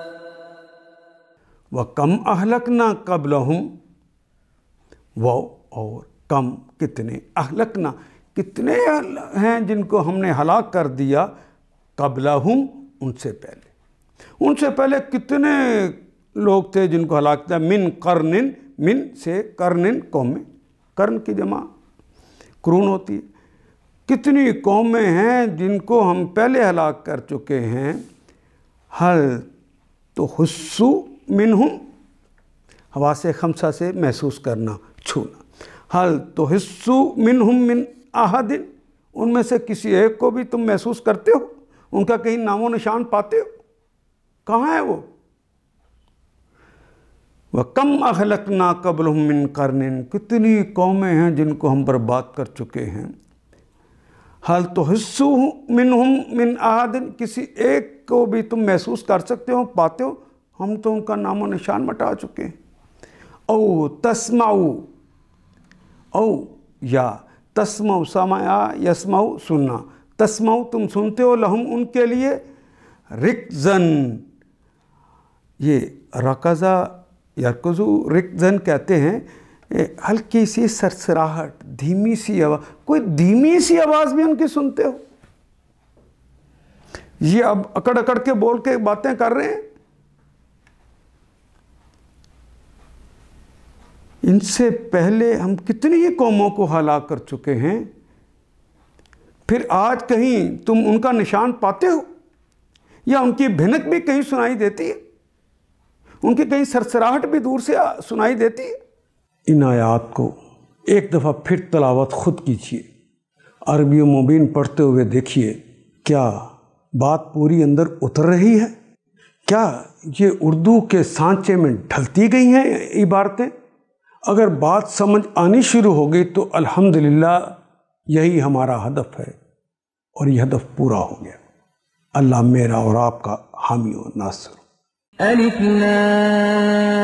وَكَمْ أَهْلَكْنَا قَبْلَهُمْ، وہ اور کم کتنے، اہلکنا کتنے ہیں جن کو ہم نے ہلاک کر دیا، قبلہم ان سے پہلے، ان سے پہلے کتنے لوگ تھے جن کو ہلاک کیا، من قرن، من سے قرن قومیں، قرن کی جمع قرون ہوتی ہے، کتنی قومیں ہیں جن کو ہم پہلے ہلاک کر چکے ہیں، حل تو حسو منہم، حواس خمسہ سے محسوس کرنا، چھونا، حل تو حسو منہم من احد، ان میں سے کسی ایک کو بھی تم محسوس کرتے ہو، ان کا کہیں نام و نشان پاتے ہو، کہاں ہے وہ؟ وَكَمْ أَهْلَكْنَا قَبْلَهُمْ مِنْ قَرْنٍ، کتنی قومیں ہیں جن کو ہم برباد کر چکے ہیں، حل تحسو منہم من احد، کسی ایک کو بھی تم محسوس کر سکتے ہو، پاتے ہو؟ ہم تو ان کا نام و نشان مٹا چکے ہیں۔ او تسمعو، او یا تسمعو، سمعا یسمعو سننا، تسمعو تم سنتے ہو، لہم ان کے لیے، رکزن، یہ رکزہ یرکزو رکزن کہتے ہیں، ہلکی سی سرسراہٹ، دھیمی سی آواز، کوئی دھیمی سی آواز بھی ان کی سنتے ہو؟ یہ اب اکڑ اکڑ کے بول کے باتیں کر رہے ہیں، ان سے پہلے ہم کتنی ہی قوموں کو ہلاک کر چکے ہیں، پھر آج کہیں تم ان کا نشان پاتے ہو، یا ان کی بھنک بھی کہیں سنائی دیتی ہے، ان کی کہیں سرسراہٹ بھی دور سے سنائی دیتی ہے؟ ان آیات کو ایک دفعہ پھر تلاوت خود کیجیے، عربی و مبین پڑھتے ہوئے دیکھیے، کیا بات پوری اندر اتر رہی ہے؟ کیا یہ اردو کے سانچے میں ڈھلتی گئی ہیں عبارتیں؟ اگر بات سمجھ آنی شروع ہو گئی تو الحمدللہ یہی ہمارا ہدف ہے، اور یہ ہدف پورا ہو گیا۔ اللہ میرا اور آپ کا حامی و ناصر۔ الف لام